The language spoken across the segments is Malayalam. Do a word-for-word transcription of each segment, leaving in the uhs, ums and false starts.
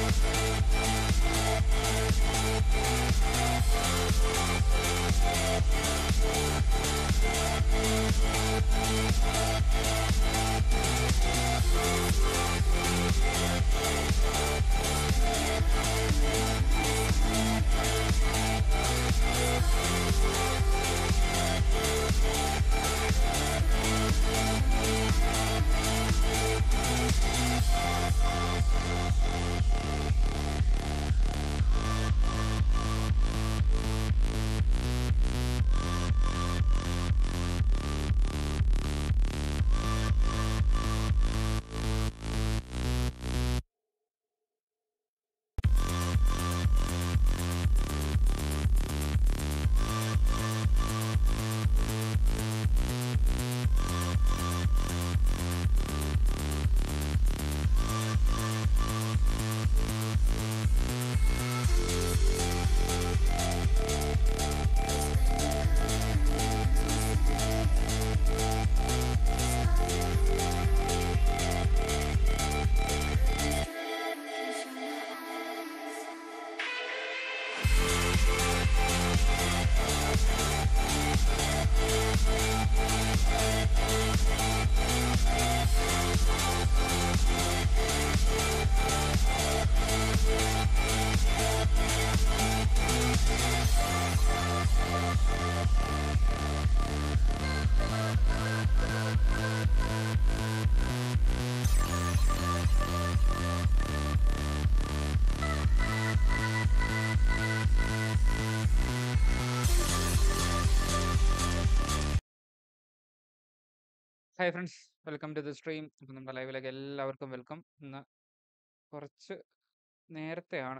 Hi friends, welcome to the stream. അപ്പം നമ്മുടെ ലൈവിലേക്ക് എല്ലാവർക്കും വെൽക്കം. ഇന്ന് കുറച്ച് നേരത്തെയാണ്,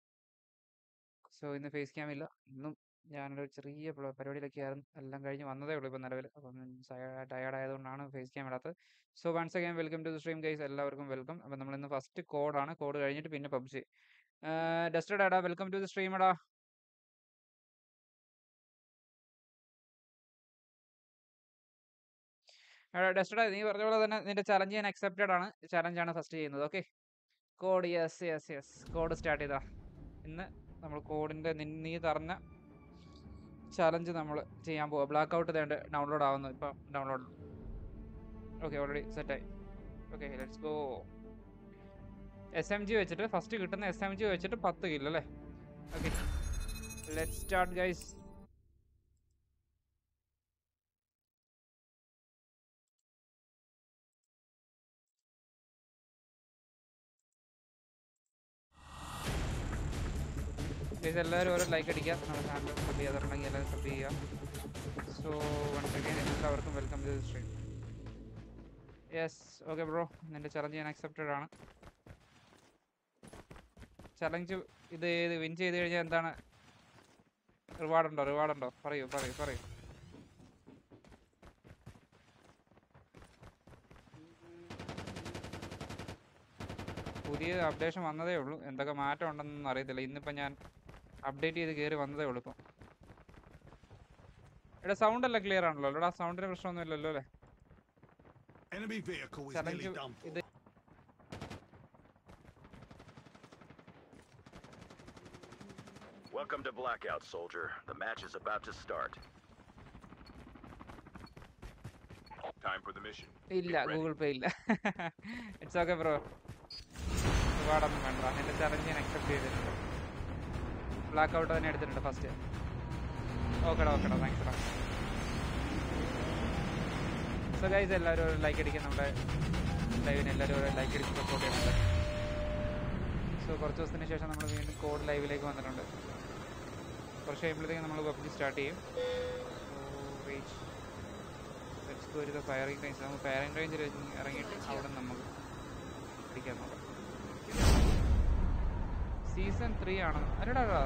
സോ ഇന്ന് ഫേസ് ക്യാം ഇല്ല. ഇന്നും ഞാനൊരു ചെറിയ പ്ര- പരിപാടിയിലൊക്കെ ആയിരുന്നു. എല്ലാം കഴിഞ്ഞ് വന്നതേ ഉള്ളൂ ഇപ്പം നിലവിൽ. അപ്പം ടയർഡ് ആയതുകൊണ്ടാണ് ഫേസ് ക്യാം ഇടാത്തത്. So once again welcome to the stream guys, എല്ലാവർക്കും വെൽക്കം. അപ്പം നമ്മൾ ഇന്ന് ഫസ്റ്റ് കോഡാണ്. കോഡ് കഴിഞ്ഞിട്ട് പിന്നെ പബ്ജി. ഡസ്റ്റഡ് ആടാ, വെൽക്കം ടു ദി സ്ട്രീം എടാ. ഡസ്റ്റഡ്, നീ പറഞ്ഞ പോലെ തന്നെ നിന്റെ ചലഞ്ച് ഞാൻ അക്സെപ്റ്റഡ് ആണ്. ചലഞ്ചാണ് ഫസ്റ്റ് ചെയ്യുന്നത്. Okay, code yes yes yes code start ചെയ്താ. ഇന്ന് നമ്മൾ കോഡിന്റെ നീ പറഞ്ഞ ചലഞ്ച് നമ്മൾ ചെയ്യാൻ പോവാ. ബ്ലാക്ക് ഔട്ട് വേണ്ട ഡൗൺലോഡ് ആവുന്നു. ഇപ്പം ഡൗൺലോഡ്. ഓക്കെ, ഓൾറെഡി സെറ്റായി. Okay, let's go. S M G വെച്ചിട്ട് ഫസ്റ്റ് കിട്ടുന്ന എസ് എം ജി വെച്ചിട്ട് പത്ത് കിലോ അല്ലേ? Okay, let's start guys. Guys എല്ലാവരും ഓരോ ലൈക്ക് അടിക്കുക. നമ്മുടെ ചാനൽ സബ് ചെയ്യാറുണ്ടെങ്കിൽ എല്ലാവരും സബ് ചെയ്യുക. സോ വൺസ് അഗൈൻ എല്ലാവർക്കും welcome to the stream. Yes, okay bro, നിന്റെ ചലഞ്ച് ഞാൻ അക്സെപ്റ്റഡ് ആണ്. ചലഞ്ച് ഇത് വിൻ ചെയ്ത് കഴിഞ്ഞാൽ എന്താണ് റിവാർഡ് ഉണ്ടോ? റിവാർഡ് ഉണ്ടോ? പറയൂ പറയൂ പറയൂ. പുതിയ അപ്ഡേഷൻ വന്നതേ ഉള്ളൂ. എന്തൊക്കെ മാറ്റം ഉണ്ടെന്നൊന്നും അറിയത്തില്ല. ഇന്നിപ്പം ഞാൻ അപ്ഡേറ്റ് ചെയ്ത് കയറി വന്നതേ ഉള്ളൂ ഇപ്പം. എടാ സൗണ്ട് എല്ലാം ക്ലിയർ ആണല്ലോ? എടാ സൗണ്ടിന് പ്രശ്നമൊന്നും ഇല്ലല്ലോ അല്ലേ? ചലഞ്ച് ഇത് Welcome to Blackout, soldier. The match is about to start. Time for the mission. ഇല്ല, ഗൂഗിൾ പേ ഇല്ല. ഇറ്റ്സ് ഓക്കെ ബ്രോ, ഒരുപാടൊന്നും വേണ്ട. എൻ്റെ ചലഞ്ച് ഞാൻ അക്സെപ്റ്റ് ചെയ്തിട്ടുണ്ട്. ബ്ലാക്ക് ഔട്ട് തന്നെ എടുത്തിട്ടുണ്ട് ഫസ്റ്റ്. ഓക്കെടാ ഓക്കെടാ, താങ്ക്സ് എടാ. സോ ഗൈസ് എല്ലാവരും ഒരു ലൈക്ക് അടിക്കുക. നമ്മുടെ ലൈവിന് എല്ലാവരും ഒരു ലൈക്ക് അടിച്ച് സപ്പോർട്ട് ചെയ്യുന്നുണ്ട്. സോ കുറച്ച് ദിവസത്തിന് ശേഷം നമ്മൾ വീണ്ടും കോഡ് ലൈവിലേക്ക് വന്നിട്ടുണ്ട്. കുറച്ച് കഴിയുമ്പോഴത്തേക്കും നമ്മൾ പബ്ജി സ്റ്റാർട്ട് ചെയ്യും. So wait, let's go to the firing range. നമുക്ക് ഫയറിംഗ് റേഞ്ചിൽ ഇറങ്ങിയിട്ട് അവിടെ നമുക്ക് പിടിക്കാൻ നോക്കാം. സീസൺ ത്രീ ആണ്. അല്ലടാ,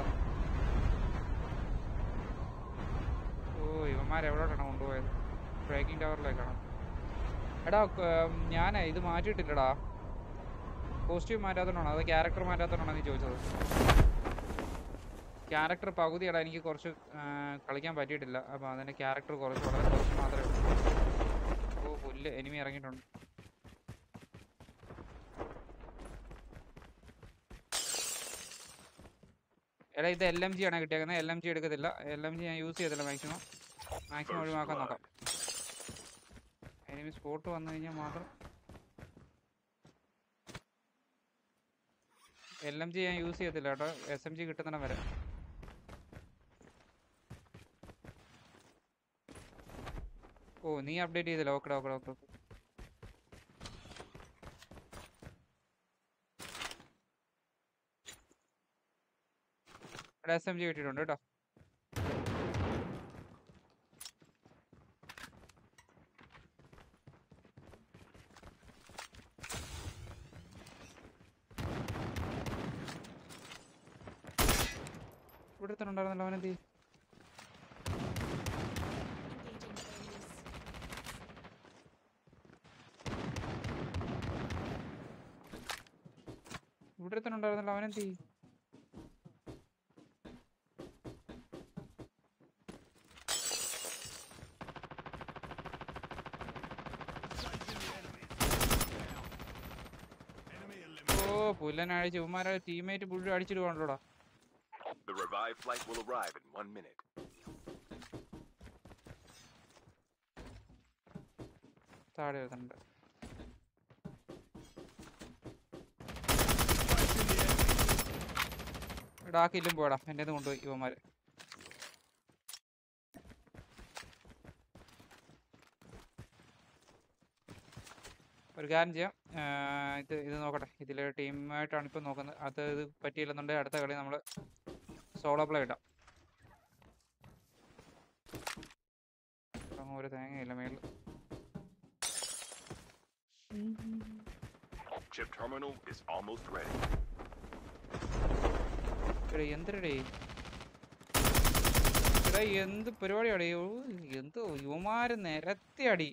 ഓ ഇവന്മാരെവിടോട്ടാണ് കൊണ്ടുപോയത്? ട്രേക്കിംഗ് ടവറിലേക്കാണ്. എടാ ഞാൻ ഇത് മാറ്റിയിട്ടില്ലടാ. കോസ്റ്റ്യൂം മാറ്റാത്തതുകൊണ്ടാണോ അത് ക്യാരക്ടർ മാറ്റാത്തതുകൊണ്ടാണോ നീ ചോദിച്ചത്? ക്യാരക്ടർ പകുതിയടാ, എനിക്ക് കുറച്ച് കളിക്കാൻ പറ്റിയിട്ടില്ല. അപ്പോൾ അതിൻ്റെ ക്യാരക്ടർ കുറച്ച് വളരെ കുറച്ച് മാത്രമേ ഉള്ളൂ. ഓ പുല്ല്, എനിമി ഇറങ്ങിയിട്ടുണ്ട്. എടാ ഇത് എൽ എം ജി ആണ് കിട്ടിയേക്കുന്നത്. എൽ എം ജി എടുക്കത്തില്ല. എൽ എം ജി ഞാൻ യൂസ് ചെയ്തില്ല. മാക്സിമം മാക്സിമം First ഒഴിവാക്കാൻ blood. നോക്കാം. എനിമി സ്പോട്ട് വന്നു കഴിഞ്ഞാൽ മാത്രം എൽ എം ജി ഞാൻ യൂസ് ചെയ്യത്തില്ല കേട്ടോ. എസ് എം ജി കിട്ടുന്നിടം വരെ. ഓ നീ അപ്ഡേറ്റ് ചെയ്തില്ല. Okay okay okay okay. ഇവിടെ എസ് എം ജി കിട്ടിയിട്ടുണ്ട് കേട്ടോ. ഇവിടെ തന്നെ ഉണ്ടായിരുന്നല്ലോ അവനെന്തി. ഇവിടെ തന്നെ ഉണ്ടായിരുന്നല്ലോ അവനെന്തി. ഓ പുല്ലനടിച്ച് ഇവന്മാരെ ടീമേറ്റ് പുള്ളി അടിച്ചിട്ട് പോകണല്ലോടാ. The revived flight will arrive in one minute. താഴെ വരുന്നുണ്ട്. എടാ ആ കില്ലും പോടാ. എൻ്റെ ഇത് കൊണ്ടുപോയി ഇവന്മാര്. ഒരു കാര്യം ചെയ്യാം. ഇത് ഇത് നോക്കട്ടെ. ഇതിൽ ടീമായിട്ടാണ് ഇപ്പം നോക്കുന്നത്. അത് ഇത് പറ്റിയില്ലെന്നുണ്ടെങ്കിൽ അടുത്ത കളി നമ്മൾ സോളോ പ്ലേ ഇടാം. ഒരു തേങ്ങയില്ല മേളിൽ. Chip terminal is almost ready. എടാ എന്തിനടേ എടാ എന്ത് പരിപാടിയാടേ. എന്തോ യുവമാര് നിരത്തി അടി.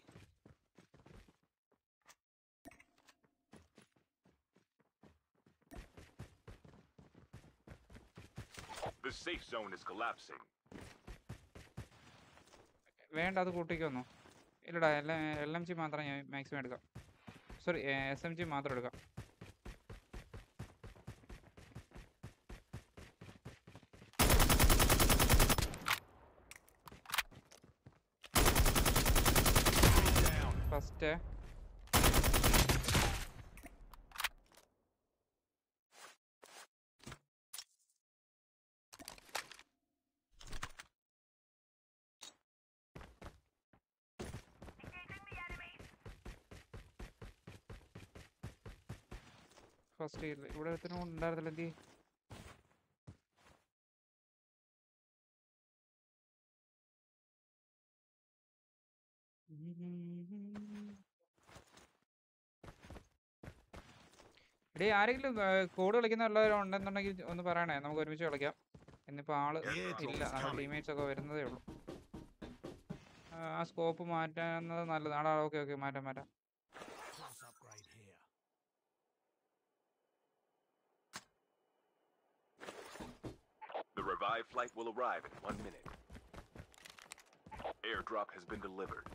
The safe zone is collapsing. വേണ്ട അത് കൂട്ടിക്കൊന്നു. ഇല്ലടാ എൽ എൽ എം ജി മാത്രം ഞാൻ മാക്സിമം എടുക്കാം. സോറി എസ് എം ജി മാത്രം എടുക്കാം. ഫസ്റ്റ് ഫസ്റ്റ് ഇവിടെ ഒരുത്തനും ഉണ്ടായിരുന്നില്ല. എന്തി എടേ ആരെങ്കിലും കോഡ് കളിക്കുന്നവരുണ്ടെന്നുണ്ടെങ്കിൽ ഒന്ന് പറയണേ. നമുക്ക് ഒരുമിച്ച് കളിക്കാം. ഇന്നിപ്പോൾ ആള് ഇല്ല. നമ്മുടെ ടീമേറ്റ്സ് ഒക്കെ വരുന്നതേ ഉള്ളൂ. ആ സ്കോപ്പ് മാറ്റുന്നത് നല്ലതാണ്. ആ ഓക്കെ ഓക്കെ മാറ്റാം മാറ്റാം. The revived flight will arrive in one minute. Airdrop has been delivered.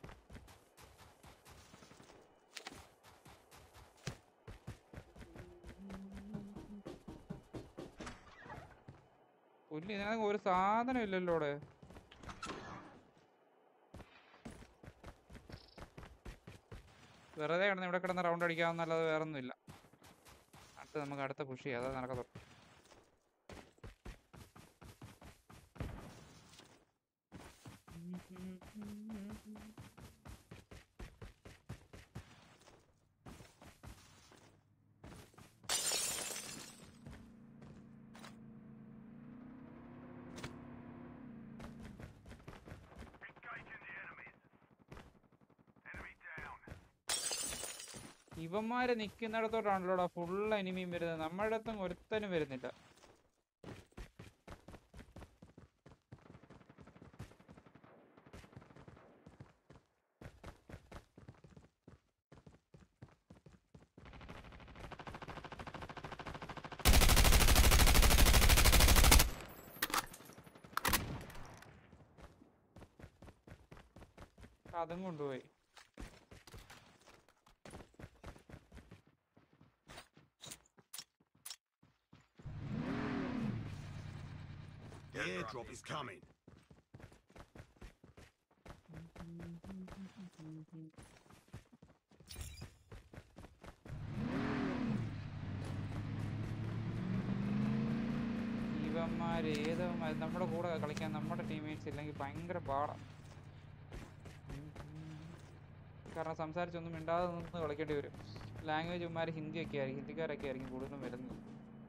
പുല്ല് ഇതിനകത്ത് ഒരു സാധനം ഇല്ലല്ലോ അവിടെ. വെറുതെ കിടന്ന് ഇവിടെ കിടന്ന് റൗണ്ട് അടിക്കാവുന്നല്ലാതെ വേറെ ഒന്നും ഇല്ല. അടുത്ത് നമുക്ക് അടുത്ത പുഷ് ചെയ്യാം. അതാ നടക്കത്തുള്ളൂ. ഇവന്മാര് നിക്കുന്നിടത്തോട്ടാണല്ലോടാ ഫുൾ എനിമിയും വരുന്നത്. നമ്മുടെ അടുത്തും ഒരുത്തനും വരുന്നില്ല. അതും കൊണ്ടുപോയി. Airdrop is coming. ഇവന്മാര് ഏതവന്മാർ നമ്മുടെ കൂടെ കളിക്കാൻ നമ്മുടെ ടീമേറ്റ്സ് ഇല്ലെങ്കിൽ ഭയങ്കര പാടാ. കാരണം സംസാരിച്ചൊന്നും മിണ്ടാതെ നിന്ന് കളിക്കേണ്ടി വരും. ലാംഗ്വേജ് ഇവന്മാർ ഹിന്ദിയൊക്കെ ആയിരിക്കും, ഹിന്ദിക്കാരൊക്കെ ആയിരിക്കും കൂടുതലും വരുന്നത്.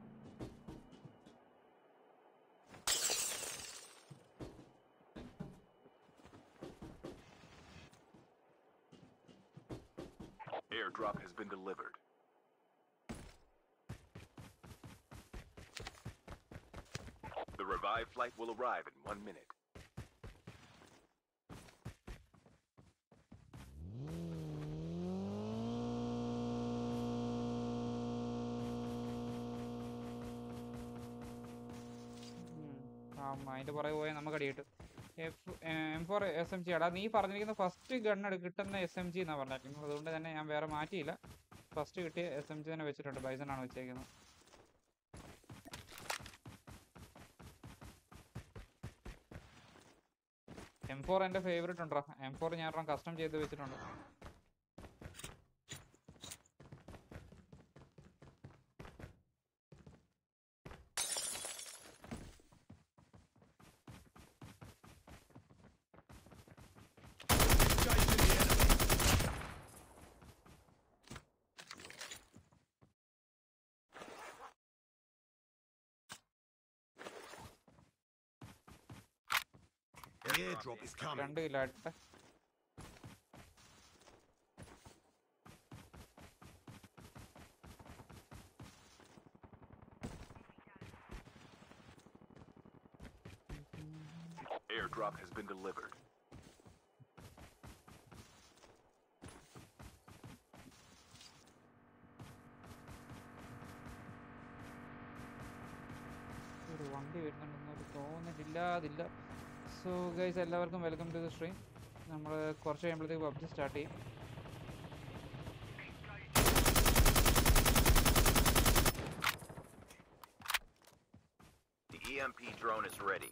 Airdrop has been delivered. The revived flight will arrive in one minute. അതിന്റെ പുറകെ പോയാൽ നമുക്ക് അടി കിട്ടും. F M four S M G ആടാ നീ പറഞ്ഞിരിക്കുന്ന ഫസ്റ്റ് ഗൺ കിട്ടുന്ന എസ് എം ജി എന്നാണ് പറഞ്ഞിരിക്കുന്നത്. അതുകൊണ്ട് തന്നെ ഞാൻ വേറെ മാറ്റിയില്ല. ഫസ്റ്റ് കിട്ടിയ എസ് എം ജി തന്നെ വെച്ചിട്ടുണ്ട്. ബൈസൺ ആണ് വെച്ചേക്കുന്നത്. എം ഫോർ എൻ്റെ ഫേവറേറ്റ് ഉണ്ടോ? എം ഫോർ ഞാൻ ഒരെണ്ണം കസ്റ്റം ചെയ്ത് വെച്ചിട്ടുണ്ട്. Airdrop is coming. രണ്ട് കിലോ ആട്ടെ. Airdrop has been delivered. ഒരു വണ്ടി വരുന്നുണ്ടെന്നൊരു തോന്നലില്ല അതില്ല. സോ ഗൈസ് എല്ലാവർക്കും വെൽക്കം ടു ദ സ്ട്രീം. നമ്മൾ കുറച്ച് കഴിയുമ്പോഴത്തേക്ക് പബ്ജി സ്റ്റാർട്ട് ചെയ്യും. The E M P drone is ready.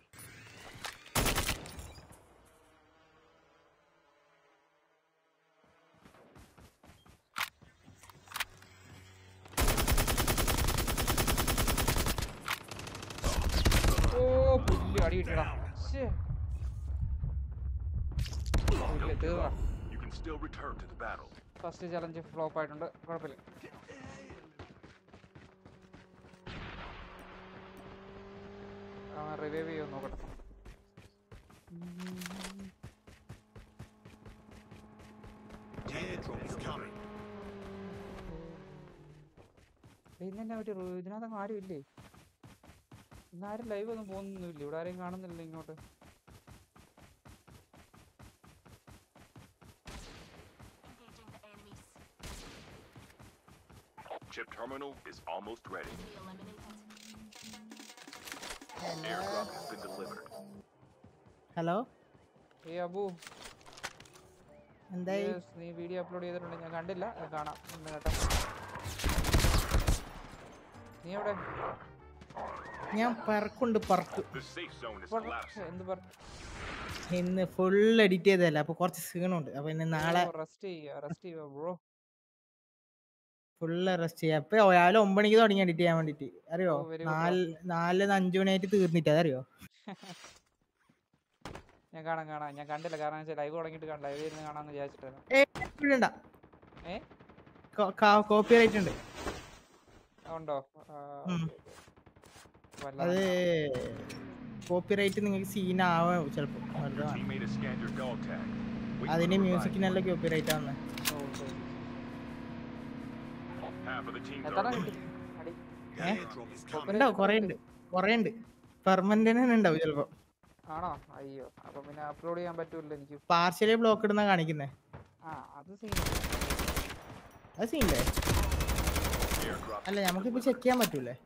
ഓ പുല്ല് അടി കിട്ടിയടാ. You can still return to the battle. First challenge flop ആയിട്ടുണ്ട്. കുഴപ്പമില്ല. റിവൈവ് ചെയ്യോ നോക്കട്ടെ. ഇന്നെന്നെ പറ്റി ഇതിനകത്ത് ആരും ഇല്ലേ? ഇന്നാരും ലൈവ് ഒന്നും പോകുന്നൊന്നുമില്ല. ഇവിടെ ആരെയും കാണുന്നില്ല ഇങ്ങോട്ട്. Chip terminal is almost ready. Airdrop has been delivered. Hello. Hey Abu. എന്തായി? Yes, നീ വീഡിയോ അപ്ലോഡ് ചെയ്തിട്ടുണ്ട്. ഞാൻ കണ്ടില്ല. കാണാം. കേട്ടോ. നീ എവിടെ? ഞാൻ പറക്കുണ്ട് പറക്ക്. The safe zone is collapsing. എന്ത് പറ? ഇന്ന് ഫുൾ എഡിറ്റ് ചെയ്തല്ല. അപ്പോൾ കുറച്ച് സീനുണ്ട്. അപ്പോൾ ഇന്ന് നാളെ റെസ്റ്റ് ചെയ്യാ. റെസ്റ്റ് ചെയ്യാ ബ്രോ. ഫുൾ റെസ്റ്റ് ചെയ്യാം. ഇപ്പൊ രാവിലെ ഒമ്പത് മണിക്ക് തുടങ്ങി എഡിറ്റ് ചെയ്യാൻ വേണ്ടിട്ട്. അറിയോ? നാല് നാല് അഞ്ചു മണിയായിട്ട് തീർന്നിട്ട് അതറിയോ? ഞാൻ കാണാൻ കാണാം. ഞാൻ കണ്ടില്ല. കാരണം ലൈവ് തുടങ്ങിയിട്ട് കാണാം. ലൈവ് ഇരുന്ന് കാണാന്ന് വിചാരിച്ചിട്ടാണ്. ഏ കോപ്പിറൈറ്റ് ഉണ്ട്. ഉണ്ടോ? അത് കോപ്പിറൈറ്റ് നിങ്ങൾക്ക് സീൻ ആവാം ചിലപ്പോ. അതിന് മ്യൂസിക്കിനല്ല കോപ്പിറൈറ്റ് ആവുന്നത്. ഉണ്ടാവും. കൊറേ ഉണ്ട് കൊറേ ഉണ്ട്. പെർമനന്റ് ഉണ്ടാവും ചിലപ്പോ. ആണോ? അയ്യോ. അപ്പൊ പിന്നെ അപ്ലോഡ് ചെയ്യാൻ പറ്റൂല എനിക്ക്. പാർഷ്യലി ബ്ലോക്ക് ഇടുന്ന കാണിക്കുന്നേ. ആ അത് സീൻ. അത് സീനില്ലേ? അല്ല നമുക്കിപ്പോ ചെക്ക് ചെയ്യാൻ പറ്റൂലേ?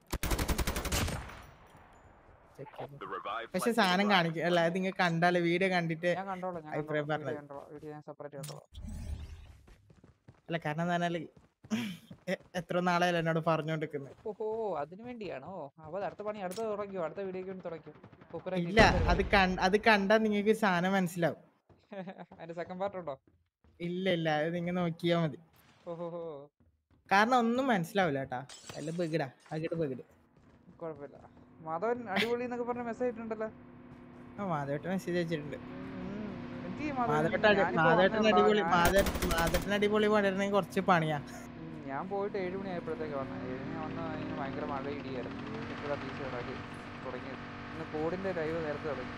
പക്ഷെ സാധനം കാണിക്കും. അല്ല അത് നിങ്ങൾ കണ്ടാലേ വീഡിയോ കണ്ടിട്ട് അഭിപ്രായം പറഞ്ഞത്. അല്ല കാരണം എന്താ പറഞ്ഞാല് എത്ര നാളായാലും എന്നോട് പറഞ്ഞോണ്ടിരിക്കുന്നത്. ഓഹോ അതിനു വേണ്ടിയാണോ? അപ്പൊ അടുത്ത പണി അടുത്ത തുടങ്ങിയോ? അടുത്ത വീഡിയോക്ക് വേണ്ടി തുടങ്ങിയോ? ഇല്ല, അത് അത് കണ്ടാ നിങ്ങൾക്ക് സാധനം മനസ്സിലാവും. അതിന്റെ സെക്കൻഡ് പാർട്ട് ഉണ്ടോ? ഇല്ല ഇല്ല, അത് നിങ്ങൾ നോക്കിയാ മതി. ഓഹോ കാരണം ഒന്നും മനസ്സിലാവില്ല കേട്ടാ. അല്ല ബഗിടാ അകിട് ബഗിട്. കുഴപ്പമില്ല. മാധവൻ അടിപൊളി എന്നൊക്കെ പറഞ്ഞ മെസ്സേജ് ഇട്ടുണ്ടല്ലോ. ആ മാധവേട്ടൻ മെസ്സേജ് അയച്ചിട്ടുണ്ട്. എന്ത് ചെയ്യും മാധവൻ? മാധവേട്ടൻ ഞാനിപ്പോ മാധവേട്ടൻ വന്നേയുള്ളൂ. അടിപൊളി ഞാൻ മാധവേട്ടൻ അടിപൊളി പണിയിരുന്നെങ്കിൽ കുറച്ച് പണിയാ. ഞാൻ പോയിട്ട് ഏഴ് മണി ആയപ്പോഴത്തേക്ക് വന്നത്. ഏഴ് മണി വന്ന് കഴിഞ്ഞ് ഭയങ്കര മഴ ഇടിയായിരുന്നു. ഇപ്പോഴാണ് പി സി ഉണ്ടാക്കി തുടങ്ങിയത്. ഇന്ന് കോഡിന്റെ ലൈവ് നേരത്തെ തുടങ്ങി.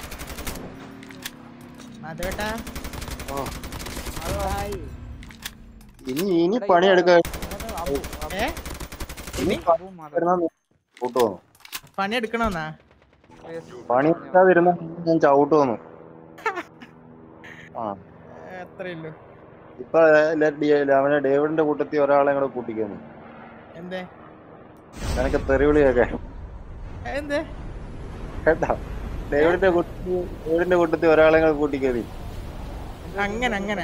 മാധവേട്ടാ ഇനി ഇനി പണിയെടുക്കാൻ പണി എടുക്കണോന്നാ? പണി എടുക്കാതിരുന്ന ഞാൻ ചവിട്ട് വന്നു. ആ അത്രയുള്ളൂ. ഇപ്പൊ അവനെ ഡേവിഡിന്റെ കൂട്ടത്തിൽ ഒരാളെ കൂടെ കൂട്ടിക്കുന്നു. എന്തേ നിനക്ക് തെറിവിളി കേൾക്കാൻ എന്തേ കേട്ടാ? ഡേവിഡിന്റെ കൂട്ടത്തിൽ ഡേവിഡിന്റെ കൂട്ടത്തിൽ ഒരാളെ കൂടെ കൂട്ടിക്കറി. അങ്ങനെ അങ്ങനെ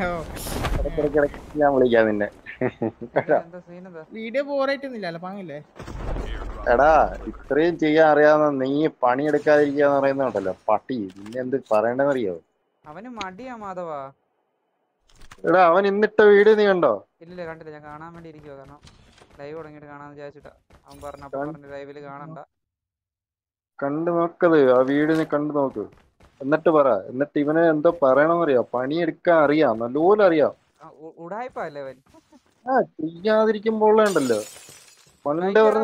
ഞാൻ വിളിക്കാം നിന്നെ. വീഡിയോ ബോറായിട്ടൊന്നുമില്ലല്ലോ പാങ്ങില്ലേ? എടാ ഇത്രയും ചെയ്യാൻ അറിയാവുന്ന നീ പണിയെടുക്കാതിരിക്കാന്ന് പറയുന്നുണ്ടല്ലോ പട്ടി. പിന്നെ എന്ത് പറയണ്ടെന്നറിയോ? അവന് മടിയാ മാധവ. എടാ അവൻ ഇന്നിട്ട വീഡിയോ നീ കണ്ടോ? ഇല്ല കണ്ടില്ല. ഞാൻ കാണാൻ വേണ്ടി ഇരിക്കുവോ. കാരണം ലൈവ് തുടങ്ങിയിട്ട് കാണാന്ന് വിചാരിച്ചിട്ടാ. അവൻ പറഞ്ഞ അപ്പൊ പറഞ്ഞു ലൈവില് കാണണ്ട. കണ്ടു നോക്കത് ആ വീഡിയോ നീ കണ്ടു നോക്ക്. എന്നിട്ട് പറ. എന്നിട്ട് ഇവനെ എന്തോ പറയണമെന്നറിയോ? പണിയെടുക്കാൻ അറിയാം, നല്ലപോലെ അറിയാം. ഉടായിപ്പല്ലേ അവൻ? ആ ചെയ്യാതിരിക്കുമ്പോൾ ഉണ്ടല്ലോ പണ്ട് പറഞ്ഞ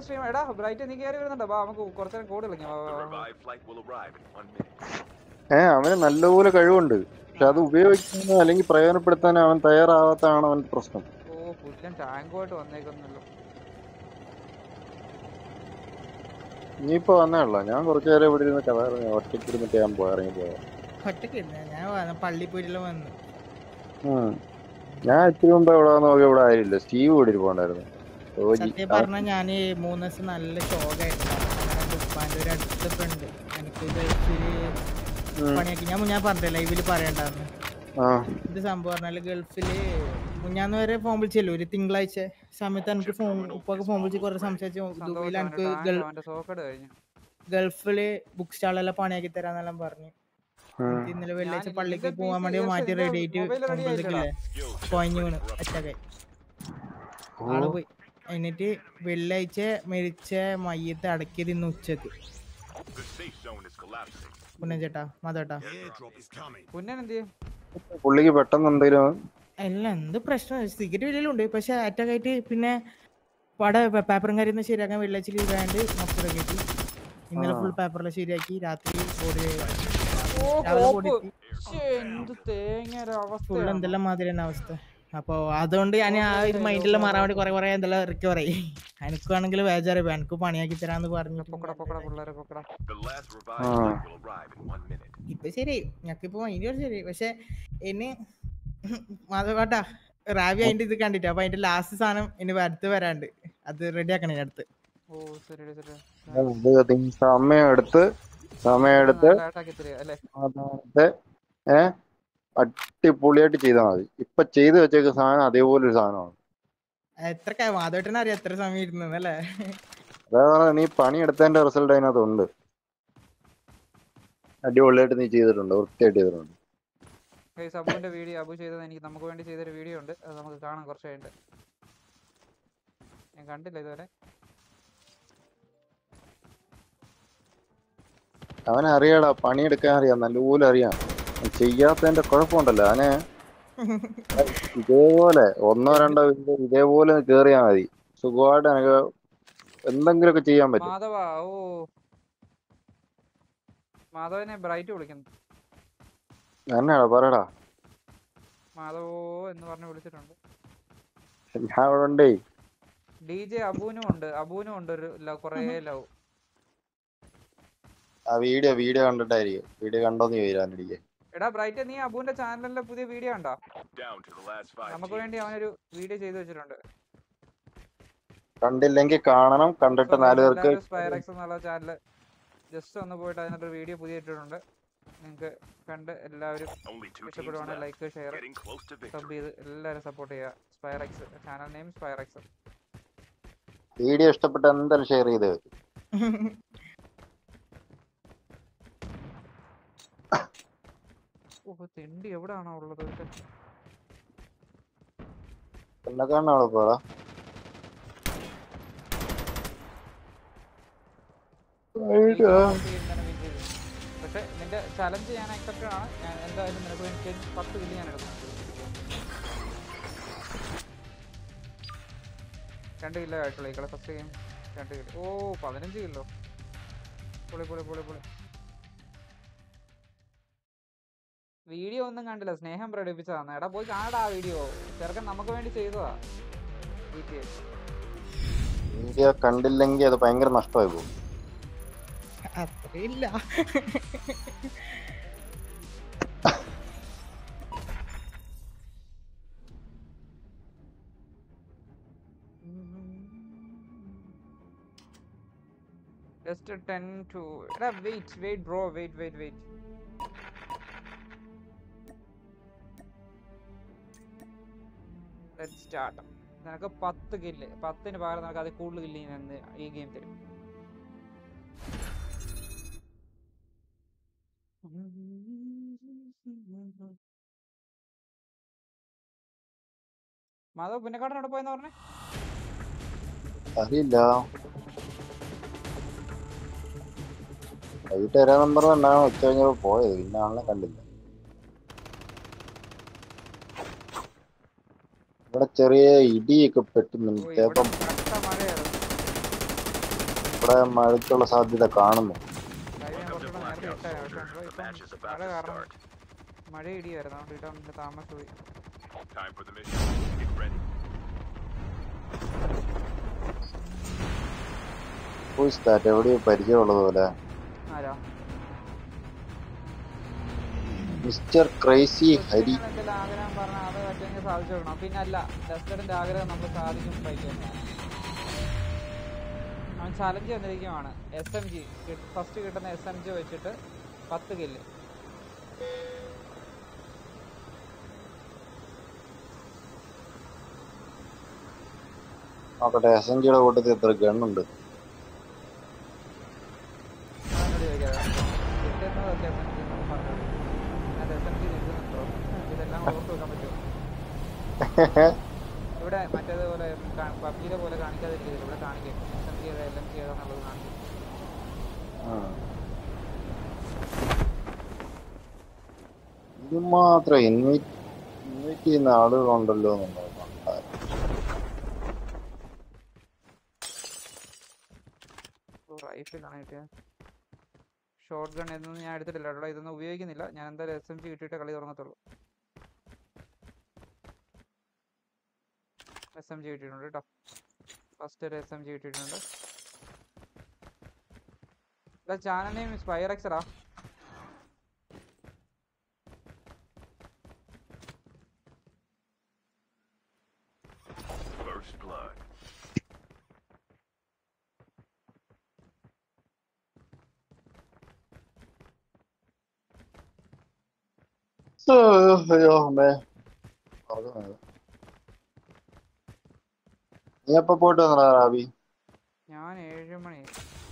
ഏ അവന് നല്ലപോലെ കഴിവുണ്ട്. പക്ഷെ അത് ഉപയോഗിക്കാനോ അല്ലെങ്കിൽ പ്രയോജനപ്പെടുത്താനോ അവൻ തയ്യാറാവാത്തതാണ് അവന്റെ പ്രശ്നം. ഇനിയിപ്പോ വന്നേള്ളോ. ഞാൻ കുറച്ചു നേരം ഇവിടെ ഇരുന്ന് കഥ പറഞ്ഞു. ഒറ്റയ്ക്ക് ഇരുന്നിട്ട് ഞാൻ പോയിറങ്ങി പോയാ. ഞാൻ പള്ളി പോയിട്ടില്ല വന്നു. ഞാൻ ഇത്തിരി മുമ്പ് ഇവിടെ നോക്കി ഇവിടെ ആയില്ല. സ്റ്റീവ് ഇവിടെ ഇരിപ്പുണ്ടായിരുന്നു. സത്യം പറഞ്ഞ ഞാന് മൂന്ന് ദിവസം നല്ല ഷോക്കായിരുന്നു. ഒരു അടുത്ത ഫ്രണ്ട് എനിക്ക് പണിയാക്കി ഞാൻ ഞാൻ പറഞ്ഞില്ല ലൈവില് പറയണ്ടെന്ന്. ഇത് സംഭവം പറഞ്ഞാല് ഗൾഫില് ഞാന്ന് വരെ ഫോൺ വിളിച്ചല്ലോ. ഒരു തിങ്കളാഴ്ച സമയത്ത് എനിക്ക് ഫോൺ ഉപ്പൊക്കെ ഫോൺ വിളിച്ച് കുറെ സംസാരിച്ചു. ദുബൈയിൽ എനിക്ക് ഗൾഫില് ബുക്ക് സ്റ്റാളെല്ലാം പണിയാക്കി തരാന്നെല്ലാം പറഞ്ഞു. എനിക്ക് ഇന്നലെ വെള്ളിയാഴ്ച പള്ളിക്ക് പോകാൻ വേണ്ടി മാറ്റി റെഡി ആയിട്ട് പോകുമ്പോഴത്തേക്കില്ലേ കൊഞ്ഞു വീണ് അറ്റാക്കായി ആള് പോയി. എന്നിട്ട് വെള്ളിയാഴ്ച മരിച്ച മയ്യത്ത് അടക്കിയത് ഇന്ന് ഉച്ചക്ക്. പുന്നൻ ചേട്ടാ മാധവേട്ടാ പുള്ളിക്ക് പെട്ടെന്ന് എന്തെങ്കിലും അല്ല എന്ത് പ്രശ്നം സിഗരറ്റ് വലിയുണ്ട്. പക്ഷെ അറ്റാക്ക് ആയിട്ട് പിന്നെ പട പേപ്പറും കാര്യം ശരിയാക്കാൻ വെള്ളിയാഴ്ച ലീവ് ആയതുകൊണ്ട് മൊത്തം കയറ്റി. ഇന്നലെ ഫുൾ പേപ്പറെല്ലാം ശരിയാക്കി. രാത്രി ബോഡി ഫുൾ എന്തെല്ലാം മാതിരി തന്നെ അവസ്ഥ. അപ്പൊ അതുകൊണ്ട് ഞാൻ ആ ഒരു മൈൻഡിലെല്ലാം മാറാൻ വേണ്ടി കുറെ കുറെ എന്തെല്ലാം റിക്കവർ ആയി. എനിക്കാണെങ്കിൽ ബേജാറ് എനിക്ക് പണിയാക്കി തരാന്ന് പറഞ്ഞു. ഇപ്പൊ ശരി ഞക്കിപ്പോ ഭയങ്കര ശരി. പക്ഷെ ഇനി മാധവേട്ടാ റാവി അതിന്റെ ഇത് കണ്ടിട്ട് അപ്പൊ അതിന്റെ ലാസ്റ്റ് സാധനം ഇനി അടുത്ത് വരാണ്ട് അത് റെഡി ആക്കണേ അടുത്ത്. സമയം എടുത്ത് സമയം എടുത്ത് ഏ അടിപൊളിയായിട്ട് ചെയ്താൽ മതി. ഇപ്പൊ ചെയ്ത് വെച്ചേക്ക സാധനം അതേപോലെ ഒരു സാധനമാണ്. എത്ര മാധവേട്ടനെ അറിയാം എത്ര സമയം ഇരുന്നല്ലേ? അതാ പറഞ്ഞ നീ പണിയെടുത്തതിന്റെ റിസൾട്ട് അതിനകത്ത് ഉണ്ട്. അടിപൊളിയായിട്ട് നീ ചെയ്തിട്ടുണ്ട്, വൃത്തിയായിട്ട് ചെയ്തിട്ടുണ്ട്. അബുവിന്റെ വീഡിയോ അബു ചെയ്തത് എനിക്ക് നമുക്ക് വേണ്ടി ചെയ്തൊരു വീഡിയോ ഉണ്ട്. അത് നമുക്ക് കാണാം കുറച്ച് കഴിഞ്ഞിട്ട്. ഞാൻ കണ്ടില്ല ഇതുവരെ. അവനെ അറിയാടാ, പണിയെടുക്കാൻ അറിയാം, നല്ലപോലെ അറിയാം. ചെയ്യാത്തതിന്റെ കുഴപ്പമുണ്ടല്ലോ. അവനെ ഇതേപോലെ ഒന്നോ രണ്ടോ വീഡിയോ ഇതേപോലെ കേറിയാ മതി. സുഖമായിട്ട് എനിക്ക് എന്തെങ്കിലുമൊക്കെ ചെയ്യാൻ പറ്റും. മാധവ ഓ മാധവനെ ബ്രൈറ്റ് വിളിക്കുന്നു. എന്നാടാ പറയടാ. മാധവോ എന്ന് പറഞ്ഞ് വിളിച്ചിട്ടുണ്ട്. ഞാൻ ഇവിടെ ഉണ്ടേ. ഡി ജെ അബുവിനും ഉണ്ട്. അബുവിനും ഉണ്ട് ഒരു കൊറേ ലവ്. ആ വീഡിയോ വീഡിയോ കണ്ടിട്ടായിരിക്കും. വീഡിയോ കണ്ടോന്ന് ചോദിക്കാനിരിക്കെ. എടാ ബ്രൈറ്റ് നീ അബുവിന്റെ ചാനലിലെ പുതിയ വീഡിയോ ഉണ്ടോ? നമുക്ക് വേണ്ടി അവനൊരു വീഡിയോ ചെയ്തു വെച്ചിട്ടുണ്ട്. കണ്ടില്ലെങ്കിൽ കാണണം. കണ്ടിട്ട് നാല് പേർക്ക് സ്പൈറക്സ് എന്നുള്ള ചാനല് ജസ്റ്റ് ഒന്ന് പോയിട്ട് അതിനകത്തൊരു വീഡിയോ പുതിയ ഇട്ടിട്ടുണ്ട്. നിങ്ങൾക്ക് കണ്ട് എല്ലാവരും Only two teams ഇഷ്ടപ്പെടുവാണെങ്കിൽ left. Like share Getting close to sub victory. ചെയ്ത് എല്ലാവരും സപ്പോർട്ട് ചെയ്യുക. Spyrex channel name Spyrex. Video ഇഷ്ടപ്പെട്ട എന്തായാലും ഷെയർ ചെയ്ത് ഓ തെണ്ടി എവിടാണോ ഉള്ളത്? എന്നെ കാണാണോ പോടാ. പക്ഷെ നിന്റെ ചലഞ്ച് ഞാൻ അക്സെപ്റ്റഡ് ആണ്. ഞാൻ എന്തായാലും നിനക്ക് എനിക്ക് പത്ത് കിലോ ഞാൻ എടുക്കും. രണ്ട് കിലോ ആയിട്ടുള്ളൂ ഈ കളി ഫസ്റ്റ് ഗെയിം. രണ്ട് കിലോ. ഓ പതിനഞ്ച് കിലോ. പൊളി പൊളി പൊളി പൊളി. വീഡിയോ ഒന്നും കണ്ടില്ല, സ്നേഹം പ്രകടിപ്പിച്ചതാണ്. എടാ പോയി കാണടാ ആ വീഡിയോ. ചെറുക്കൻ നമുക്ക് വേണ്ടി ചെയ്തതാ. വീഡിയോ കണ്ടില്ലെങ്കിൽ അത് ഭയങ്കര നഷ്ടമായി പോകും. അത്രയില്ല. Just a ten to എടാ wait wait bro wait wait wait let's start. നിനക്ക് പത്ത് കില്ല്, പത്തിന് പകരം നിനക്ക് അതിൽ കൂടുതൽ കില്ല് ഞാൻ ഈ ഗെയിം തരും. മാധവ് പുന്നക്കാടൻ എവിടെ പോയെന്ന് പറഞ്ഞേ? അറിയില്ല. വൈകിട്ട് വരാൻ പറഞ്ഞാണ് ഉച്ച കഴിഞ്ഞപ്പോ പോയത്. പിന്നെ ആളെ കണ്ടില്ല. ഇവിടെ ചെറിയ ഇടിയൊക്കെ പെട്ടുന്നുണ്ട്. ചിലപ്പം ഇവിടെ മഴയ്ക്കുള്ള സാധ്യത കാണുന്നു. മഴ ഇടിയായിരുന്നു, അതുകൊണ്ട് ഇടാൻ താമസിച്ചു. Time for the mission. Get ready. Stat എവിടെയോ പരിചയമുള്ളത് പോലെ. ആരാ? Mister crazy Hari. എന്തെങ്കിലും ആഗ്രഹം പറഞ്ഞാൽ അത് പറ്റുമെങ്കിൽ സാധിച്ചു കൊടുക്കണം. പിന്നെ അല്ല, ഡസ്റ്ററിന്റെ ആഗ്രഹം നമ്മൾ സാധിക്കും പറ്റും. അവൻ ചലഞ്ച് വന്നിരിക്കുവാണ്. എസ് എം ജി ഫസ്റ്റ് കിട്ടുന്ന എസ് എം ജി വെച്ചിട്ട് പത്ത് കില്ല്. നോക്കട്ടെ എസ് എൻ ജിയുടെ കൂട്ടത്തിൽ എത്ര ഗണ്ണുണ്ട്. ഇവിടെ മറ്റേതുപോലെ പബ്ജിയിലെ പോലെ കാണിക്കാതിരിക്കില്ല. ഇവിടെ കാണിക്കും എസ് എം ജി ചെയ്ത എൽ എം ജി ചെയ്തെന്നുള്ളത് കാണിക്കും. ഇത് മാത്രം ഇൻവൈറ്റ് ഇൻവൈറ്റ് ചെയ്യുന്ന ആളുകളുണ്ടല്ലോ എന്നുള്ളത്. റൈഫിലാണ് കിട്ടിയത്. ഷോർട്ട് ഗൺ എന്നൊന്നും ഞാൻ എടുത്തിട്ടില്ല കേട്ടോ. ഇതൊന്നും ഉപയോഗിക്കുന്നില്ല. ഞാൻ എന്തായാലും എസ് എം ജി കിട്ടിയിട്ട് കളി തുടങ്ങത്തുള്ളൂ. എസ് എം ജി കിട്ടിയിട്ടുണ്ട് കേട്ടോ. ഫസ്റ്റ് ഒരു എസ് എം ജി കിട്ടിയിട്ടുണ്ട്. ചാനൽ നെയിം സ്പൈറക്സറാ. First blood. അയ്യോ അമ്മേ. നീ എപ്പോ പോയിട്ട് വന്നടാ റാബി? ഞാൻ ഏഴ് മണി.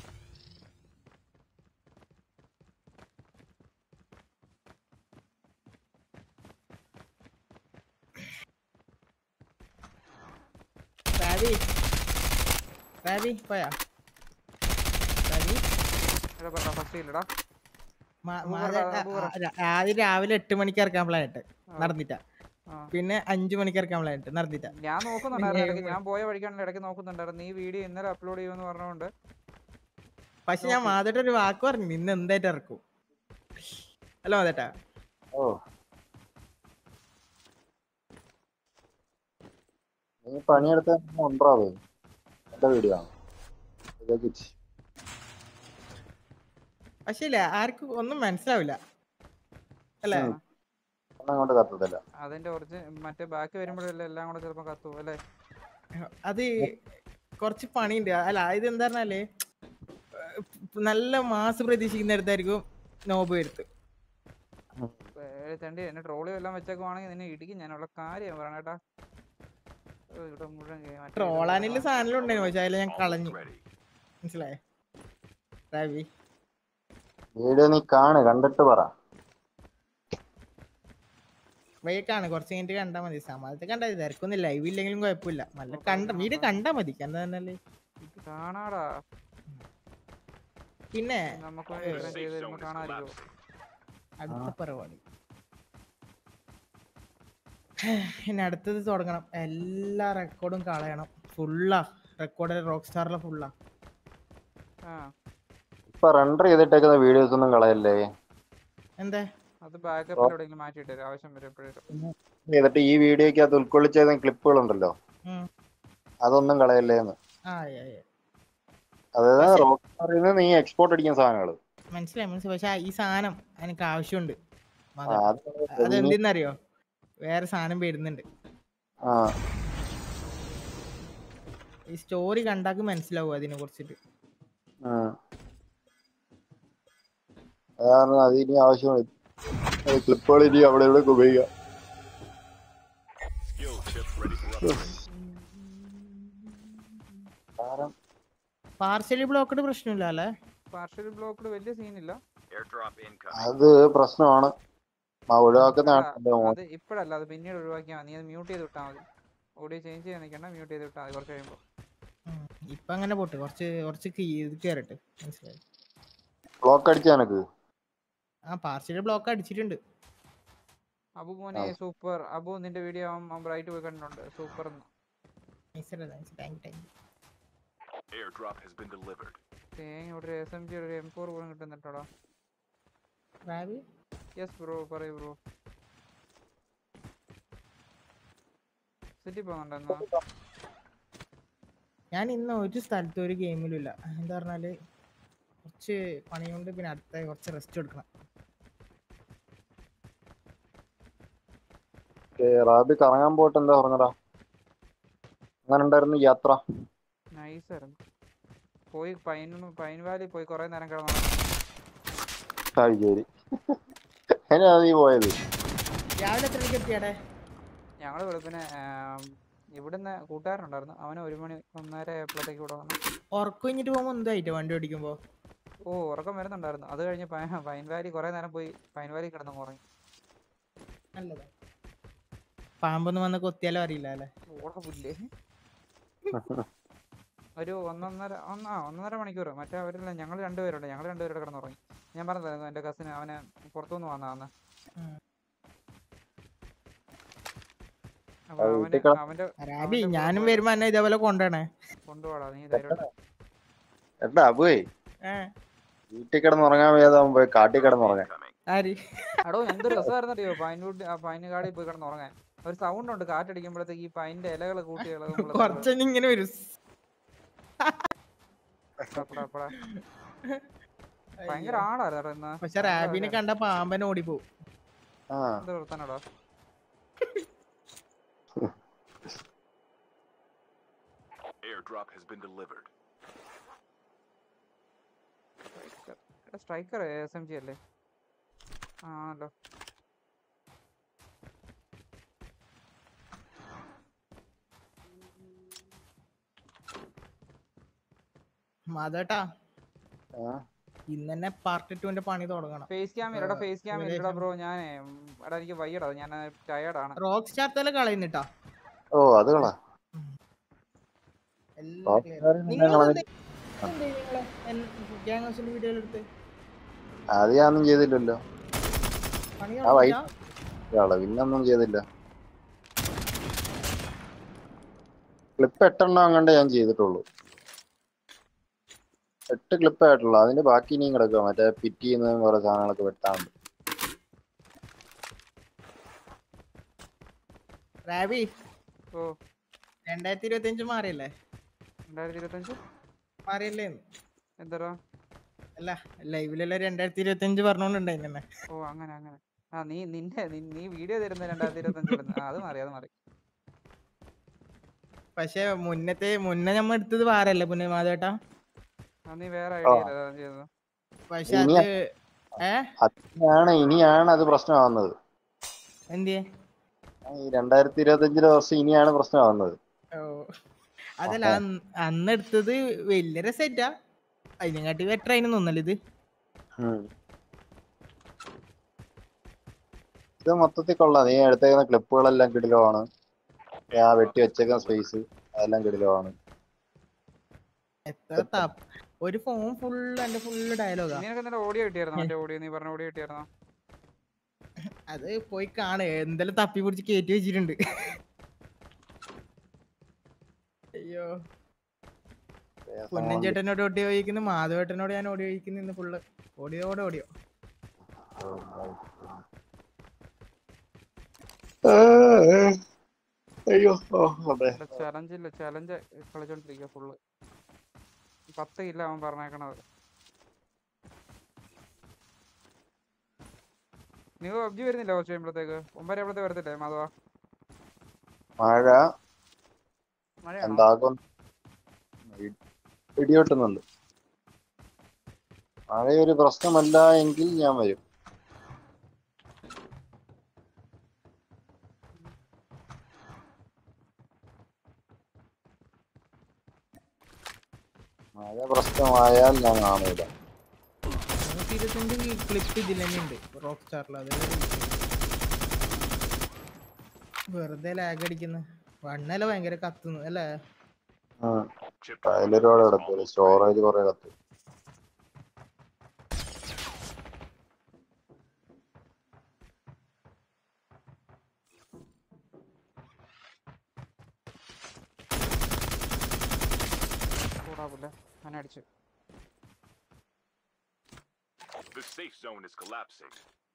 റാബി റാബി പോയാ? റാബി ഫസ്റ്റ് ഇല്ലടാ. ആദ്യം രാവിലെ എട്ട് മണിക്ക് ഇറക്കാൻ പ്ലാനിട്ട് നടന്നിട്ടാ. പിന്നെ അഞ്ചു മണിക്ക് ഇറക്കാൻ പ്ലാനിട്ട് നടന്നിട്ടാ. ഞാൻ നോക്കുന്നുണ്ടായിരുന്നു, ഞാൻ പോയ വഴിക്കാണ് ഇടയ്ക്ക് നോക്കുന്നുണ്ടായിരുന്നു. ഈ വീഡിയോ ഇന്നലെ അപ്ലോഡ് ചെയ്യുമെന്ന് പറഞ്ഞുകൊണ്ട്. പക്ഷെ ഞാൻ മാതേട്ട ഒരു വാക്ക് പറഞ്ഞു, ഇന്ന് എന്തായിട്ട് ഇറക്കും. അല്ല മാതേട്ടാ? ഓ നീ പണിയെടുത്ത ഉണ്ടോ? അത് എന്റെ വീഡിയോ ആണ്. പക്ഷേ ഇല്ല, ആർക്കും ഒന്നും മനസ്സിലാവില്ല അല്ലേ? അങ്ങോട്ട് കത്തത്തില്ല. അതിന്റെ ഒറിജിനൽ മറ്റേ ബാക്കി വരുമ്പോഴല്ലേ എല്ലാം കൂടെ ചിലപ്പോ കത്തും അല്ലേ? അത് കുറച്ച് പണിയുണ്ട്. അല്ല ഇത് എന്താ പറഞ്ഞാല് നല്ല മാസ് പ്രതീക്ഷിക്കുന്നിടത്തായിരിക്കും നോബ് വരുത്ത്. തണ്ടി എന്നെ ട്രോളി എല്ലാം വെച്ചേക്കുവാണെങ്കിൽ നിന്നെ ഇടിക്കും ഞാനുള്ള കാര്യം പറയണേട്ടാ. ഇവിടെ മുഴുവൻ game മറ്റേ ഇത് ട്രോളാനില്ല വരുവാ. സാധനം ഉണ്ടായിരുന്നു പക്ഷെ അതിൽ ഞാൻ Almost കളഞ്ഞു ready. മനസ്സിലായോ രാവി വീഡിയോ നീ കാണ് കണ്ടിട്ട് പറ. വൈകിട്ടാണ് കുറച്ച് കഴിഞ്ഞിട്ട് കണ്ടാ മതി സമാധത്തെ കണ്ടാ മതി തിരക്കൊന്നും ലൈവ് ഇല്ലെങ്കിലും കുഴപ്പമില്ല നല്ല ഓ, കണ്ട കളിക്കണം, വീഡിയോ കളിക്കണം. കണ്ടാ മതി എന്താ പറഞ്ഞാല് ഇത് കാണാടാ. പിന്നെ നമുക്ക് വേണ്ടി ഇത്രയും Safe ചെയ്ത് zone തരുമ്പോ is കാണാതിരിക്കുമോ? collapsing. അടുത്ത പരിപാടി ഇനി അടുത്തത് തുടങ്ങണം എല്ലാ റെക്കോർഡും കളയണം ഫുള്ളാ റെക്കോർഡ് റോക്ക് സ്റ്റാറിലെ ഫുള്ളാ ആ ഇപ്പൊ റെൻഡർ ചെയ്തിട്ടേക്കുന്ന വീഡിയോസ് ഒന്നും കളയല്ലേ. എന്താ അത് ബാക്കപ്പിൽ എവിടെയെങ്കിലും മാറ്റിയിട്ട് തരും ആവശ്യം വരും എപ്പോഴും. ചെയ്തിട്ട് ഈ വീഡിയോക്ക് അത് ഉൾക്കൊള്ളിച്ച ക്ലിപ്പുകളുണ്ടല്ലോ ഉം. അതൊന്നും കളയല്ലേന്ന്. ആ ഏ, ഏ. അതായത് പക്ഷെ- റോക്ക് സ്റ്റാറിൽ നിന്ന് നീ എക്സ്പോർട്ട് അടിക്കുന്ന സാധനങ്ങൾ മനസ്സിലായി മനസ്സിലായി പക്ഷെ ഈ സാധനം എനിക്ക് ആവശ്യമുണ്ട് ആ, മാധവേട്ടാ. അത് നീ- അതെന്തെന്നറിയോ വേറെ സാധനം വരുന്നുണ്ട് ആ ഈ സ്റ്റോറി കണ്ടാക്ക് മനസ്സിലാവും അതിനെ കുറിച്ചിട്ട് ആ. അതാണ് അതിനി ആവശ്യമാണ് ക്ലിപ്പുകൾ ഇനി അവിടെ ഇവിടെ ഉപയോഗിക്കാം. Skill chip ready for upgrade. കാരണം പാർഷ്യലി ബ്ലോക്കഡ് പ്രശ്നമില്ല അല്ലേ പാർഷ്യൽ ബ്ലോക്ക്ഡ് വലിയ സീനില്ല. Airdrop incoming. അത് പ്രശ്നമാണ്. ആ, ഒഴിവാക്കുന്നതാണ് അല്ല, എന്റെ മോൻ. അത് ഇപ്പഴല്ല, അത് പിന്നീട് ഒഴിവാക്കിയാൽ മതി. നീ അത് മ്യൂട്ട് ചെയ്ത് വിട്ടാൽ മതി. ഓഡിയോ ചേഞ്ച് ചെയ്യാൻ നിൽക്കണ്ട, മ്യൂട്ട് ചെയ്ത് വിട്ടാൽ മതി കുറച്ച് കഴിയുമ്പോൾ. ഉം. ഇപ്പൊ അങ്ങനെ പോട്ടെ കുറച്ച് കുറച്ച് കീ- ഇത് കയറട്ടെ മനസ്സിലായി ബ്ലോക്ക് അടിച്ച എനക്ക് ആ പാർഷ്യലി ബ്ലോക്ക് അടിച്ചിട്ടുണ്ട് അബു മോനെ ആ. സൂപ്പർ. അബു നിന്റെ വീഡിയോ ബ്രൈറ്റ് പോയി കണ്ടിട്ടുണ്ട്. Super. Thank you Airdrop has been delivered. തേങ്ങ ഒരു എസ് എം ജി ഒരു എം ഫോർ പോലും കിട്ടുന്നുണ്ടോടാ. റാവി യെസ് ബ്രോ, പറയൂ ബ്രോ. സിറ്റി പോകുന്നുണ്ടെന്നോ? ഞാൻ ഇന്ന് ഒരു സ്ഥലത്ത് ഒരു ഗെയിമിലും ഇല്ല എന്താ പറഞ്ഞാല് കുറച്ച് പണിയുണ്ട് പിന്നെ അടുത്ത കുറച്ച് റെസ്റ്റ് എടുക്കണം റാബി കറങ്ങാൻ പോയിട്ട് എന്താ പറഞ്ഞടാ? അങ്ങനെ ഉണ്ടായിരുന്നു യാത്ര. നൈസ് ആയിരുന്നു. പോയി പൈൻ പൈൻ വാലി പോയി കുറെ നേരം കിടന്നു. അത് ശരി. അതിനാ നീ പോയത്? രാവിലെ എത്ര മണിക്ക് എത്തിയാടെ ഞങ്ങൾ വെളുപ്പിനെ ആം, ഇവിടുന്ന് കൂട്ടുകാരനുണ്ടായിരുന്നു. അവന് ഒരു മണി ഒന്നര ആയപ്പോഴത്തേക്ക് ഇവിടെ വന്നു. ഉറക്കം കഴിഞ്ഞിട്ട് പോകുമ്പോ എന്തായിട്ട് വണ്ടി ഓടിക്കുമ്പോ ഓ, ഉറക്കം വരുന്നുണ്ടായിരുന്നു. അത് കഴിഞ്ഞ് പൈ- പൈൻ വാലി കുറെ നേരം പോയി പൈൻ വാലി കിടന്നു ഉറങ്ങി. നല്ലതാ പാമ്പൊന്നും വന്ന് കൊത്തിയാലോ അറിയില്ല അല്ലെ ഓടപ്പുല്ലേ. ഒരു ഒന്നൊന്നര ഒന്ന് ആ ഒന്നര മണിക്കൂർ. മറ്റേ അവരെല്ലാം ഞങ്ങൾ രണ്ടുപേരുണ്ട്. ഞങ്ങൾ രണ്ടുപേരുടെ കിടന്നുറങ്ങി. ഞാൻ പറഞ്ഞതായിരുന്നു എൻ്റെ കസിന് അവനെ പുറത്തുനിന്ന് വന്നതാന്ന്. അപ്പൊ അത് അവന് വീട്ടിൽ കിട- അവന്റെ റാബി അവന്റെ കൂടെ ഞാനും പോയത്. വരുമ്പോ എന്നെ ഇതേപോലെ കൊണ്ടുപോണേ കൊണ്ടുപോടാ നീ ധൈര്യമായിട്ട്. എട്ടാ അബുവേ ഏഹ് വീട്ടിൽ കിടന്ന് ഉറങ്ങാൻ വേദം പോയി കാട്ടിൽ കിടന്ന് ഉറങ്ങാൻ. Incoming. ആര് അടോ എന്ത് രസമായിരുന്നു അറിയോ പൈൻവുഡ് ആ പൈനുകാടിൽ പോയി കിടന്ന് ഉറങ്ങാൻ. ഒരു സൗണ്ട് ഉണ്ട് കാറ്റടിക്കുമ്പോഴത്തേക്ക് ഈ പൈൻ്റെ ഇലകൾ കൂട്ടി ഇളകുമ്പോഴത്തേക്ക് കൊറച്ചെണ്ണ ഇങ്ങനെ വരും ഭയങ്കര ആളായിരുന്നു ഇന്ന്. പക്ഷെ റാബിനെ കണ്ട പാമ്പനെ ഓടിപ്പോവും ആ എന്ത് വർത്താനോടാ? Airdrop has been delivered. Striker S M G അല്ലേ? ആണല്ലോ. മാധവേട്ടാ ആ. ഇന്ന് തന്നെ പാർട്ട് ടുവിന്റെ പണി തുടങ്ങണം ഫേസ് ക്യാം ഇല്ലടാ, ഫേസ് ക്യാം ഇല്ലടാ ബ്രോ. ഞാൻ എടാ എനിക്ക് വയ്യടാ, ഞാൻ ടയർഡാണ്. റോക്ക് സ്റ്റാർ തല കളയുന്നിട്ടാ ഓ അത് കളാ. എല്ലാം clear. നിങ്ങളെന്ത് എന്ത് നിങ്ങളെ ഗ്യാങ് ഹൗസിന്റെ വീഡിയോയിലെടുത്ത് അത് ഞാനൊന്നും ചെയ്തില്ലല്ലോ. പണി ആ വൈ തുടങ്ങിയില്ല? ഇയാള് പിന്നൊന്നും ചെയ്തില്ല. ക്ലിപ്പ് എട്ടെണ്ണം അങ്ങണ്ട് ഞാൻ ചെയ്തിട്ടുള്ളൂ. എട്ട് ക്ലിപ്പ് ആയിട്ടുള്ളൂ. അതിന്റെ ബാക്കി ഇനിയും കിടക്കുക. മറ്റേ പിറ്റ് ചെയ്യുന്ന കുറെ സാധനങ്ങളൊക്കെ വെട്ടാറുണ്ട്. റാബി ഓ, രണ്ടായിരത്തി ഇരുപത്തി അഞ്ച് മാറിയല്ലേ രണ്ടായിരത്തി ഇരുപത്തഞ്ച് മാറിയല്ലേ എന്തരാ? അല്ല ലൈവിലല്ലേ രണ്ടായിരത്തി ഇരുപത്തി അഞ്ച് പറഞ്ഞോണ്ടുണ്ടായി തന്നെ ഓ അങ്ങനെ അങ്ങനെ. ആ നീ നിന്റെ നി- നീ വീഡിയോ തരുന്ന രണ്ടായിരത്തി ഇരുപത്തഞ്ചിലെന്ന്. അത് മാറി അത് മാറി. പക്ഷെ മുന്നത്തെ മുന്നേ നമ്മ എടുത്തത് വേറല്ലേ പുന്നെ മാധവേട്ടാ ആ നീ വേറെ ഐഡിയ അല്ലേ ചെയ്തത്? പക്ഷെ ഇനി അത് ഏ അതിനാണ് ഇനിയാണ് അത് പ്രശ്നമാവുന്നത്. എന്തിയെ? ഈ രണ്ടായിരത്തി ഇരുപത്തി അഞ്ചിലെ വർഷം ഇനിയാണ് പ്രശ്നമാവുന്നത്. ഓ അതല്ല അന്ന് അന്ന് എടുത്തത് വലിയ രസമായിട്ടാ, അതിനെക്കാട്ടി ബെറ്റർ അതിന് തോന്നല്ലേ ഇത്. ഇത് മൊത്തത്തിൽ കൊള്ളാം. നീ എടുത്തേക്കുന്ന ക്ലിപ്പുകളെല്ലാം കിടിലമാണ്. ആ വെട്ടി വെച്ചേക്കുന്ന സ്പേസ് അതെല്ലാം കിടിലമാണ്. എത്ര താപ്പ് ഒരു ഫോൺ ഫുള്ള് എന്റെ ഫുള്ള് ഡയലോഗാ. ഓഡിയോ കിട്ടിയായിരുന്നോ? മറ്റേ ഓഡിയോ നീ പറഞ്ഞ ഓഡിയോ കിട്ടിയായിരുന്നോ? അത് പോയി കാണേ, എന്തെല്ലാം തപ്പി പിടിച്ച് കയറ്റി വെച്ചിട്ടുണ്ട്. അയ്യോ കുന്നൻ ചേട്ടനോട് ഓടിയോ ചോദിക്കുന്നു, മാധവേട്ടനോട് ഞാൻ ഓടിയോ ചോദിക്കുന്നു. ഇന്ന് ഫുള്ള് ഓടിയോടെ ഓടിയോ. അയ്യോ ചലഞ്ച് ഇല്ല, ചലഞ്ച് കളിച്ചോണ്ടിരിക്കുക ഫുള്ള്. പത്ത് ഇല്ല അവൻ പറഞ്ഞേക്കണത്. നീ പബ്ജി വരുന്നില്ല കുറച്ച് കഴിയുമ്പോഴത്തേക്ക്? ഒമ്പത് എവിടത്തെ വരത്തില്ലേ മാധവ? മഴ എന്താകും, ഇടിവെട്ടുന്നുണ്ട്. മഴയൊരു പ്രശ്നമല്ല എങ്കിൽ ഞാൻ വരും. മഴ പ്രശ്നമായാൽ ഞാൻ കാണൂല. നൂറ്റി ഇരുപത്തഞ്ച് ക്ലിപ്പ് ഇതിൽ തന്നെ ഉണ്ട് റോക്ക് സ്റ്റാറിൽ. അത് വെറുതെ ലാഗ് അടിക്കുന്നു. വണ്ണല ഭയങ്കര കത്തുന്നു അല്ലേ? അതിലൊരുപാട് കിടക്കും, സ്റ്റോറേജ് കുറെ കത്തും. അടിച്ചു. The safe zone is collapsing.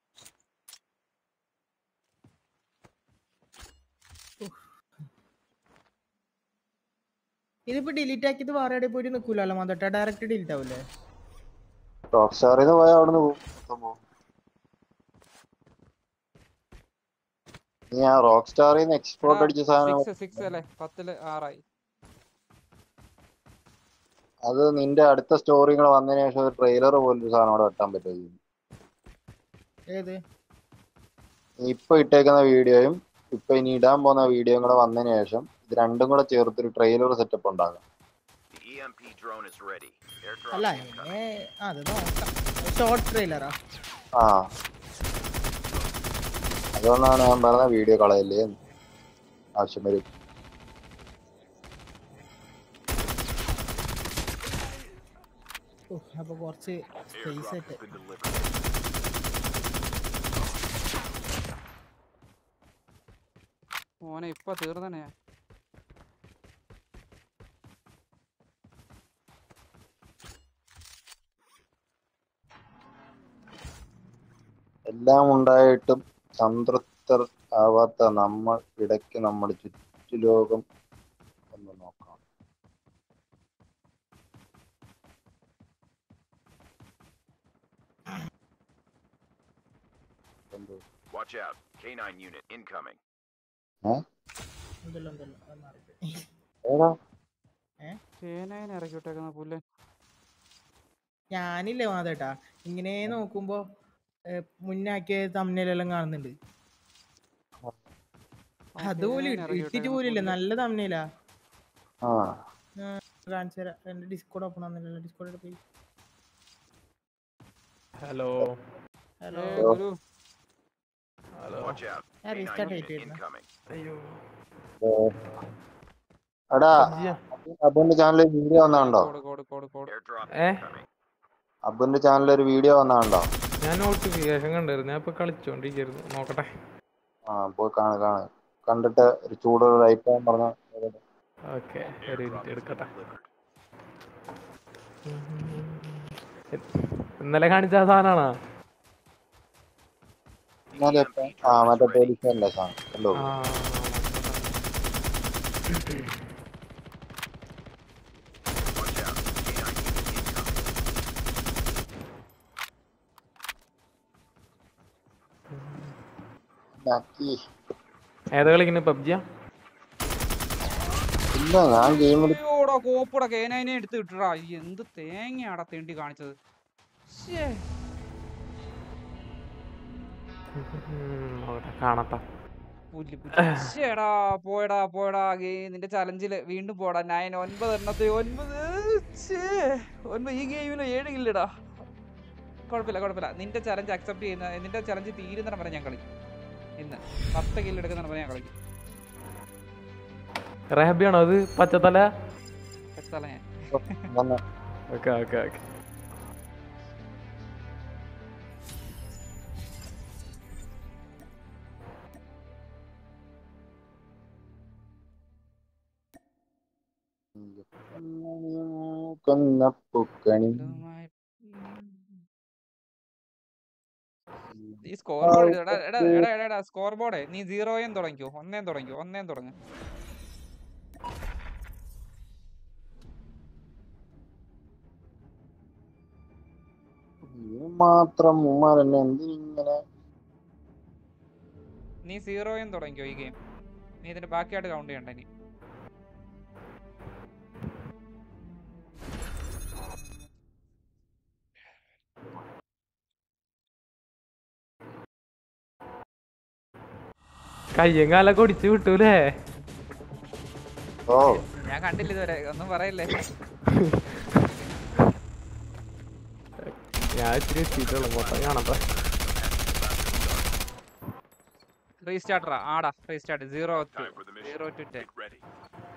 ഇതിപ്പോ ഡിലീറ്റ് ആക്കിയത് വേറെ എവിടെ പോയിട്ട് നിക്കൂലല്ലോ മാധവട്ടാ? ഡയറക്റ്റ് ഡിലീറ്റ് ആവൂലേ? റോക്ക് സ്റ്റാറിൽ നിന്ന് പോയാൽ അവിടെ നിന്ന് പോകും. നീ ആ റോക്ക് സ്റ്റാറിൽ നിന്ന് എക്സ്പോർട്ട് അടിച്ച സാധനം അത് നിന്റെ അടുത്ത സ്റ്റോറി കൂടെ വന്നതിന് ശേഷം ഒരു ട്രെയിലർ പോലൊരു സാധനം അവിടെ വെട്ടാൻ പറ്റും. ഏത്? ഇപ്പൊ ഇട്ടേക്കുന്ന വീഡിയോയും ഇപ്പൊ ഇനി ഇടാൻ പോകുന്ന വീഡിയോയും കൂടെ വന്നതിന് ശേഷം ഇത് രണ്ടും കൂടെ ചേർത്തൊരു ട്രെയിലർ സെറ്റപ്പ് ഉണ്ടാകാം. അല്ല അത് നോക്കാം. ഷോർട്ട് ട്രെയിലറാ? ആ അതുകൊണ്ടാണ് ഞാൻ പറഞ്ഞ വീഡിയോ കളയല്ലേ ആവശ്യം വരും. അപ്പൊ കുറച്ച് സ്പേസ് ആയിട്ട് മോനെ ഇപ്പൊ തീർന്നേ. എല്ലാം ഉണ്ടായിട്ടും സംതൃപ്തർ ആവാത്ത നമ്മൾ ഇടയ്ക്ക് നമ്മുടെ ചുറ്റുലോകം ഒന്ന് നോക്കാം. Watch out, K nine unit incoming. ഏഹ് ഉണ്ടല്ലോ ഉണ്ടല്ലോ അത് മാറിപ്പോയി. ഏതാ ചേനേനെ ഇറക്കി വിട്ടേക്കുന്ന പുല്ല്? ഞാനില്ലേ മാധവേട്ടാ ഇങ്ങനെ നോക്കുമ്പോ മുന്നാക്കിയ തമ്മിലെല്ലാം കാണുന്നുണ്ട്. അതുപോലെ ഇട്ടിട്ട് പോലില്ല, നല്ല തമ്മിലാ. കാണിച്ചു തരാം. എന്റെ ഡിസ്കോഡ് ഓപ്പൺ ആവുന്നില്ലല്ലോ. ഡിസ്കോഡ് പോയി. ഹലോ ഹലോ ഞാൻ റീസ്റ്റാർട്ട് ചെയ്തിരുന്നു. എടാ അബുന്റെ ചാനലിൽ വീഡിയോ വന്നാണ്ടോ? അബുന്റെ ചാനലിൽ ഒരു വീഡിയോ വന്നാണ്ടോ? ഞാൻ നോട്ടിഫിക്കേഷൻ കണ്ടിരുന്നു. ഞാൻ ഇപ്പൊ കളിച്ചോണ്ടിരിക്കുന്നു. നോക്കട്ടെ. ആ പോയി കാണു കാണു കണ്ടിട്ട് ഒരു ചൂടുള്ള അഭിപ്രായം പറഞ്ഞ. ഓക്കെ ഒരു മിനിറ്റ് എടുക്കട്ടെ. ഇന്നലെ കാണിച്ച സാധനാണോ? ആ മറ്റേ പോലീസുകാരൻ്റെ സാധനം കണ്ടോ? ഏതാ കളിക്കുന്നത്? പബ്ജിയാ? ഇല്ല ഞാൻ ഗെയിം കോപ്പൂടെ കേനൈനെ എടുത്ത് കിട്ടടാ. എന്ത് തേങ്ങയാടാ തേണ്ടി കാണിച്ചത്. കാണട്ടാ. പുല്ല് പുല്ല്. ശ്ശേടാ പോയടാ പോയടാ ഗേ നിന്റെ ചലഞ്ചില് വീണ്ടും പോടാ. നയൻ ഒൻപത് എണ്ണത്തി ഒൻപത് ഛേ, ഒൻപത് ഈ ഗെയിമിൽ ഏഴ് കില്ലടാ. കുഴപ്പമില്ല കുഴപ്പമില്ല. നിന്റെ ചലഞ്ച് അക്സെപ്റ്റ് ചെയ്യുന്ന നിന്റെ ചലഞ്ച് തീരുന്നിടം വരെ ഞാൻ കളിക്കും. ഇന്ന് പത്ത് കില്ല് എടുക്കുന്നിടം വരെ ഞാൻ കളിക്കും. റഹബിയാണോ അത് പച്ചത്തല? പച്ചത്തല ഞാൻ. Okay okay okay. കൊന്നപ്പൂക്കണി ഈ സ്കോർ ബോർഡ് എടാ എടാ എടാ എടാ സ്കോർ ബോർഡേ നീ സീറോയും തുടങ്ങിക്കോ ഒന്നേം തുടങ്ങിക്കോ ഒന്നേം തുടങ്ങ്. മാത്രം ഉമ്മാരെന്നെ എന്തിങ്ങനെ നീ സീറോയും തുടങ്ങിക്കോ ഈ ഗെയിം. നീ ഇതിന്റെ ബാക്കിയായിട്ട് കൗണ്ട് ചെയ്യണ്ട ഇനി. കയ്യും കാലൊക്കെ ഒടിച്ചു വിട്ടൂലേ? ഓ ഞാൻ കണ്ടില്ല ഇതുവരെ, ഒന്നും പറയല്ലേ. ഞാൻ ഇച്ചിരി എത്തിയിട്ടുള്ളൂ, മൊത്തം കാണട്ടെ. റീസ്റ്റാർട്ടറാ ആടാ restart zero Time for the mission. Zero to ten. Get ready.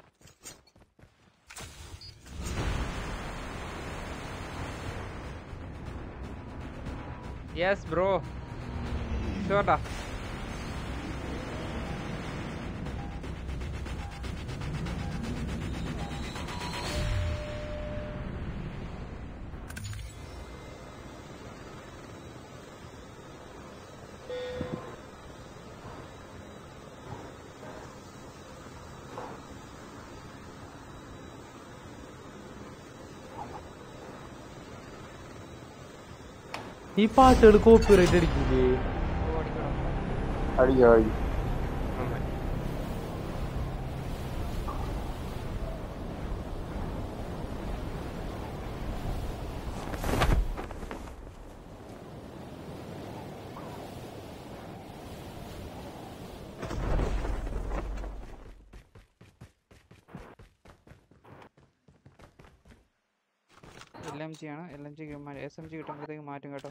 Yes bro ഷുവർടാ. ഈ പാട്ടുകൾ കോപ്പിറൈറ്റ് അടിക്കില്ലേ? അടിയോ അടി എൽ എം ജി ആണ്. L M G S M G കിട്ടുമ്പോഴത്തേക്ക് മാറ്റും കേട്ടോ.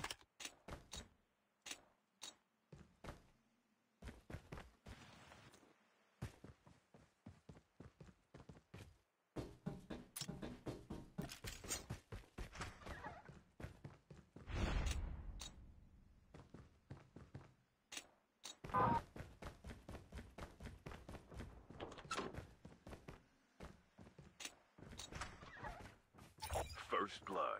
First blood.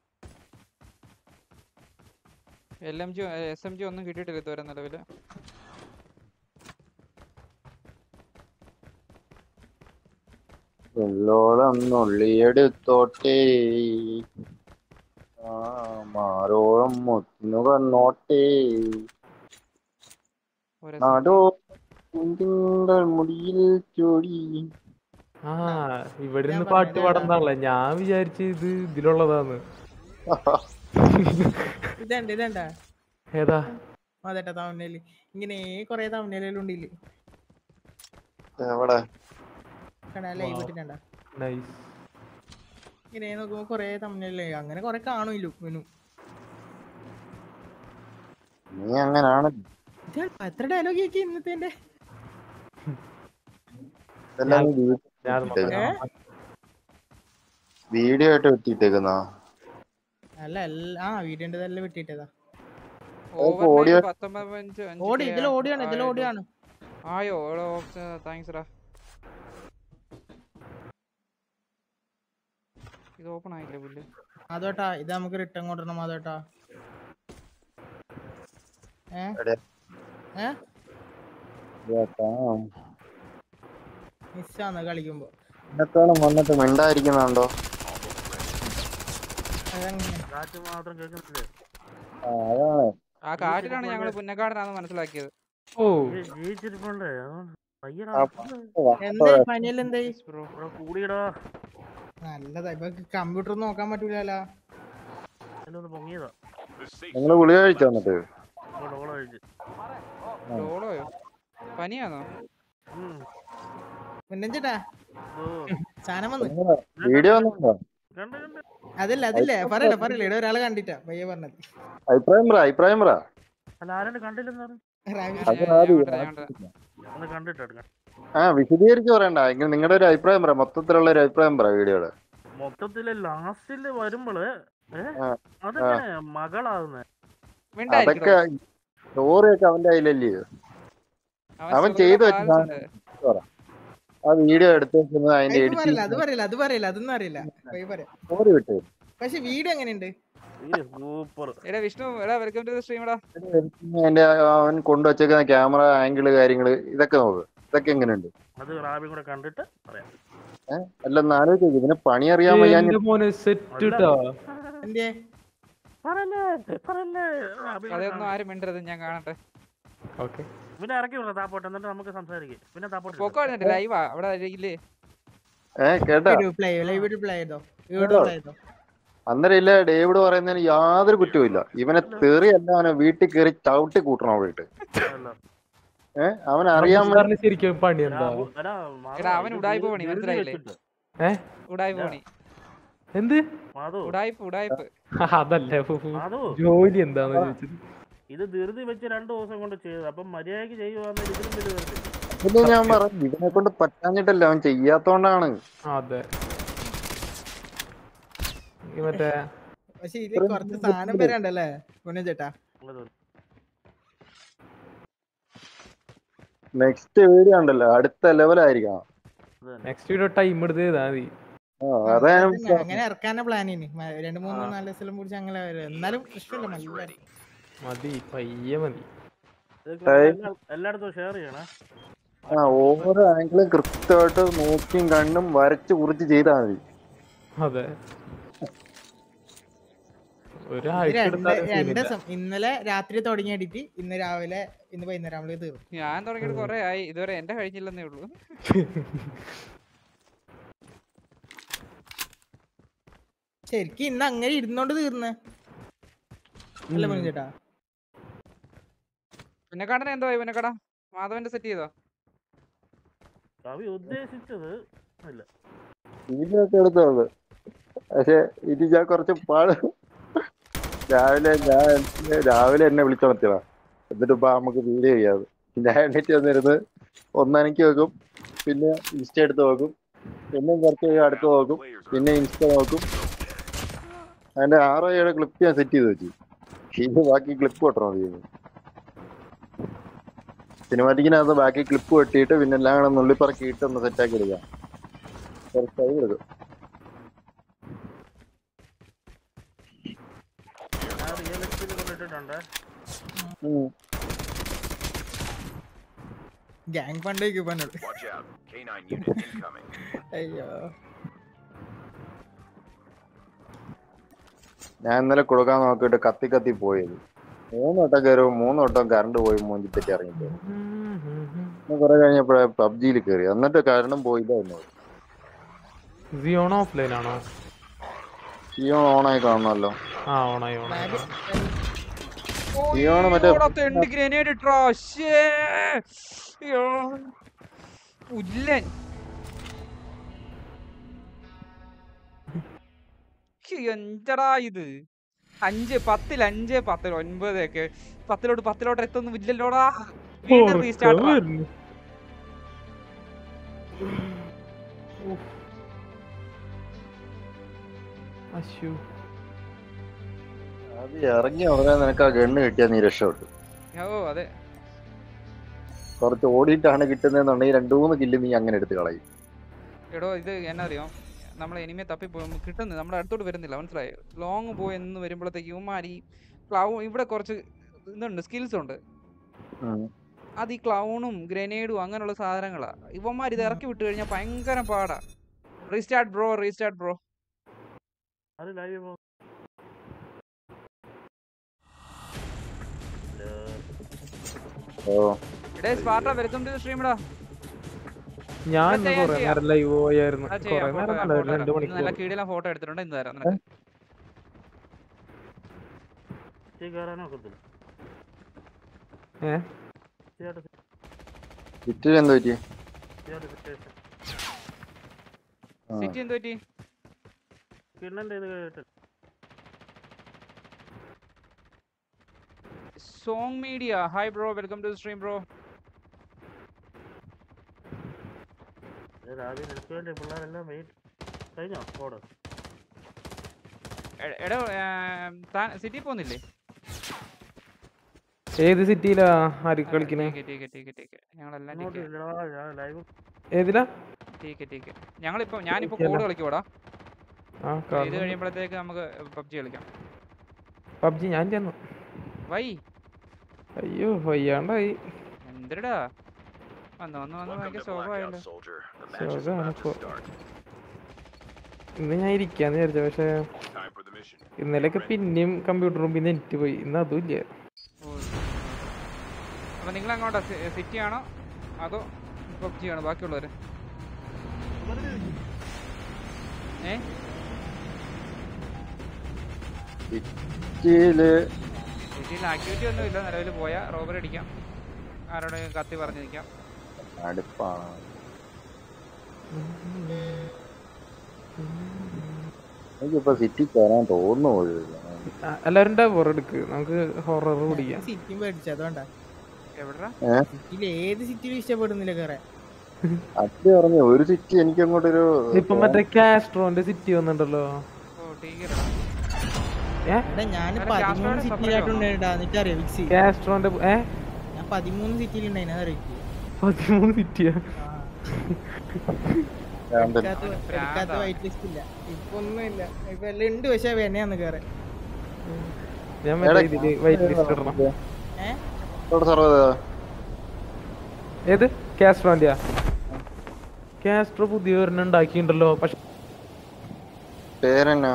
L M G S M G ഒന്നും കിട്ടിയിട്ടില്ല ഇതുവരെ നിലവില്. എല്ലോളം നുള്ളിയെടുത്തോട്ടേ ആ മാരോളം മുന്നു കണ്ണോട്ടേ ഒരു നാടോ കുങ്കിങ്കൾ മുടിയിൽ ചൊടി. ആ ഇവിടെ നിന്ന് പാട്ട് പാടുന്നതാണല്ലേ, ഞാൻ വിചാരിച്ചു ഇത് ഇതിലുള്ളതാന്ന്. ഇതണ്ട ഇതണ്ട ഏതാ? അതേട്ടാ തമിഴ്നയില് ഇങ്ങനെ കൊറേ തമിഴ്നയിലുണ്ട്. എവിടെ ലൈവ് ഇട്ടിട്ടുണ്ട നൈസ്. ഇങ്ങനെ നോക്കുമ്പോ കൊറേ തമിഴ്നയില് അങ്ങനെ കൊറേ കാണൂല്ലോ. നീ അങ്ങനാണ് എത്ര ഡയലോഗ് കേക്ക് ഇന്നത്തെ വീഡിയോ ആയിട്ട് വെട്ടിട്ടേക്കുന്ന അല്ല ആ വീഡിയോന്റെ തന്നെ വെട്ടിട്ടതാ. ഓഡിയോ ഓടി ഇതിൽ ഓടിയാണ് ഇതിൽ ഓടിയാണ് ആയോ താങ്ക്സ് ടാ. ഇത് ഓപ്പൺ ആയില്ലേ പുല്ല്? അതോട്ടാ ഇത് നമുക്ക് റിട്ടേൺ കൊണ്ടുവരണം. അതോട്ടാ ഏ ഏ മിസ്സാന്ന് കളിക്കുമ്പോ ഇന്നത്തോളം വന്നിട്ട് മിണ്ടായിരിക്കുന്നുണ്ടോ? അതാണ് ആ കാറ്റിലാണ് ഞങ്ങള് പുന്നക്കാടനാന്ന് മനസ്സിലാക്കിയത്. ഓ എന്തായി പനിയല്ല എന്തായി? ബ്രോ നല്ലതാ. ഇപ്പൊ കമ്പ്യൂട്ടർ നോക്കാൻ പറ്റൂലല്ലോ. The safe നിങ്ങള് ഗുളിക കഴിച്ചോ? എന്നിട്ട് ഡോളോയോ പനിയാണോ? മുന്നഞ്ചേട്ടാ സാധനം വന്ന് വീഡിയോ വന്നിട്ടുണ്ടോ? അതല്ല അതില്ല പറയല പറയല ഇവിടെ ഒരാളെ കണ്ടിട്ടാ പയ്യെ പറഞ്ഞത്. അഭിപ്രായം പറ അഭിപ്രായം പറ. ആ വിശദീകരിച്ച് പറയണ്ട, എങ്കിൽ നിങ്ങളുടെ ഒരു അഭിപ്രായം പറ, മൊത്തത്തിലുള്ള ഒരു അഭിപ്രായം പറ വീഡിയോയുടെ. മൊത്തത്തില് ലാസ്റ്റില് വരുമ്പോള് ആ, അതെങ്ങനെ മകളാവുന്നേ? അതൊക്കെ സ്റ്റോറിയൊക്കെ അവന്റെ കയ്യിലല്ലേ. അവൻ ചെയ്തു വെച്ച പറ. ആ വീഡിയോ എടുത്ത് വെക്കുന്നത് അതിന്റെ അത് എഡിറ്റിംഗ് പറയില്ല അത് പറയില്ല അത് പറയില്ല അതൊന്നും അറിയില്ല പയ്യെ പറയാം. സ്റ്റോറി വിട്ടു. പക്ഷെ വീഡിയോ എങ്ങനെയുണ്ട്? സൂപ്പർ. എടാ വിഷ്ണു എടാ വെൽക്കം ടു ദി സ്ട്രീം എടാ. അതിന്റെ അവൻ കൊണ്ടുവച്ചേക്കുന്ന ക്യാമറ ആംഗിള് കാര്യങ്ങള് ഇതൊക്കെ നോക്ക്, ഇതൊക്കെ എങ്ങനെയുണ്ട്? അത് റാബി കൂടെ കണ്ടിട്ട് പറയാം. ഏഹ് അല്ല ഒന്ന് ആലോചിച്ച് നോക്ക്, ഇതിന് പണി അറിയാൻ വയ്യ. എന്റെ മോനെ സെറ്റ് ഇട്ടാ. എന്തേ പറയല്ലേ പറയല്ലേ റാബി കൂടെ അതൊന്നും ആരും മിണ്ടരുത്, ഞാൻ കാണട്ടെ. ഓക്കെ പിന്നെ ഇറക്കി വിടാം താപ്പോട്ട്, എന്നിട്ട് നമുക്ക് സംസാരിക്കാം. പിന്നെ താപ്പോട്ട് പൊക്കോ ലൈവാ അവിടെ ഇല്ലേ? ഏഹ് കേട്ടാ, പ്ലേ ലൈവ് പ്ലേ ചെയ്തോ വീഡിയോ പ്ലേ ചെയ്തോ? അന്നേരം ഇല്ല ഡേവിഡ് പറയുന്നതിന് യാതൊരു കുറ്റവും ഇല്ല. ഇവനെ തെറിയല്ല, അവനെ വീട്ടിൽ കയറി ചവിട്ടി കൂട്ടണം അവിടെ. ഏഹ് അവൻ അറിയാൻ വേണ്ടി ശരിക്കും പണി എന്താ? എടാ അവൻ ഉടായ്പ പണി മനസ്സിലായില്ലേ? ഏഹ് ഉടായ്പ പണി എന്ത് ഉടായ്പ ഉടായ്പ അതല്ലേ ജോലി എന്താന്ന് ചോദിച്ചത്. ഇത് ധൃതി വെച്ച് രണ്ടു ദിവസം കൊണ്ട് ചെയ്തത്. അപ്പം മര്യാദക്ക് ചെയ്യുവാന്ന് ഇതിലും വലിയ ധൃതി. പിന്നെ ഞാൻ പറഞ്ഞു ഇവനെ കൊണ്ട് പറ്റാഞ്ഞിട്ടല്ല, അവൻ ചെയ്യാത്തോണ്ടാണ്. അതെ മറ്റേ പക്ഷെ ഇതിൽ കുറച്ച് സാധനം വരാണ്ടല്ലേ മുന്നേ ചേട്ടാ. നെക്സ്റ്റ് വീഡിയോ ഉണ്ടല്ലോ അടുത്ത ലെവലായിരിക്കണം. നെക്സ്റ്റ് വീഡിയോ ടൈം എടുത്ത് ചെയ്താ മതി. അങ്ങനെ ഇറക്കാനുള്ള പ്ലാനിന് രണ്ട് മൂന്ന് നാല് ദിവസം പിടിച്ച് അങ്ങനെ വരും. എന്നാലും പ്രശ്നമില്ല, നല്ല മതി പയ്യെ മതി. എല്ലായിടത്തും ഷെയർ ചെയ്യണേ. ആ ഓരോ ആംഗിളും കൃത്യമായിട്ട് നോക്കിയും കണ്ണും വരച്ച് കുറിച്ച് ചെയ്താൽ മതി. അതെ ഇന്നലെ രാത്രി തുടങ്ങിയ എഡിറ്റ് ഇന്ന് രാവിലെ ഇന്ന് വൈകുന്നേരം ആവുമ്പോ തീർന്നു. ഞാൻ തുടങ്ങിയിട്ട് കൊറേ ആയി, ഇതുവരെ എന്റെ കഴിഞ്ഞില്ലെന്നേ ഉള്ളൂ. ശരിക്കും ഇന്ന് അങ്ങനെ ഇരുന്നോണ്ട് തീർന്ന് അല്ല പറഞ്ഞു ചേട്ടാ. പിന്നെ കടന എന്തോ പിന്നെ കട മാധവന്റെ സെറ്റ് ചെയ്തോ? കവി ഉദ്ദേശിച്ചത് അല്ല വീഡിയോക്കെ എടുത്തോളൂ. പക്ഷെ ഇത് ഞാൻ കുറച്ച് പാട് രാവിലെ ഞാൻ രാവിലെ എന്നെ വിളിച്ചുണർത്തിയതാ. എന്നിട്ട് ഇപ്പൊ നമുക്ക് വീഡിയോ ചെയ്യാതെ ഞാൻ എണീറ്റ് വന്നിരുന്ന് ഒന്നനക്ക് വെക്കും, പിന്നെ ഇൻസ്റ്റ എടുത്ത് നോക്കും, പിന്നെ കുറച്ച് അടുത്ത് നോക്കും, പിന്നെ ഇൻസ്റ്റ നോക്കും. അതിന്റെ ആറോ ഏഴോ ക്ലിപ്പ് ഞാൻ സെറ്റ് ചെയ്ത് വെച്ചു. ഇത് ബാക്കി ക്ലിപ്പ് കൊട്ടണം ചെയ്യുന്നു. സിനിമാറ്റിക്കിനകത്ത് ബാക്കി ക്ലിപ്പ് വെട്ടിയിട്ട് പിന്നെ എല്ലാം കൂടെ നുള്ളിപ്പറക്കിയിട്ട് ഒന്ന് സെറ്റാക്കി എടുക്കാം. കുറച്ച് ടൈം എടുക്കും. ഗ്യാങ് ഫണ്ടേക്ക് പണത്. Watch out. K nine unit incoming. അയ്യോ ഞാൻ ഇന്നലെ കൊടുക്കാൻ നോക്കിയിട്ട് കത്തി കത്തി പോയത്. മൂന്ന് വട്ടം കയറും, മൂന്ന് വട്ടം കറണ്ട് പോയി മൂഞ്ചി തെറ്റി ഇറങ്ങിപ്പോയി. കുറെ കഴിഞ്ഞപ്പോഴേ പബ്ജിയിൽ കയറി, എന്നിട്ട് കറണ്ടും പോയില്ല എന്നോട്. സിയോൺ ഓഫ്ലൈൻ ആണോ? സിയോൺ ഓണായി കാണണമല്ലോ. ആ ഓണായി ഓണായി. സിയോൺ മറ്റേ ഗ്രനേഡ് ഇട്ടോ ഉല്ലൻ. എന്തടാ ഇത്? അഞ്ച് പത്തിൽ അഞ്ച് പത്തിൽ ഒൻപത് ഒക്കെ പത്തിലോട്ട് പത്തിലോട്ട് എത്തൊന്നും ഇല്ലല്ലോടാ. വീണ്ടും റീസ്റ്റാർട്ട്. അത് ഇറങ്ങി ഉടനെ നിനക്ക് ആ ഗണ്ണ് കിട്ടിയാ നീ രക്ഷപ്പെട്ടു. ഓ അതെ, കുറച്ച് ഓടിയിട്ടാണ് കിട്ടുന്നതെന്നുണ്ടെങ്കിൽ രണ്ടു മൂന്ന് കില്ല് നീ അങ്ങനെ എടുത്ത് കളയും. എടോ ഇത് എന്നാ അറിയോ, നമ്മളെ എനിമയെ തപ്പി കിട്ടുന്നത് നമ്മുടെ അടുത്തോട്ട് വരുന്നില്ല, മനസ്സിലായോ? ലോങ് പോയി എന്ന് വരുമ്പോഴത്തേക്ക് ഇവന്മാരി ക്ലൗ ഇവിടെ കുറച്ച് ഇതുണ്ട്, സ്കിൽസ് ഉണ്ട്. അത് ഈ ക്ലൗണും ഗ്രനേഡും അങ്ങനെയുള്ള സാധനങ്ങളാ. ഇവന്മാർ ഇത് ഇറക്കി വിട്ട് കഴിഞ്ഞാൽ ഭയങ്കര പാടാ. Restart bro, restart bro. Welcome to the stream ടാ. ഞാൻ കുറെ നേരം ലൈവ് പോയായിരുന്നു. കുറെ നേരം രണ്ട് മണിക്കൂർ. നല്ല കീഴിലെ ഫോട്ടോ എടുത്തിട്ടുണ്ട്, ഇന്ന് തരാം നിനക്ക്. ഏ സിറ്റിയിൽ എന്താ പറ്റി? സിറ്റി എന്ത് പറ്റി? കിണ്ണന്റെ ഇത് കേട്ടില്ല. Song media hi bro, welcome to stream bro. ആദ്യം എടുത്തു വേണ്ടി പിള്ളേരെല്ലാം വെയിറ്റ് കഴിഞ്ഞോ ഓട്? എടോ താൻ സിറ്റി പോകുന്നില്ലേ? ഏത് സിറ്റിയിലാ ആര് കളിക്കണേ? ഞങ്ങളെല്ലാം ഇങ്ങോട്ട് ഇല്ലടാ, ഞാൻ ലൈവ് ഏതിലാ? ഞങ്ങളിപ്പോ ഞാനിപ്പോ കോഡ് കളിക്കൂടാ. ആ ഇത് കാണുന്നു. കഴിയുമ്പോഴത്തേക്ക് നമുക്ക് പബ്ജി കളിക്കാം. പബ്ജി ഞാൻ ചെന്നു. വൈ അയ്യോ വയ്യാണ്ടായി. എന്തിടാ വന്ന് വന്ന് വന്ന് Welcome ഭയങ്കര to Blackout, ശോകമായല്ലോ. soldier. The match is ശോകാണ് about ഇപ്പൊ. to start. ഇന്ന് ഞാൻ ഇരിക്കാന്ന് വിചാരിച്ചു, പക്ഷെ Time for the mission. ഇന്നലെയൊക്കെ പിന്നെയും കമ്പ്യൂട്ടറും പിന്നെ നെറ്റ് പോയി. ഇന്ന് അതും ഇല്ല. അപ്പൊ നിങ്ങൾ അങ്ങോട്ടാ സിറ്റി ആണോ അതോ പബ്ജി ആണോ ബാക്കിയുള്ളവര്? ഏ സിറ്റിയില് സിറ്റിയിൽ ആക്ടിവിറ്റി ഒന്നും ഇല്ല. നിലവിൽ പോയാ റോബർ അടിക്കാം, ആരോടെ കത്തി പറഞ്ഞു നിൽക്കാം. അടുപ്പാണ്. എനിക്കിപ്പോ സിറ്റി കയറാൻ തോന്നുന്നു പോലും. ആ, എല്ലാവരും ഡബർ എടുക്ക്, നമുക്ക് ഹൊറർ പിടിക്കാം. സിറ്റിയും പേടിച്ചു അതുകൊണ്ടാ. എവിടാ സിറ്റിയിൽ ഏത് സിറ്റിയിലും ഇഷ്ടപ്പെടുന്നില്ല കയറാൻ. അത് പറഞ്ഞു ഒരു സിറ്റി എനിക്ക് അങ്ങോട്ടൊരു ഇപ്പൊ മറ്റേ കാസ്ട്രോന്റെ സിറ്റി വന്നിട്ടുണ്ടല്ലോ. ഓ ടീക്കറാ. ഏ എടാ ഞാൻ അല്ല, പതിമൂന്ന് കാസ്ട്രോയുടെ സിറ്റിയിലായിട്ടുണ്ടായിട്ടാ. എനിക്കറിയാം വിക്സി. കാസ്ട്രോന്റെ ഏ ഞാൻ പതിമൂന്ന് സിറ്റിയിലുണ്ടായിന് അറിയിക്കും. പതിമൂന്ന് സിറ്റിയാ? എടുക്കാത്ത വൈറ്റ് ലിസ്റ്റ് ഇല്ല ഇപ്പൊ ഒന്നുമില്ല. ഇപ്പൊ എല്ലാം ഉണ്ട്, പക്ഷെ വെനയാന്ന് കയറാൻ. ഞാൻ മറ്റേ ഇതില് വൈറ്റ് ലിസ്റ്റ് ഇടണം. ഏഹ് ഏത് കാസ്ട്രോന്റെയാ? കാസ്ട്രോ പുതിയ ഒരെണ്ണം ഉണ്ടാക്കിണ്ടല്ലോ. പക്ഷെ പേരെന്നാ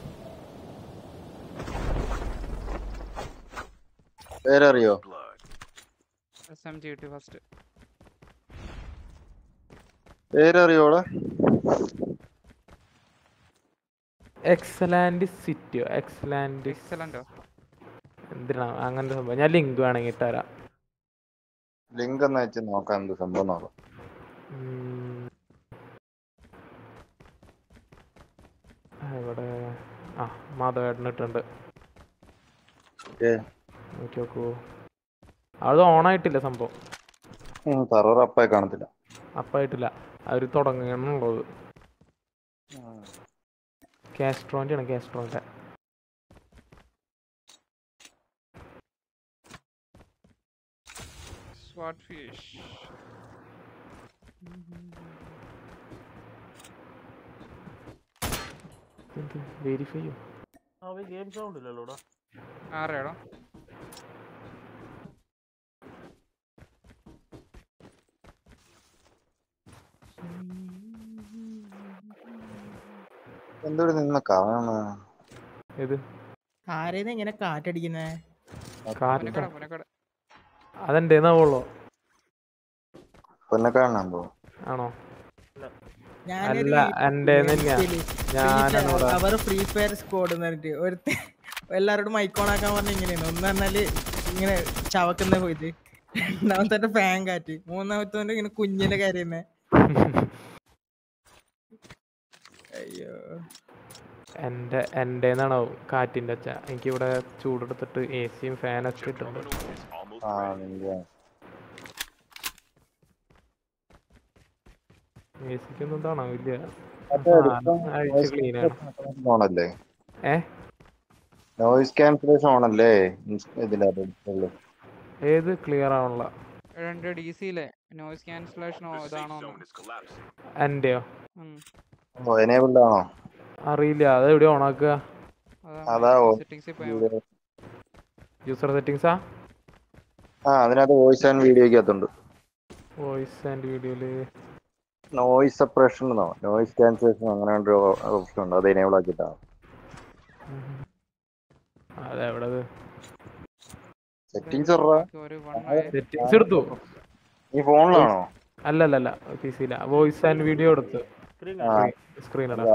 പേരറിയോ? Blood. S M G T first. പേരറിയോടാ? എക്സലാൻഡ് സിറ്റിയോ? എക്സലാൻഡ് എക്സലന്റോ എന്തിനാ അങ്ങനത്തെ സംഭവം? ഞാൻ ലിങ്ക് വേണമെങ്കിൽ ഇട്ടുതരാം. ലിങ്ക് ഒന്ന് അയച്ച് നോക്കാം എന്ത് സംഭവം നോക്കാം. ഉം. ആ, ഇവിടെ ആ മാധവേട്ടൻ ഇട്ടുണ്ട്. ഏ നോക്കി നോക്കൂ. അത് ഓണായിട്ടില്ല സംഭവം. സർവർ അപ്പായി കാണത്തില്ല. അപ്പായിട്ടില്ല, അവർ തുടങ്ങണമെന്നുള്ളത്. കാസ്ട്രോന്റെ ആണ്, കാസ്ട്രോന്റെ. സ്വാട്ട്ഫിഷ്. വെരിഫൈ ചെയ്യും. ആ ഗെയിം സൗണ്ട് ഇല്ലല്ലോടാ. ആറേടോ എന്തോടെ നിന്ന് കാണാണ്? ഏത് ആരേന്ന് ഇങ്ങനെ കാറ്റടിക്കുന്നേ? കാറ്റ? പുനക്കട പുനക്കട. അതെന്റേന്നാവുള്ളൂ. പൊന്നക്കാണോ? ആണോ? ഞാനൊരു അല്ല, എന്റേന്ന് തന്നെയാ. ഞാനാണ് ഇവിടെ. അവർ ഫ്രീ ഫയർ സ്ക്വാഡ് എന്ന് പറഞ്ഞിട്ട് ഒരുത്ത എല്ലാരോടും മൈക്കോൺ ആക്കാൻ പറഞ്ഞ ഇങ്ങനെയാണ്. ഒന്ന് പറഞ്ഞാല് ഇങ്ങനെ ചവക്കുന്ന പോയത്, രണ്ടാമത്തെ ഫാൻ കാറ്റ്, മൂന്നാമത്തെ ഇങ്ങനെ കുഞ്ഞിന്റെ കാര്യന്നെ. അയ്യോ എന്റെ എന്റേന്നാണാവും കാറ്റിന്റെ ഒച്ച. എനിക്കിവിടെ ചൂടെടുത്തിട്ട് എ സിയും ഫാനൊക്കെ ഇട്ടുണ്ട്. Terminal is almost ആ ready. നിന്റെ എ സിക്കൊന്നും തണവില്ല. ക്ലീൻ ആണ്. ഓണല്ലേ? ഏ നോയിസ് ക്യാൻസലേഷൻ ഓണല്ലേ ഇതിലത്? ഏത് ക്ലിയർ ആവണല്ല? രണ്ട് ഡി സിയിലെ നോയിസ് ക്യാൻസലേഷനോ The safe ഇതാണോ? zone is collapsing. എന്റെയോ? എനേബിൾഡ് ആണോ? അറിയില്ല, അത് എവിടെ ഓണാക്കുക? അതാ സെറ്റിംഗ്സിൽ പോയാൽ യൂസർ സെറ്റിംഗ്സാ? ആ അതിനകത്ത് വോയിസ് ആൻഡ് വീഡിയോക്കകത്തുണ്ട്. വോയിസ് ആൻഡ് വീഡിയോയില് നോയിസ് സപ്രഷൻ എന്നോ നോയിസ് ക്യാൻസലേഷൻ അങ്ങനെ ഒരു ഓപ്ഷൻ ഉണ്ട്. അത് എനേബിൾ ആക്കിയിട്ടാ. അതെവിടെ? സെറ്റിംഗ്സ് സെറ്റിംഗ്സ് എടുത്തു. ഈ ഫോണിലാണോ? അല്ലല്ല പി സിയില. വോയിസ് ആൻഡ് വീഡിയോ എടുത്ത് സ്ക്രീൻ ആ സ്ക്രീൻ അത്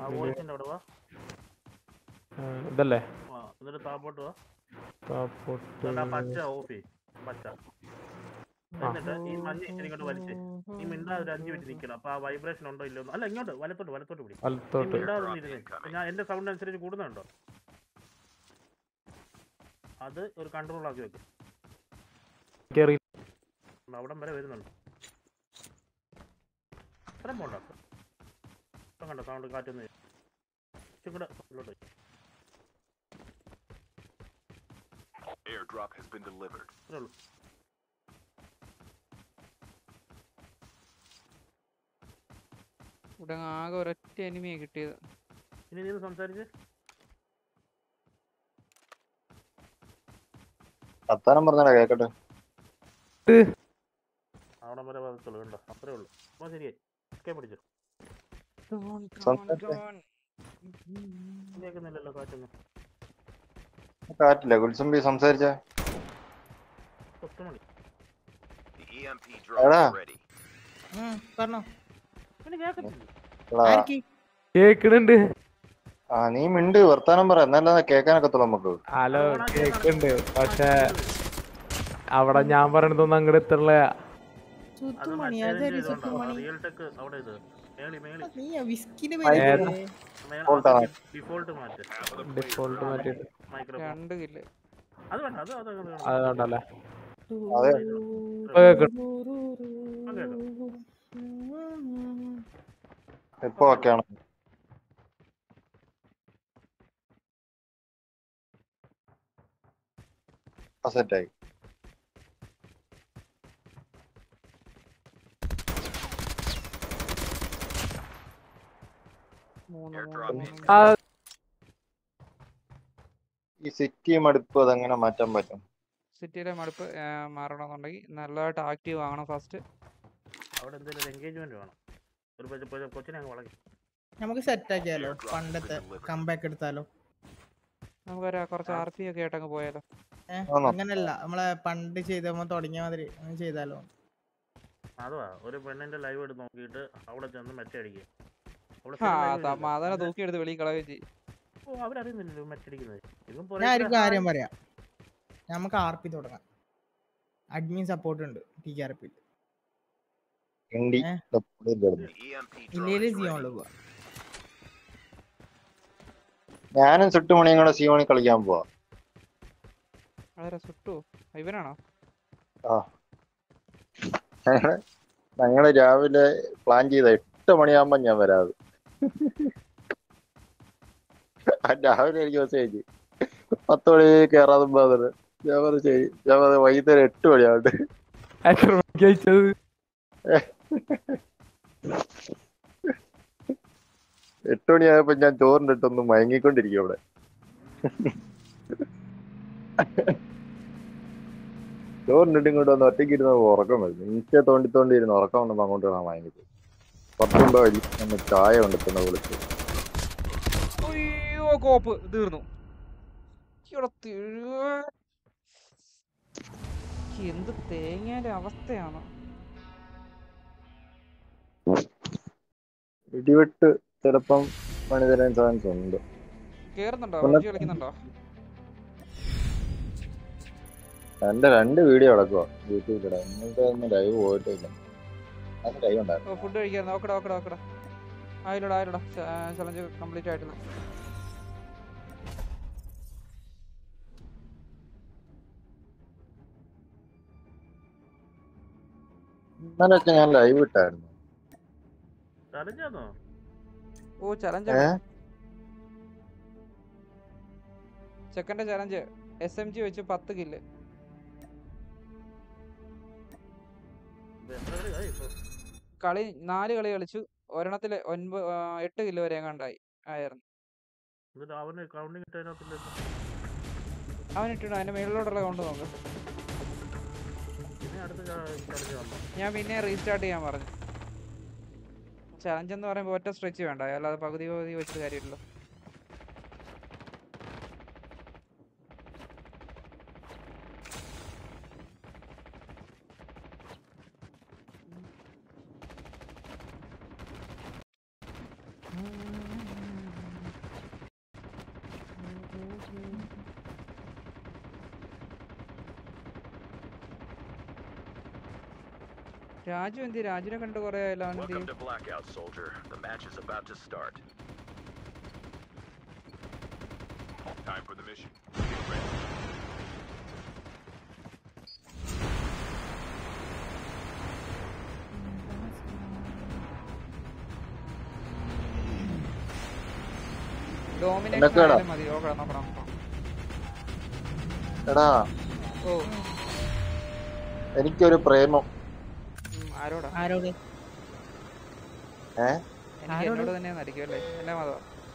ആ വോയിസിന്റെ അവിടെ വാ. ആ, ഇതല്ലേ ആ, എന്നിട്ട് താപ്പോട്ട് വാ. താപ്പോട്ട് എന്നിട്ട് ആ പച്ച ഓഫ് ചെയ്യ്. പച്ച. എന്നിട്ട് ഈ മഞ്ഞ ഇച്ചിരി ഇങ്ങോട്ട് വലിച്ച്. നീ മിണ്ടാ ഒരു അഞ്ച് മിനിറ്റ് നിൽക്കണം. അപ്പൊ ആ വൈബ്രേഷൻ ഉണ്ടോ ഇല്ലോ എന്ന്. അല്ല ഇങ്ങോട്ട് വലത്തോട്ട് വലത്തോട്ട് പിടി. നീ വലത്തോട്ട് മിണ്ടാതെ ഇരുന്നേ. ഞാൻ എന്റെ സൗണ്ട് അനുസരിച്ച് കൂടുന്നുണ്ടോ? അത് ഒരു കൺട്രോൾ ആക്കി വെക്കും. കേറി അവിടം വരെ വരുന്നുണ്ട്. അത്രയും പോണ്ട. ഇപ്പം കണ്ടോ സൗണ്ട് കാറ്റൊന്നും ഇച്ചിരി കൂടെ ഉള്ളോട്ട്. Airdrop has been delivered. അത്രേ ഉള്ളൂ. ഇവിടെ ആകെ ഒരൊറ്റ എനിമിയെ കിട്ടിയത്. ഇനി നീ സംസാരിച്ച് വർത്താനം പറഞ്ഞാ കേക്കട്ടെ. അവിടെ വരെ വരത്തുള്ളൂ. കണ്ടോ അത്രേ ഉള്ളൂ. അപ്പോൾ ശരിയായി. ഒക്കെ പിടിച്ചു. കേൾക്കുന്നില്ലല്ലോ കാറ്റൊന്നും. കാറ്റില്ല കുൽസുംബി സംസാരിച്ച പത്ത് മണി. The E M P drone Ada. is ready. പറഞ്ഞോ. പിന്നെ കേൾക്കത്തില്ല. ആർക്ക്? കേക്കണുണ്ട്. ആ നീ മിണ്ട് വർത്താനം പറ എന്നല്ല കേക്കാനൊക്കത്തുള്ളൂ നമുക്ക്. ഹലോ കേക്കുന്നുണ്ട്. പക്ഷെ അവിടെ ഞാൻ പറയണതൊന്നും അങ്ങോട്ട് എത്തണില്ല. അത് സുത്തുമണി, മറ്റേ അതൊരു ഇതുകൊണ്ടാ. സുത്തുമണി. റിയൽ ടെക് അവിടെ ഇത് മേളി മേളി നീ വിസ്കിന് ഏതാ? പേര് Default ആണോ? ഡിഫോൾട്ട് മാറ്റ്. ഡിഫോൾട്ട് മാറ്റിട്ട് മൈക്രോഫോൺ രണ്ട് കില്ല്. അത് വേണ്ട. അത് അത് അങ്ങട് വേണ്ട. അത് കണ്ടല്ലേ. അതെ. ഇപ്പൊ കേക്കണ്. ആ കേൾക്കാം. ഇപ്പൊ ഓക്കെയാണ്. സെറ്റായി. മൂന്ന് Airdrop മൂന്ന് is മൂന്ന്. ആ ഈ സിറ്റി മടുപ്പ് അതെങ്ങനെ മാറ്റാൻ പറ്റും? സിറ്റിയിലെ മടുപ്പ് ആ, മാറണമെന്നുണ്ടെങ്കിൽ നല്ലതായിട്ട് ആക്റ്റീവ് ആവണം ഫസ്റ്റ്. അവിടെ എന്തെങ്കിലും ഒരു എൻഗേജ്മെന്റ് വേണം. ഒരു കൊച്ചു- കൊച്ചു- കൊച്ചിനെ അങ്ങ് വളകി. നമുക്ക് സെറ്റ് ആക്കിയാലോ? പണ്ടത്തെ കംബാക്ക് എടുത്താലോ? നമുക്കൊരു കുറച്ച് ആർ പി ഒക്കെ ആയിട്ടങ്ങ് പോയാലോ? ഏഹ് ആണോ? അങ്ങനല്ല, നമ്മളെ പണ്ട് ചെയ്തപ്പോ തുടങ്ങിയ മാതിരി അങ്ങനെ ചെയ്താലോ? അതുവാ ഒരു പെണ്ണിന്റെ ലൈവ് എടുത്ത് നോക്കിയിട്ട് അവിടെ ചെന്ന് മെറ്റടിക്കുക. അവിടെ ആ സ്ഥിരം live ഇല്ലല്ലോ. സമാധാനം അത് തൂക്കിയെടുത്ത് വെളിയിൽ കളയുകയും ചെയ്യും. ഓ അവരറിയുന്നില്ലല്ലോ മെറ്റടിക്കുന്നത്. ഇതും ഞാൻ ഒരു പുറകെ കാര്യം പറയാം. നമുക്ക് ആർ പി തുടങ്ങാം. അഡ്മിൻ സപ്പോർട്ട് ഉണ്ട് ടി കെ ആർ പി. ഇണ്ടി ഏ? The E M P drone ഇല്ലേല് is ready. സിയോണില് പോവാ. ഞാനും ചുട്ടുമണിയും കൂടെ സിയോണി കളിക്കാൻ പോവാ. വളരെ സുട്ടു ഇവനാണോ? ആ ഞങ്ങള് ഞങ്ങള് രാവിലെ പ്ലാൻ ചെയ്ത എട്ട് മണിയാകുമ്പോ ഞാൻ വരാത്. രാവിലെ എനിക്ക് മെസ്സേജ് പത്ത് മണി കയറാതെ പറഞ്ഞത്. ഞാൻ പറഞ്ഞു ശരി. ഞാൻ പറഞ്ഞു വൈകുന്നേരം എട്ട് മണിയാവട്ടെ. എത്ര മണിക്ക് അയച്ചത്? എട്ട് മണിയായപ്പോ ഞാൻ ചോറിന്റെ ഇട്ടൊന്ന് മയങ്ങിക്കൊണ്ടിരിക്കും അവിടെ. ചോറിനിട്ട് ഇങ്ങോട്ട് വന്ന് ഒറ്റയ്ക്ക് ഇരുന്ന് ഉറക്കം വരുന്നു. ഇൻസ്റ്റ തോണ്ടി തോണ്ടി ഇരുന്ന് ഉറക്കം വന്നപ്പോ അങ്ങോട്ട് വേണം വാങ്ങിയത്. പത്തുണ്ടോ വലിയ ചായ കൊണ്ടെത്തുന്ന വിളിച്ചു. അയ്യോ കോപ്പ് തീർന്നു. ഇവിടെ തീ- എന്ത് തേങ്ങയുടെ അവസ്ഥയാണ്. ഇടിവെട്ട് ചിലപ്പം പണി തരാൻ ചാൻസ് ഉണ്ട്. കേറുന്നുണ്ടോ? പിന്നെ- പബ്ജി കളിക്കുന്നുണ്ടോ? എന്റെ രണ്ട് വീഡിയോ കിടക്കുക യൂട്യൂബിലിടാ. ഇന്നത്തെ ഒന്നും ലൈവ് പോയിട്ടില്ല. അത് ലൈവ് ഉണ്ടായിരുന്നു. ഫുഡ് കഴിക്കാൻ നോക്കടാ നോക്കടാ നോക്കടാ. ആയില്ലടാ ആയില്ലടാ. ചലഞ്ച് കംപ്ലീറ്റ് ആയിട്ടില്ല. ഇന്നലെയൊക്കെ ഞാൻ ലൈവ് ഇട്ടായിരുന്നു. ചലഞ്ചാന്നോ? ഓ ചലഞ്ച് ഏ ചെക്കന്റെ ചലഞ്ച് എസ് എം ജി വെച്ച് പത്ത് കില്ല്. ഇത് എത്ര കളി ആയി ഇപ്പൊ? കളി നാല് കളി കളിച്ചു. ഒരെണ്ണത്തില് ഒൻപത് ആ, എട്ട് കില്ല് വരെ എങ്ങാണ്ടായി ആയിരുന്നു. എന്നിട്ട് അവന് കൗണ്ടിങ് ഇട്ടതിനകത്തില്ലല്ലോ. അവനിട്ടിട അതിന്റെ മേളിലോട്ടുള്ള കൊണ്ട് നോക്ക്. പിന്നെ അടുത്ത ചലഞ്ച് വന്നു. ഞാൻ പിന്നെ റീസ്റ്റാർട്ട് ചെയ്യാൻ പറഞ്ഞു. ചലഞ്ച് എന്ന് പറയുമ്പോൾ ഒറ്റ സ്ട്രെച്ച് വേണ്ട, അല്ലാതെ പകുതി പകുതി വെച്ചിട്ട് കാര്യമില്ലല്ലോ. രാജു എന്ത് രാജുനെ കണ്ട് കൊറേ ആയല്ലോ അവൻ എന്ത് Welcome to Blackout, soldier. The match is about to start. Time for the mission. Get ready. Domination എന്നൊക്കെയാടാ? ആയാലും മതി. നോക്കണം നോക്കണം നോക്കണം. എടാ ഓ എനിക്കൊരു പ്രേമം. ഉം, ആരോടാ? ആരോട് ഏ എനിക്ക് ആരോട്? എന്നോട് തന്നെ ആയിരിക്കും അല്ലേ? എന്നാ മതം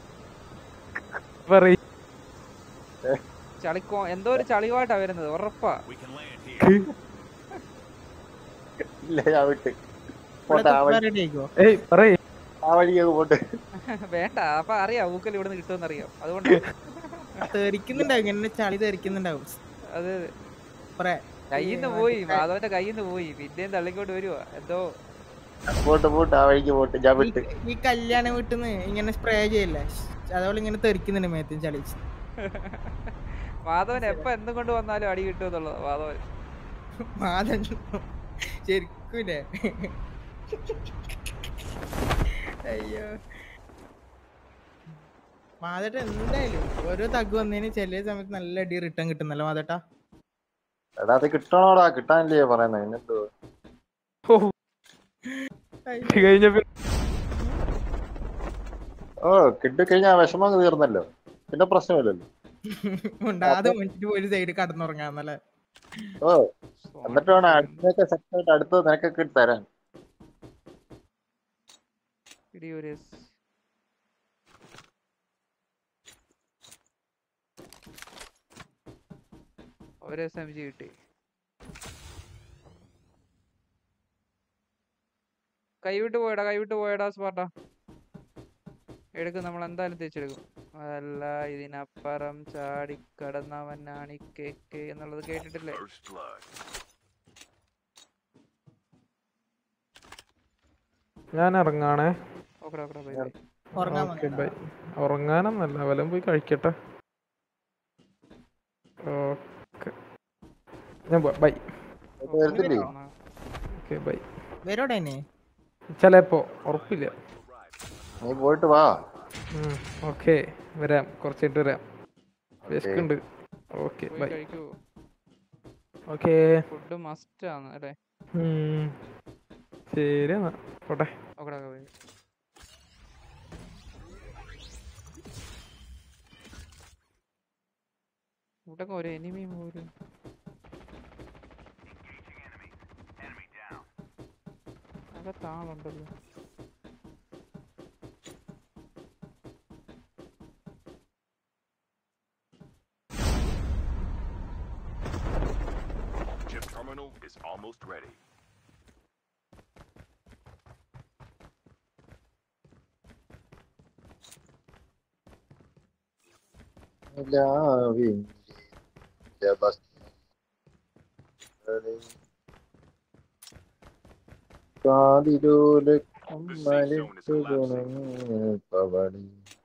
പറയ്. ചളിക്കോ എന്തോ ഒരു ചളിവായിട്ടാ വരുന്നത് ഉറപ്പാ. We can land here. ഇല്ല ഞാൻ വിട്ട് പോട്ടെ. ആ വഴി റെഡി ആയിക്കോ. ഏയ് പറയ്. ആ വഴിയൊക്കെ പോട്ടെ. വേണ്ട അപ്പൊ അറിയാം ഊക്കൽ ഇവിടുന്ന് കിട്ടുമെന്ന് അറിയാം. അതുകൊണ്ട് തെറിക്കുന്നുണ്ടാവും ഇങ്ങനെ ചളി തെറിക്കുന്നുണ്ടാവും. അത് കൊറേ കയ്യിന്ന് പോയി മാധവന്റെ കയ്യിന്ന് പോയി പിന്നെയും തള്ളിക്കൊണ്ട് വരുവാ എന്തോ. പോട്ടെ പോട്ടെ ആ വഴിക്ക് പോട്ടെ. ഞാൻ ഈ- വിട്ട്. ഈ കല്യാണം വീട്ടിന്ന് ഇങ്ങനെ സ്പ്രേ ചെയ്യല്ലേ, അതേപോലെ ഇങ്ങനെ തെറിക്കുന്നുണ്ട് മേത്തും ചളി. മാധവൻ എപ്പ എന്തും കൊണ്ട് വന്നാലും അടി കിട്ടുമെന്നുള്ളത് മാധവൻ. മാതൻ ശരിക്കൂലേ? അയ്യോ മാതട്ട എന്തായാലും ഓരോ തഗ് വന്നതിന് ചില സമയത്ത് നല്ല അടി റിട്ടേൺ കിട്ടുന്നല്ലോ മാതട്ടാ. എടാ അത് കിട്ടണോടാ, കിട്ടാനില്ലേ പറയുന്നത്. എന്നെന്തോ ഓ ഇത് കഴിഞ്ഞ പിന്നെ ഓ കിട്ടിക്കഴിഞ്ഞാ വിഷമം അങ്ങ് തീർന്നല്ലോ, പിന്നെ പ്രശ്നമില്ലല്ലോ. ഉണ്ടാതെ മുന്നിട്ട് പോയി സൈഡ് കടന്നുറങ്ങാന്നല്ലേ. ഓ എന്നിട്ട് വേണം അടുത്തൊക്കെ സെറ്റ് ആയിട്ട് അടുത്തത് നിനക്കൊക്കെ ഇട്ട് തരാൻ. ഇടിയൂരേസ്. ഒരു എസ് എം ജി കിട്ടി. കൈവിട്ട് പോയടാ കൈവിട്ട് പോയടാ സ്പാർട്ട. എടുക്കും നമ്മൾ എന്തായാലും തിരിച്ചെടുക്കും. അതല്ല ഇതിനപ്പുറം ചാടിക്കടന്നവനാണ് ഈ കേക്ക് എന്നുള്ളത് കേട്ടിട്ടില്ലേ? First blood. ഞാൻ ഇറങ്ങാണേ. Okay okay bye bye. ഉറങ്ങാൻ ഓക്കെ വന്നതാ. ബൈ. ഉറങ്ങാനൊന്നല്ല, വല്ലതും പോയി കഴിക്കട്ടെ. ഓക്കെ ഞാൻ ബൈ. വരത്തില്ലേ? Okay bye. വരോടെ ചിലപ്പോ ഉറപ്പില്ല. നീ പോയിട്ട് വാ. ഓക്കെ വരാം, കുറച്ചായിട്ട് വരാം. വിശക്കുണ്ട്. ഓക്കെ പോയി ബൈ. കഴിക്കൂ. ഓക്കെ ഫുഡ് മസ്റ്റ് ആണ് അല്ലേ? ശരി എന്നാ പോട്ടെ. Okay okay bye. ഇവിടെ ഒരു എനിമി പോലും. അകത്താളുണ്ടല്ലോ. Chip terminal is almost ready. കാതിരോല The safe zone is collapsing. പവടി.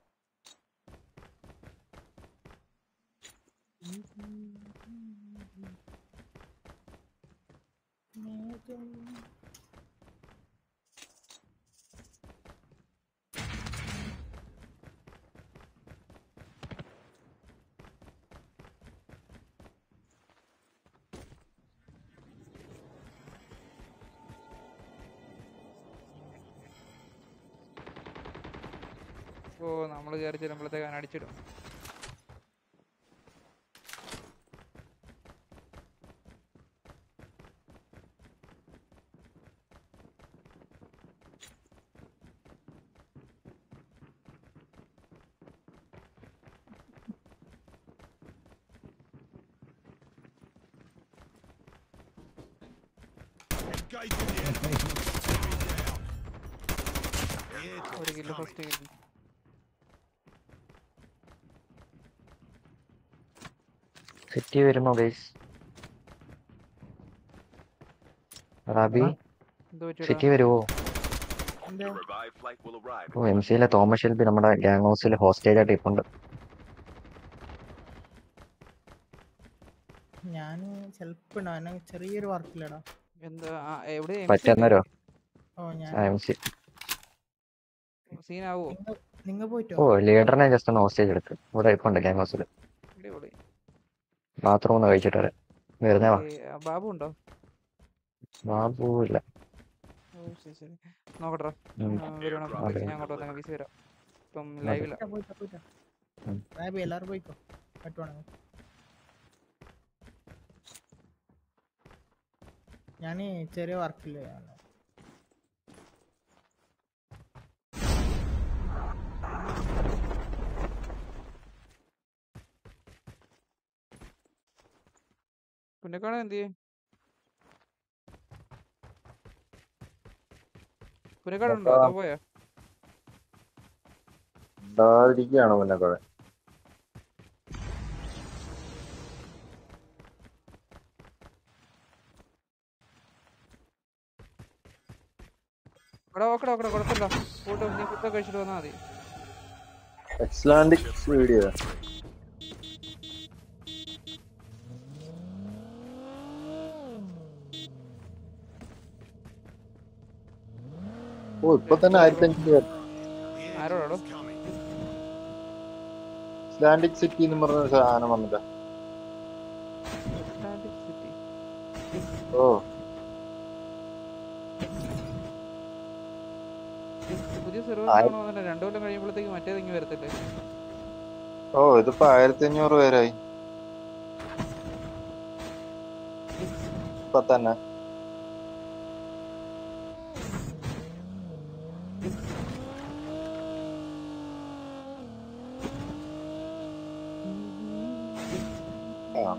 ഓ നമ്മള് കയറി ചെല്ലുമ്പോഴത്തേക്ക് അവൻ അടിച്ചിടും. ഒരു കില്ല് ഫസ്റ്റ് കില്ല്. സിറ്റി വരുമോ ഗൈസ്? റാബി എന്തോ സിറ്റി വരുമോ? The revived flight will arrive. ഓ എം സിയിലെ തോമസ് ഷെൽബി നമ്മുടെ ഗ്യാങ് ഹൗസിൽ ഹോസ്റ്റേജ് ആയിട്ട് ഇപ്പുണ്ട്. ഞാൻ ചെലപ്പോ ചെറിയൊരു വർക്കില്ലടാ. എന്താ ആ, എവിടെ എം സി പറ്റുന്നവരോ ഓ ഞാൻ എം സി സീനാവോ? നിങ്ങ നിങ്ങ പോയിട്ടോ? ഓ ലീഡറിനെ ജസ്റ്റ് ഒന്ന് ഹോസ്റ്റേജ് എടുക്ക്. ഇവിടെ ഇപ്പുണ്ട് ഗ്യാങ് ഹൗസിൽ. അടിപൊളി. ബാത്റൂം ഒന്ന് കഴിച്ചിട്ട് വരാം. വരുന്നേ വാ. ഓക്കേ, ആ, ബാബു ഉണ്ടോ? ബാബു ഇല്ല. ഓ ശരി ശരി. നോക്കട്ടെ. ഉം. വരുവാണെങ്കിൽ അതെ. ഞാൻ അങ്ങോട്ട് വന്നേക്കാം. ബിസി വരാം. ഇപ്പം അതെ. ലൈവില. പോയിട്ടോ പോയിട്ടോ പോയിട്ടോ. ഉം. ബാബു എല്ലാവരും പോയിക്കോ പറ്റുവാണെങ്കിൽ. ഞാൻ ചെറിയ വർക്കില്ല. പുന്നക്കാട് എന്ത് ചെയ്യും? പുന്നക്കാട് ഉണ്ടോ? അതോ പോയോ? ഉണ്ടാതിരിക്കുകയാണ് മുന്നേക്കോടെ. അവിടെ നോക്കടാ നോക്കടാ, കുഴപ്പമില്ല. ഫുഡ് നീ ഫുഡൊക്കെ കഴിച്ചിട്ട് വന്നാൽ മതി. എക്സ്ലാൻഡിക് വീഡിയോ ഓ ഇപ്പൊ തന്നെ ആയിരത്തി അഞ്ഞൂറ് പേര്. ആരോടാടോ? ഇസ്ലാൻഡിക് സിറ്റി എന്ന് പറഞ്ഞ സാധനം വന്നില്ല. Atlantic city. ഓ പുതിയ സെർവർ ആയി- ആണോ? രണ്ടു കൊല്ലം കഴിയുമ്പോഴത്തേക്ക് മറ്റേത് ഇങ്ങ് വരത്തില്ലേ? ഓ ഇതിപ്പോ ആയിരത്തി അഞ്ഞൂറ് പേരായി ഇപ്പൊ തന്നെ. ആ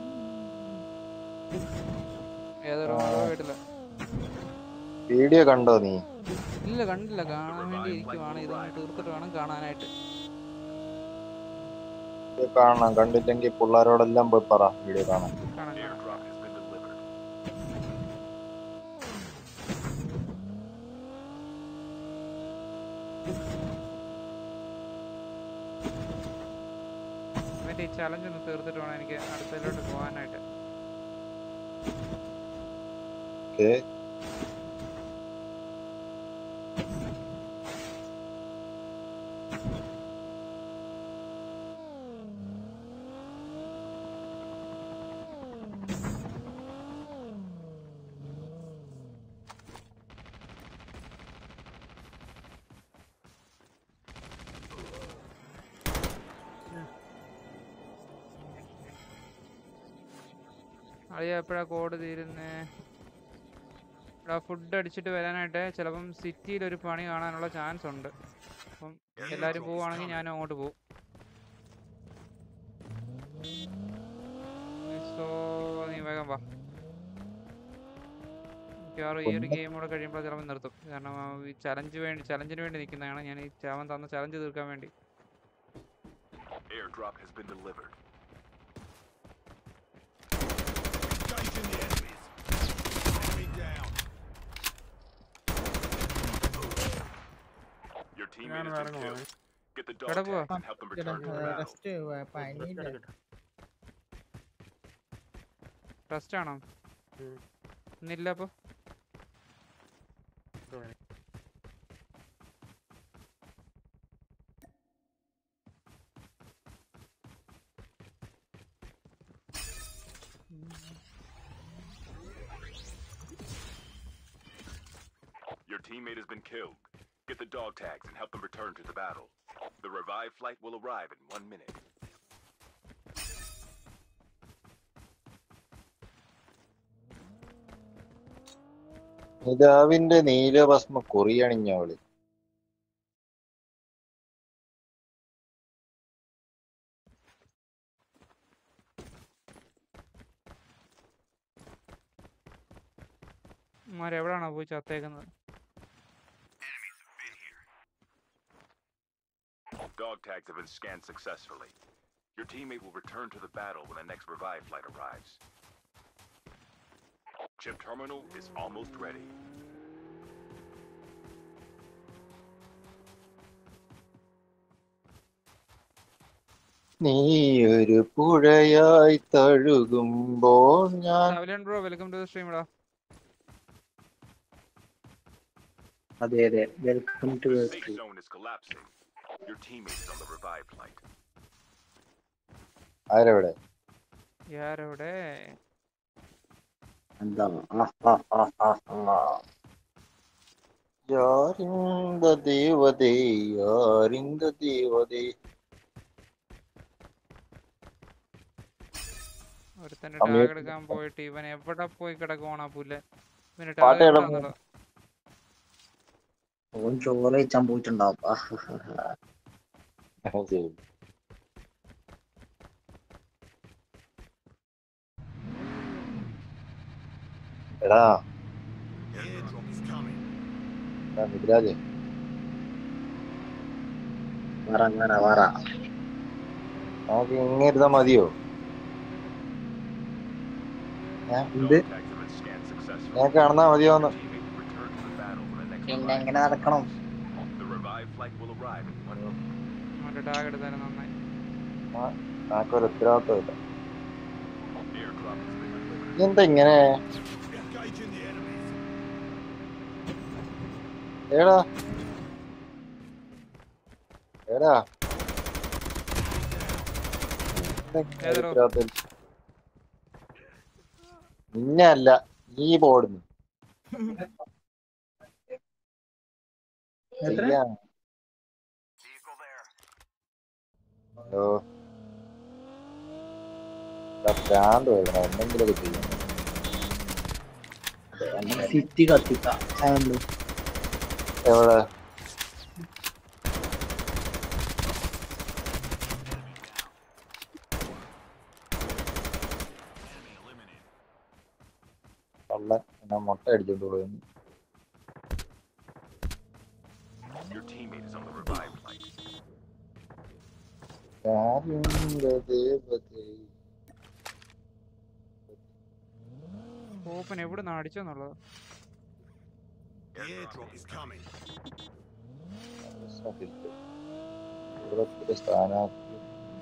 ഏതൊരു കേട്ടില്ല. വീഡിയോ കണ്ടോ നീ? ഇല്ല കണ്ടില്ല. കാണാൻ വേണ്ടി ഇരിക്കുവാണ്. ഇതൊന്ന് തീർത്തിട്ട് വേണം കാണാനായിട്ട്. ഇത് കാണണം. കണ്ടില്ലെങ്കിൽ പിള്ളേരോടെല്ലാം പോയി പറ വീഡിയോ കാണാൻ. കാണാൻ കാണാം. Airdrop has been delivered. മറ്റേ ഈ ചലഞ്ച് ഒന്ന് തീർത്തിട്ട് വേണം എനിക്ക് അടുത്തതിലോട്ട് പോകാനായിട്ട്. ഓക്കെ അളിയ എപ്പോഴാ കോഡ് തീരുന്നേ? ഇവിടെ ഫുഡ് അടിച്ചിട്ട് വരാനായിട്ട് ചിലപ്പം സിറ്റിയിൽ ഒരു പണി കാണാനുള്ള ചാൻസ് ഉണ്ട്. അപ്പം എല്ലാവരും പോവുകയാണെങ്കിൽ ഞാനും അങ്ങോട്ട് പോകും. സോ നീ വേഗം വാ. മിക്കവാറും ഈ ഒരു ഗെയിം കൂടെ കഴിയുമ്പോൾ ചിലപ്പോൾ നിർത്തും. കാരണം ഈ ചലഞ്ച് വേണ്ടി ചലഞ്ചിന് വേണ്ടി നിൽക്കുന്നതാണ് ഞാൻ. ഈ ചാവൻ തന്ന ചലഞ്ച് തീർക്കാൻ വേണ്ടി. Airdrop has been delivered. Your teammate has been killed. Get the dog എവിടെ പോവാ? tags and help them return to the battle. Rest പണിയില്ല. ട്രസ്റ്റ് ആണോ? ഉം. ഇന്നില്ല അപ്പോൾ. Your teammate has been killed. Get the dog tags and help them return to the battle. The revived flight will arrive in one minute. നിലാവിന്റെ നീലഭസ്മ കുറിയണിഞ്ഞവള്. എവിടാണോ പോയി ചത്തേക്കുന്നത്? Dog tags have been scanned successfully. Your teammate will return to the battle when the next revive flight arrives. Chip terminal is almost ready. നീ ഒരു പുഴയായി തഴുകുമ്പോൾ ഞാൻ bro welcome to the stream. അതെ അതെ welcome to The safe zone is collapsing. Your teammate is on the revive flight. ആരെവിടെ? യാരോടെ എന്താ ആ ആ ആ ആ ആ യാരിന്ദ ദേവതേ യാരിന്ദ ദേവതേ. ഒരുത്തന്റെ ടാഗ് സമയത്ത് എടുക്കാൻ പോയിട്ട് ഇവൻ എവിടെ പോയി കിടക്കുവാണ് പുല്ലൻ. ഇവന് പാട്ട് ടാഗ് കേടാ എടുത്താന്നുള്ളത്. ഓൻ ചോറ് കഴിച്ചാൻ പോയിട്ടുണ്ടാവും. ശരി. എടാ എടാ മിഥിലാജേ, വറ വറ വറ നമുക്ക് ഇങ്ങനെ ഇരുന്നാ മതിയോ? എന്ത് Dog tags have been scanned successfully. ഞാൻ കാണുന്നാ മതിയോന്ന്? Your teammate will return to the battle when the next പിന്നെ revive എങ്ങനെ flight നടക്കണം? arrives. The revive flight will arrive in one minute. അവന്റെ ടാഗ് എടുത്താലും നന്നായി. ആക്കൊരു ഉത്തരവാദിത്വമില്ല. Airdrop has been delivered. എന്താ ഇങ്ങനെ? ഏടാ ഏടാ ഏതെടോ? നിന്നെ അല്ല, നീ പോടുന്നു. എത്ര ഹലോ, ഭ്രാന്ത് വരുന്ന എന്തെങ്കിലുമൊക്കെ ചെയ്യണം. സിറ്റി കത്തിക്കാം. എവിടെ? കള്ളൻ എന്നാ മുട്ട അടിച്ചോണ്ട് പോയി. Your teammate is on the revive flight. Open എവിടെ നിന്ന് അടിച്ചെന്നുള്ളത്. സ്ഥാനാർത്ഥി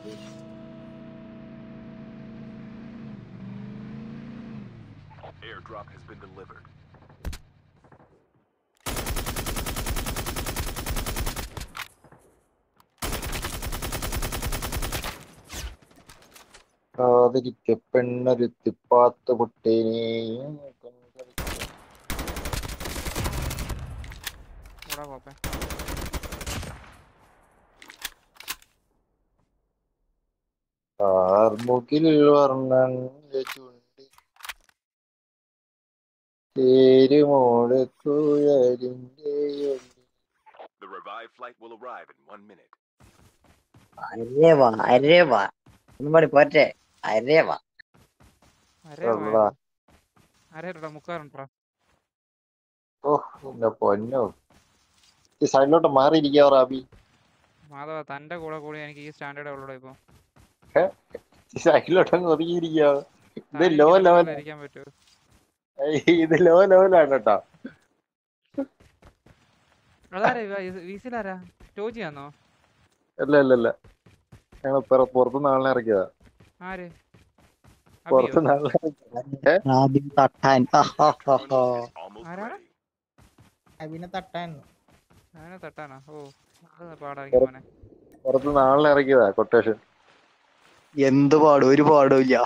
Airdrop has been delivered. കാതിരിക്ക പെണ്ണൊരു തിപ്പാത്ത കുട്ടീനെ ഓടാ കോപ്പൻ. കാർമുകിൽ Varnan ചുണ്ടി തേരുമോള് കുഴലിന്റെ The revive flight will arrive in one minute. അരേ വാ അരേ വാ ഒന്നും പാടി പോറ്റേ. അരേ വാ അരേ അരേടാ മുക്കാറുണ്ടാ. ഓ എന്റെ പൊന്നോ, ഈ സൈഡിലോട്ട് മാറിയിരിക്കാ റാബി. മാധവ തന്റെ കൂടെ കൂടി എനിക്ക് ഈ സ്റ്റാൻഡേർഡ് ഉള്ളൂടെ ഇപ്പൊ. ഈ സൈഡിലോട്ടങ്ങ് ഒതുങ്ങിയിരിക്കാ. ഇത് താൻ ലോ എനിക്ക് ലെവൽ, നടുവിൽ ഇരിക്കാൻ പറ്റൂ. ഇത് ലോ ലെവലാണ് കേട്ടോ. അതാരേ വീസിലാരാ? ടോജിയാന്നോ? അല്ല അല്ല അല്ല, ഞങ്ങൾ പുറത്തുനിന്ന് ആളിനെ ഇറക്കിയതാ. ആര്? പുറത്തുനിന്ന് ആളിനെ തട്ടാൻ. ആരാണ്? അബിനെ തട്ടാൻ. അവനെ തട്ടാനാ? ഓ അത് പാടായിരിക്കും മോനെ. പുറത്തുനിന്ന് ആളിനെ ഇറക്കിയതാ കൊട്ടേഷൻ. എന്ത് പാടും? ഒരു പാടും ഇല്ല.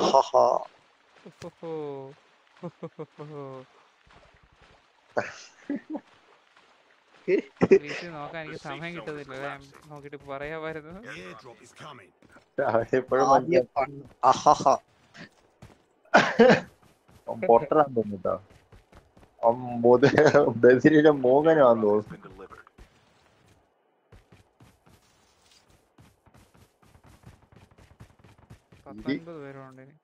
വീട്ടിൽ നോക്കാൻ എനിക്ക് സമയം കിട്ടുന്നില്ല. ഞാൻ നോക്കിട്ട് പറയാമായിരുന്നു. എപ്പോഴും പൊട്ടനാന്ന് തോന്നുട്ടോ. ബസിലെ മോഹനാന്ന് Airdrop has തോന്നുന്നു. been delivered. പത്തൊൻപത് പേരുണ്ട് ഇനി.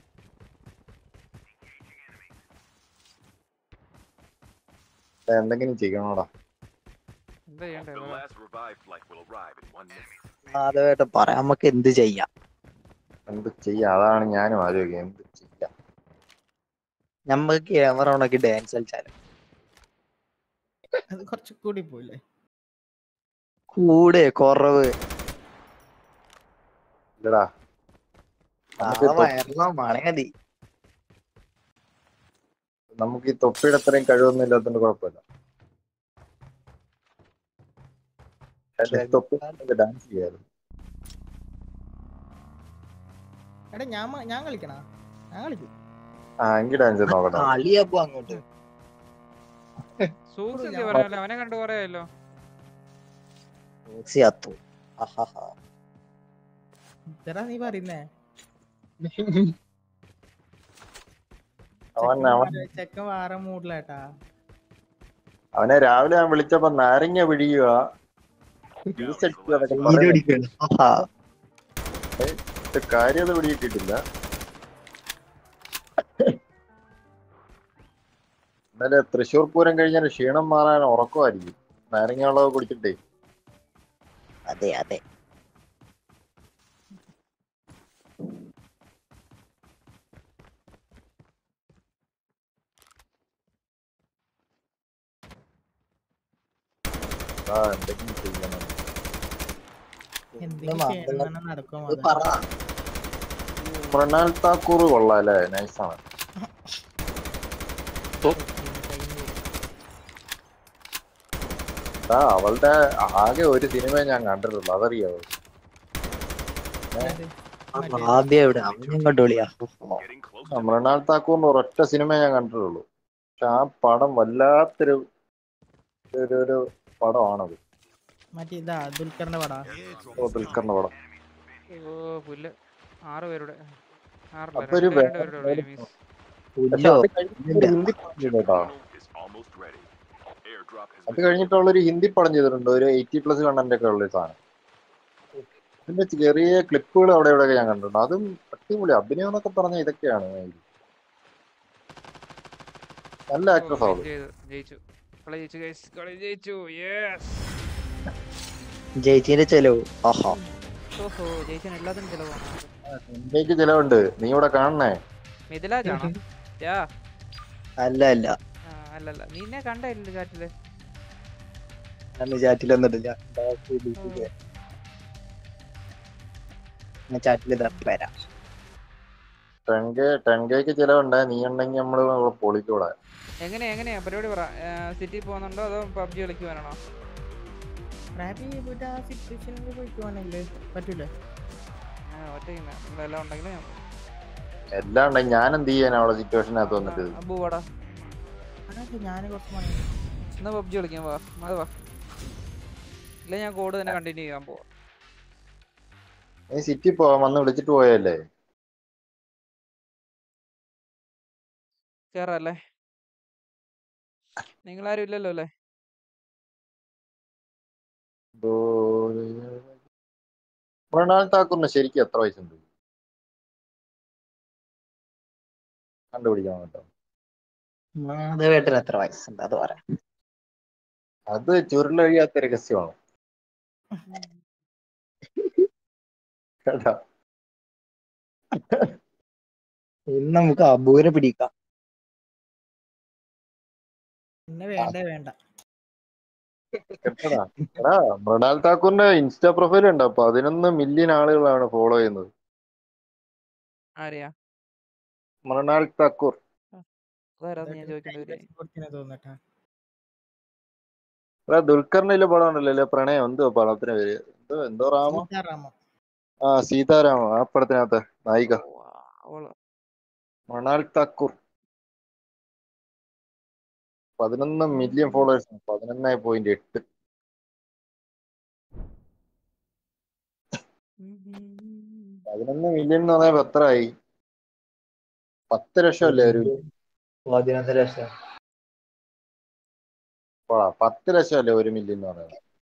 എന്തെങ്കിലും ചെയ്യണോടാ. എന്താ ചെയ്യണ്ടേ? The last revive flight will arrive in one minute. അതേട്ടാ പറയാം, നമുക്ക് എന്ത് ചെയ്യാം? എന്ത് ചെയ്യാം, അതാണ് ഞാനും ആലോചിക്കുന്നത്. എന്ത് ചെയ്യാം? നമ്മക്ക് ക്യാമറ ഓണാക്കി ഡാൻസ് കളിച്ചാലോ? അത് കുറച്ച് കൂടി പോയില്ലേ? കൂടെ കുറവ് ഇല്ലടാ, നമുക്ക് തൊ- വയറെല്ലാം മതി. നമുക്ക് ഈ തൊപ്പിയുടെ അത്രയും കഴിവൊന്നും ഇല്ലാത്തോണ്ട് കുഴപ്പമില്ല. ഡാൻസ് ചെയ്യായിരുന്നു. എടാ ഞാൻ മ- ഞാൻ കളിക്കണ ഞാൻ കളിക്കും. ആ എങ്കിൽ ഡാൻസ് നോക്കട്ടെ. കളിയപ്പോ അങ്ങോട്ട് സൂക്സ് എന്തി പറയാനല്ലോ, അവനെ കണ്ടു പറയാമല്ലോ. ഊസിയാത്തു. ഇതടാ നീ പറയുന്നേ. അവൻ ചെക്കൻ അവൻ വേറെ- ചെക്കൻ വേറെ മൂഡിലാട്ടാ. അവനെ രാവിലെ ഞാൻ വിളിച്ചപ്പോ നാരങ്ങ പിടിക്കുക ജ്യൂസ് അടിക്കുക എന്നൊക്കെ പറയുന്നത്. കാര്യം അത് പിടിയിട്ടിട്ടില്ല. ഇന്നലെ തൃശ്ശൂർ പൂരം കഴിഞ്ഞാൽ ക്ഷീണം മാറാൻ ഉറക്കമായിരിക്കും നാരങ്ങ വെള്ളമൊക്കെ കുടിച്ചിട്ടേ. അതെ അതെ ആ എന്തെങ്കിലും ചെയ്യണം. എന്തെങ്കിലും ചെയ്യണം നടക്കുമോ ഇത് പറ മൃണാൽ താക്കൂർ കൊള്ളാം അല്ലേ, നൈസാണ്. ആ അവളുടെ ആകെ ഒരു സിനിമ ഞാൻ കണ്ടിട്ടുള്ളൂ, അതറിയാവോ? ആദ്യം എവിടെ അവനും കണ്ടു വിളിയാ. Getting close ആ, to മൃണാൽ താക്കൂറിന്റെ ഒരൊറ്റ സിനിമ ഞാൻ കണ്ടിട്ടുള്ളൂ. പക്ഷെ ആ പടം വല്ലാത്തൊരു ഒരു ഒരു പടമാണത്. മറ്റേ ഇതാ ദുൽഖറിന്റെ പടാ. ഓ, ദുൽഖറിന്റെ പടം. ഓ പുല്ല്. ആറ് പേരുടെ ആറല്ല അതൊരു രണ്ട് രണ്ട് പേരുടെ ഉള്ളു enemies. പക്ഷെ അത് കഴിഞ്ഞിട്ട് ഒരു ഹിന്ദി പടം ചെയ്തു കേട്ടോ. is almost ready. Airdrop has അത് been കഴിഞ്ഞിട്ടുള്ളൊരു ഹിന്ദി പടം ചെയ്തിട്ടുണ്ട്, ഒരു എയ്റ്റി പ്ലസ് കണ്ടന്റ് ഒക്കെ ഉള്ള സാധനം. അതിന്റെ ചെറിയ ക്ലിപ്പുകൾ അവിടെ ഇവിടെയൊക്കെ ഞാൻ കണ്ടിട്ടുണ്ട്. അതും അടിപൊളി അഭിനയം എന്നൊക്കെ പറഞ്ഞ ഇതൊക്കെയാണ്. നല്ല ഓ, ആക്ട്രസ് win ആവും. ചെയ്തു, ജയിച്ചു. കളി ജയിച്ചു guys, കളി ജയിച്ചു. യെസ്. ജയിച്ചിന്റെ ചെലവ്. ആഹാ ഓഹോ, ജയിച്ചാൻ എല്ലാത്തിനും ചിലവാണ്. ഇന്ത്യക്ക് ചിലവുണ്ട്, നീ ഇവിടെ കാണണേ. മിഥിലാജാണോ? യാ. അല്ല അല്ല ആ, അല്ലല്ല, നിന്നെ കണ്ടില്ല ചാറ്റില്. ഞാൻ ചാറ്റിൽ വന്നിട്ടില്ല. ഞാൻ ചാറ്റിൽ വരാം. ടെൻ കെ ടെൻ കെക്ക് ചിലവുണ്ട്, നീ ഉണ്ടെങ്കിൽ നമ്മള് ഇവിടെ പൊളിക്കൂടെ. എങ്ങനെ എങ്ങനെയാ പരിപാടി പറ. സിറ്റി പോകുന്നുണ്ടോ അതോ പബ്ജി കളിക്കുവാനാണോ? റാപ്പി പോയിട്ട് ആ സിറ്റുവേഷനിൽ പോയിക്കുവാണെങ്കിൽ പറ്റൂലേ? ഒറ്റയ്ക്ക് എല്ലാം ഉണ്ടെങ്കിലും ഞാൻ എല്ലാം ഉണ്ടെങ്കിൽ ഞാൻ എന്ത് ചെയ്യാൻ അവിടെ സിറ്റുവേഷനകത്ത് വന്നിട്ട്. അബു വാടാ, ഞാൻ കുറച്ച് മണി എന്നാ പബ്ജി കളിക്കാൻ വാ. അത് വാ, ഇല്ല ഞാൻ കോഡ് തന്നെ കണ്ടിന്യൂ ചെയ്യാൻ പോവാ. നീ സിറ്റി പോവാൻ വന്ന് വിളിച്ചിട്ട് പോയല്ലേ. കേറല്ലേ? നിങ്ങളാരും ഇല്ലല്ലോ അല്ലേ? മൃണാൽ താക്കൂറിന് ശരിക്കും എത്ര വയസ്സുണ്ട് കണ്ടുപിടിക്കാൻ കേട്ടോ. മാധവേട്ടന് എത്ര വയസ്സുണ്ട് അത് പറയാം. അത് ചുരുളഴിയാത്ത രഹസ്യമാണ് കേട്ടോ. ഇന്ന് നമുക്ക് അബൂരെ പിടിക്കാം. പിന്നെ വേണ്ടേ വേണ്ട. കേട്ടടാ എടാ, മൃണാൽ താക്കൂറിന്റെ ഇൻസ്റ്റാ പ്രൊഫൈൽ ഉണ്ട്, അപ്പൊ പതിനൊന്ന് മില്യൺ ആളുകളാണ് ഫോളോ ചെയ്യുന്നത്. ആരെയാ? മൃണാൽ താക്കൂർ. അതാരാന്ന് ഞാൻ ചോദിക്കേണ്ടി തോന്നട്ടാ. എടാ ദുൽഖറിന്റെ പടം ഉണ്ടല്ലോ പ്രണയം, എന്തോ പടത്തിന്റെ പേര്, എന്തോ എന്തോ രാമ സീതാറാമം. ആ സീതാരാമ, ആ പടത്തിനകത്ത് നായിക അവള്. മൃണാൽ താക്കൂർ. പതിനൊന്ന് മില്യൺ ഫോളോവേഴ്സ്, പതിനൊന്ന് പോയിന്റ് എട്ട്. പതിനൊന്ന് മില്യൺ എന്ന് പറയുമ്പോ എത്രയായി? പത്ത് ലക്ഷം അല്ലേ ഒരു പതിനൊന്ന് ലക്ഷം. പത്ത് ലക്ഷം അല്ലേ ഒരു മില്യൺ എന്ന് പറയുന്നത്?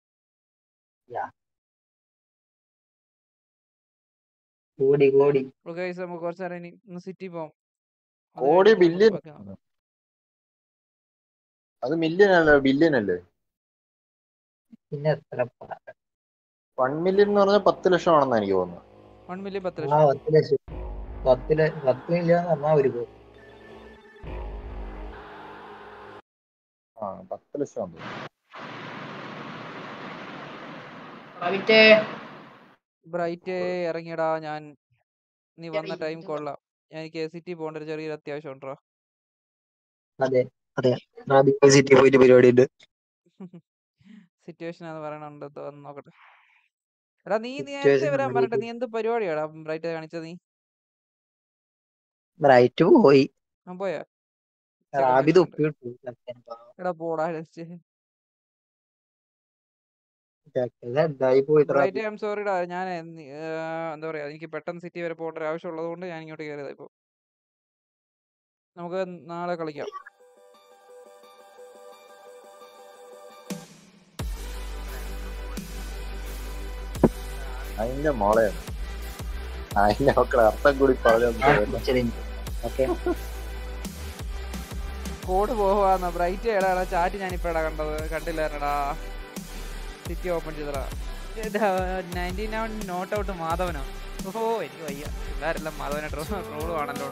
കോടി കോടി നമുക്ക് കുറച്ച് നേരം ഇനി സിറ്റി പോവാം. കോടി ബില്യൺ, അത് മില്യൺ അല്ലേ ബില്യൺ അല്ലേ? പിന്നെ എത്ര? വൺ മില്യൺ എന്ന് പറഞ്ഞാൽ പത്ത് ലക്ഷം ആണെന്ന് എനിക്ക് തോന്നുന്നത്. വൺ മില്യൺ പത്ത് ആ ലക്ഷം. പത്ത് ലക്ഷം പത്ത് ല- പത്ത് മില്യൺ പറഞ്ഞാൽ ഒരു കോടി. ആ പത്ത് ലക്ഷം ഉണ്ട്. ബ്രൈറ്റ് ഇറങ്ങിയടാ. ഞാൻ നീ വന്ന ടൈം കൊള്ളാം. എനിക്ക് സിറ്റി പോകേണ്ട ഒരു ചെറിയൊരു അത്യാവശ്യം ഉണ്ടോ? അതെ അതെ സിറ്റി പോയിട്ട് പരിപാടി ഉണ്ട്. സിറ്റുവേഷൻ എന്ന് പറയണുണ്ട് തോന്നുന്നു നോക്കട്ടെ. എടാ നീ നേരത്തെ വരാൻ പറഞ്ഞിട്ട് നീ എന്ത് പരിപാടിയാടാ ബ്രൈറ്റ് കാണിച്ചത് നീ? ബ്രൈറ്റ് പോയി. ആ പോയാ? റാബി തുപ്പിട്ടു. എടാ പോടാ. എന്തായി പോയിട്ട് ബ്രൈറ്റ് ഐ എം സോറിടാ. ഞാൻ എന്താ പറയാ എനിക്ക് പെട്ടെന്ന് സിറ്റി വരെ പോകേണ്ട ഒരു ആവശ്യം ഉള്ളത് കൊണ്ട് ഞാൻ ഇങ്ങോട്ട് കയറിയതാ. ഇപ്പൊ നമുക്ക് നാളെ കളിക്കാം. അതിന്റെ മോളെയാണ് അതിന്റെ മക്കളെ അർത്ഥം കൂടി പറഞ്ഞു. കോഡ് പോവാന്ന ബ്രൈറ്റ് ഏടാ ചാറ്റ് ഞാനിപ്പോ എടാ കണ്ടത് കണ്ടില്ലായിരുന്നടാ. സിറ്റി ഓപ്പൺ ചെയ്തടാ. നയൻറ്റി നയൻ നോട്ട് ഔട്ട് മാധവനോ? ഓഹോ എനിക്ക് വയ്യ. എല്ലാരെല്ലാം മാധവനെ ട്രോള് ആണല്ലോ.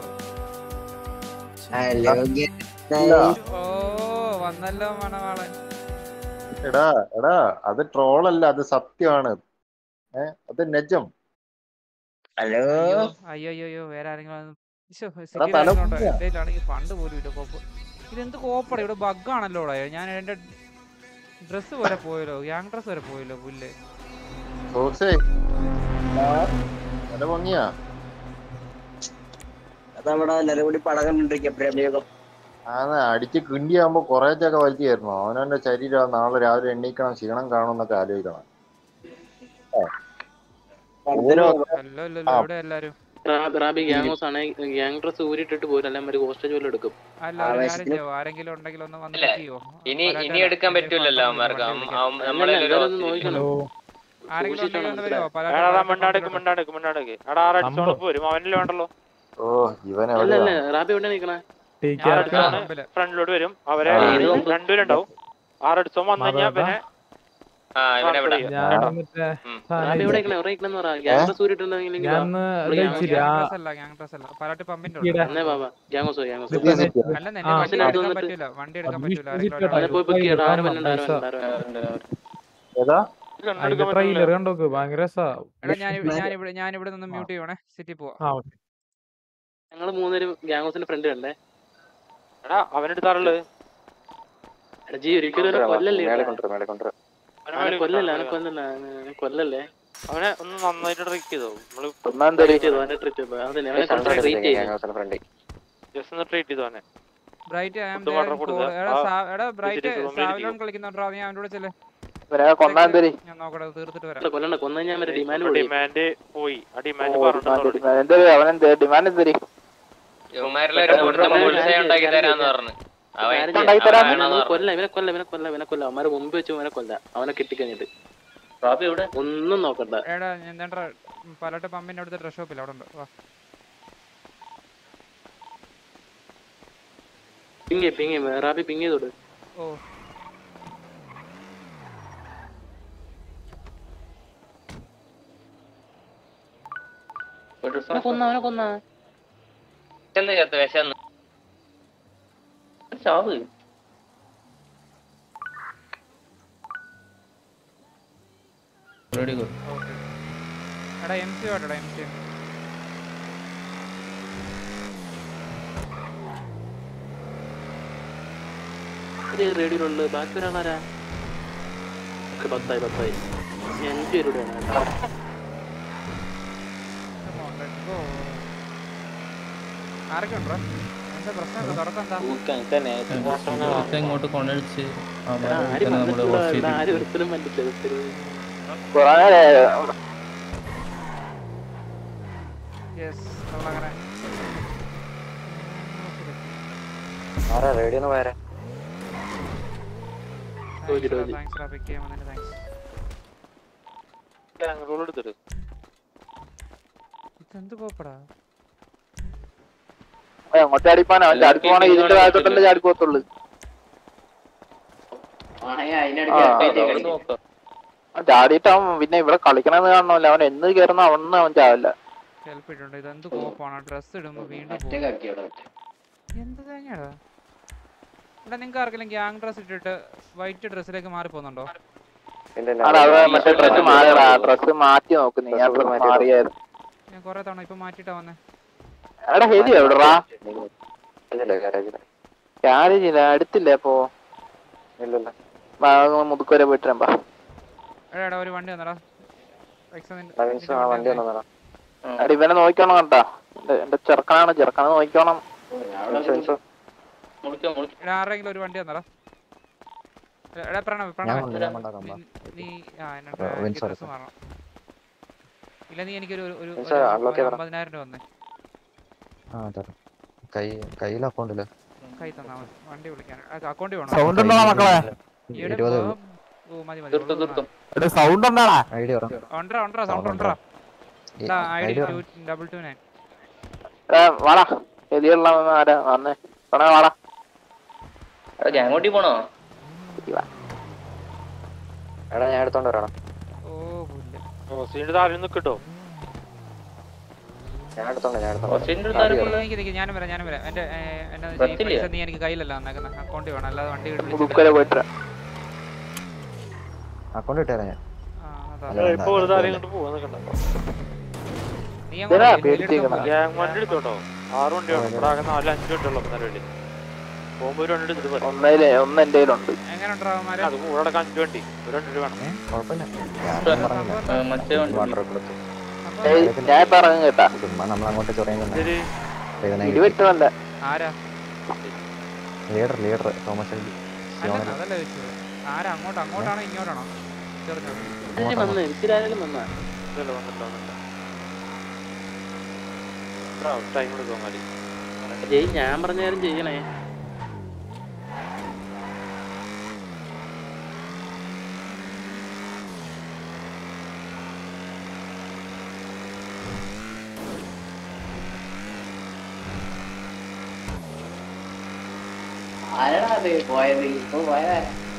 ഓ വന്നല്ലോ മണവാളൻ. എടാ എടാ അത് ട്രോളല്ല, അത് സത്യമാണ്. ഏഹ് അത് നിജം. ഹലോ അയ്യോ അയ്യോ അയ്യോ വേറെ ആരെങ്കിലും സിറ്റിയിലാണെങ്കിൽ ഫണ്ട് പോലും ഇല്ല. കോപ്പ് ഇതെന്ത് കോപ്പടാ? ഇവിടെ ബഗ്ഗാണല്ലോ. ഞാൻ എന്റെ ഡ്രസ് വരെ പോയല്ലോ, യാങ് ഡ്രസ് വരെ പോയല്ലോ പുല്ല്. ഭംഗിയാ ആന്ന് അടിച്ച് കിണ്ടിയാകുമ്പോ കൊറേച്ചൊക്കെ വലിച്ചായിരുന്നു. അവനവന്റെ ശരീരം നാളെ രാവിലെ എണ്ണീക്കണം, ക്ഷീണം കാണുമെന്നൊക്കെ ആലോചിക്കണം. ഇവിടെ എല്ലാരും ആരെങ്കിലും ഉണ്ടെങ്കിൽ ഒന്ന് വന്ന് ചെയ്യോ? ഇനി ഇനി എടുക്കാൻ പറ്റൂലല്ലോ അവന്മാർക്ക്. ആരെങ്കിലും ഉണ്ടെങ്കിൽ ഒന്ന് വരുമോ? ഓ ഇവനെവിടെ ഫ്രണ്ടിലോട്ട് വരും. അവരെ രണ്ടുപേരുണ്ടാവും. ആറടിച്ചോ വന്നു കഴിഞ്ഞാൽ പിന്നെ ട്രെയിലർ കണ്ടോക്ക് ഭയങ്കര ഞാനിവിടെ നിന്ന് മ്യൂട്ട് ചെയ്യണേ. സിറ്റി പോവാ. ഞങ്ങള് മൂന്നുപേരും ഗ്യാങ് ഹൗസിന്റെ ഫ്രണ്ട് കണ്ടേ. എടാ അവനെടുത്താറുള്ളത് കൊല്ലല്ലേ കൊല്ലല്ലേ അവനെ ഒന്ന് നന്നായിട്ട് ട്രീറ്റ് ചെയ്തോ? ട്രീറ്റ് ചെയ്തോ അവനെ? ഞാൻ നോക്കട്ടെ തീർത്തിട്ട് വരാം. ഡിമാൻഡ് പോയി. ആ ഡിമാൻഡ് മുമ്പ് വെച്ച് അവനെ കൊല്ല. അവനെ കിട്ടിക്കഴിഞ്ഞിട്ട് ഒന്നും നോക്കണ്ട. എടാ എന്താ പലട്ട് പമ്പിന്റെ അടുത്ത് ഡ്രസ് ഷോപ്പിൽ അവിടെ ഉണ്ട്. പിങ്ങി പിങ്ങി റാബി പിങ്ങി തൊട്. ഓ കൊന്ന അവനെ കൊന്ന ചാവ്. എടാ എം സി ഓടാ എം സി റേഡിയോയിലുണ്ട്. ബാക്കി ഒരാളാരാ? പത്തായി പത്തായി അഞ്ചു പേരുടെയാണ്. ആരൊക്കെ ഉണ്ടോ? എന്താ പ്രശ്നം? തുടക്കം എന്താ? ഇങ്ങോട്ട് കൊണ്ടടിച്ച് ആരും ഒരിക്കലും പറ്റില്ല. റേഡിയോ വേറെ ഇതെന്ത് കോപ്പടാ? അങ്ങോട്ട് ചാടിപ്പാനാ ചാടി പോണ ഇതിന്റെ താഴത്തോട്ടല്ലേ ചാടി പോത്തുള്ളു. ചാടിയിട്ട് അവൻ പിന്നെ ഇവിടെ കളിക്കണമെന്ന് കാണണമല്ലോ. അവൻ എന്ന് കയറുന്ന അവന്ന് അവൻ ചാവില്ല. കേൾപ്പിട്ടുണ്ട്. ഇതെന്ത് കോപ്പാണ്? ഡ്രസ് ഇടുമ്പോ വീണ്ടും എന്ത് തന്നെയാടാ? എടാ നിങ്ങൾക്ക് ആർക്കെങ്കിലും ഗ്യാങ് ഡ്രസ് ഇട്ടിട്ട് വൈറ്റ് ഡ്രസ്സിലേക്ക് മാറി പോകുന്നുണ്ടോ? മറ്റേ ഡ്രസ് മാറിയടാ. ഡ്രസ് മാറ്റി നോക്കുന്നു. ഞാൻ കൊറേ തവണ ഇപ്പൊ മാറ്റിട്ടാ വന്നേ. എടാ ഹെലി എവിടെടാ? ഗാരേജില്ല അടുത്തില്ലേ? അപ്പോ മുതുക്ക് വരെ പോയിട്ട് വരാം. എടാ ഒരു വണ്ടി വന്നടാ. വണ്ടി വന്നടാ. എടാ ഇവനെ നോക്കിക്കോണം കേട്ടാ. എന്റെ ചെറുക്കനാണ്, ചെറുക്കനെ നോക്കിക്കോണം. എടാ ആരെങ്കിലും ഒരു വണ്ടി വന്നടാ. എടാ പ്രണവ് പ്രണവ് നീ ആ എന്നോട് ഡ്രസ് മാറണം. ഇല്ല നീ എനിക്കൊരു ഒരു അമ്പതിനായിരം രൂപ വന്നേ. കൈ കയ്യിൽ അക്കൗണ്ടില് കൈ തന്നാ മതി. വണ്ടി വിളിക്കാൻ അക്കൗണ്ടിൽ വേണം. സൗണ്ട് ഉണ്ടോ മക്കളെ? ഓ മതി മതി. സൗണ്ട് ഉണ്ടാടാ. ഐഡി പറ. ഉണ്ടറാ ഉണ്ടറാ സൗണ്ട് ഉണ്ടറാ. ID double two nine. വാടാ എതിയുള്ള ആരാ വന്നേ? വാടാ ഗ്യാങ്ങോട്ടി പോണോ? എടാ ഞാൻ എടുത്തോണ്ട് വരാടാ. ഓസിന്റെ താഴെ നിൽക്കട്ടോ. ഞാൻ എടുത്തോണ്ട് ഞാൻ എടുത്തോണ്ട് ഞാനും വരാം ഞാനും വരാം. എന്റെ പൈസ നീ എനിക്ക് കയ്യിലല്ല വന്നേക്കുന്നത്. അക്കൗണ്ടിൽ വേണം, അല്ലാതെ വണ്ടി അക്കൗണ്ട് ഇട്ടേരാ ഞാൻ. എടുത്തോട്ടോ. ആറ് വണ്ടിയാണ് ഇവിടെ, ആകെ നാല് അഞ്ച് വണ്ടിയുള്ളൂ. നിലവില് പോകുമ്പോ ഒരു വണ്ടി എടുത്തിട്ട് ഒന്നേ ഒന്ന് എന്റെ കയ്യിലുണ്ട്. അത് കൂടെ അഞ്ച് വണ്ടി ഒരു വണ്ടി വേണം. ഞാൻ പറഞ്ഞു കേട്ടാ നമ്മളങ്ങോട്ട് ചൊറിയുന്നുണ്ട്. ലീഡർ ലീഡർ തോമസ് ആരാ അങ്ങോട്ട് അങ്ങോട്ടാണോ ഇങ്ങോട്ടാണോ? ഞാൻ പറഞ്ഞ കാര്യം ചെയ്യണേ. ആരാടാ അത് പോയത്? ഇപ്പൊ പോയതാ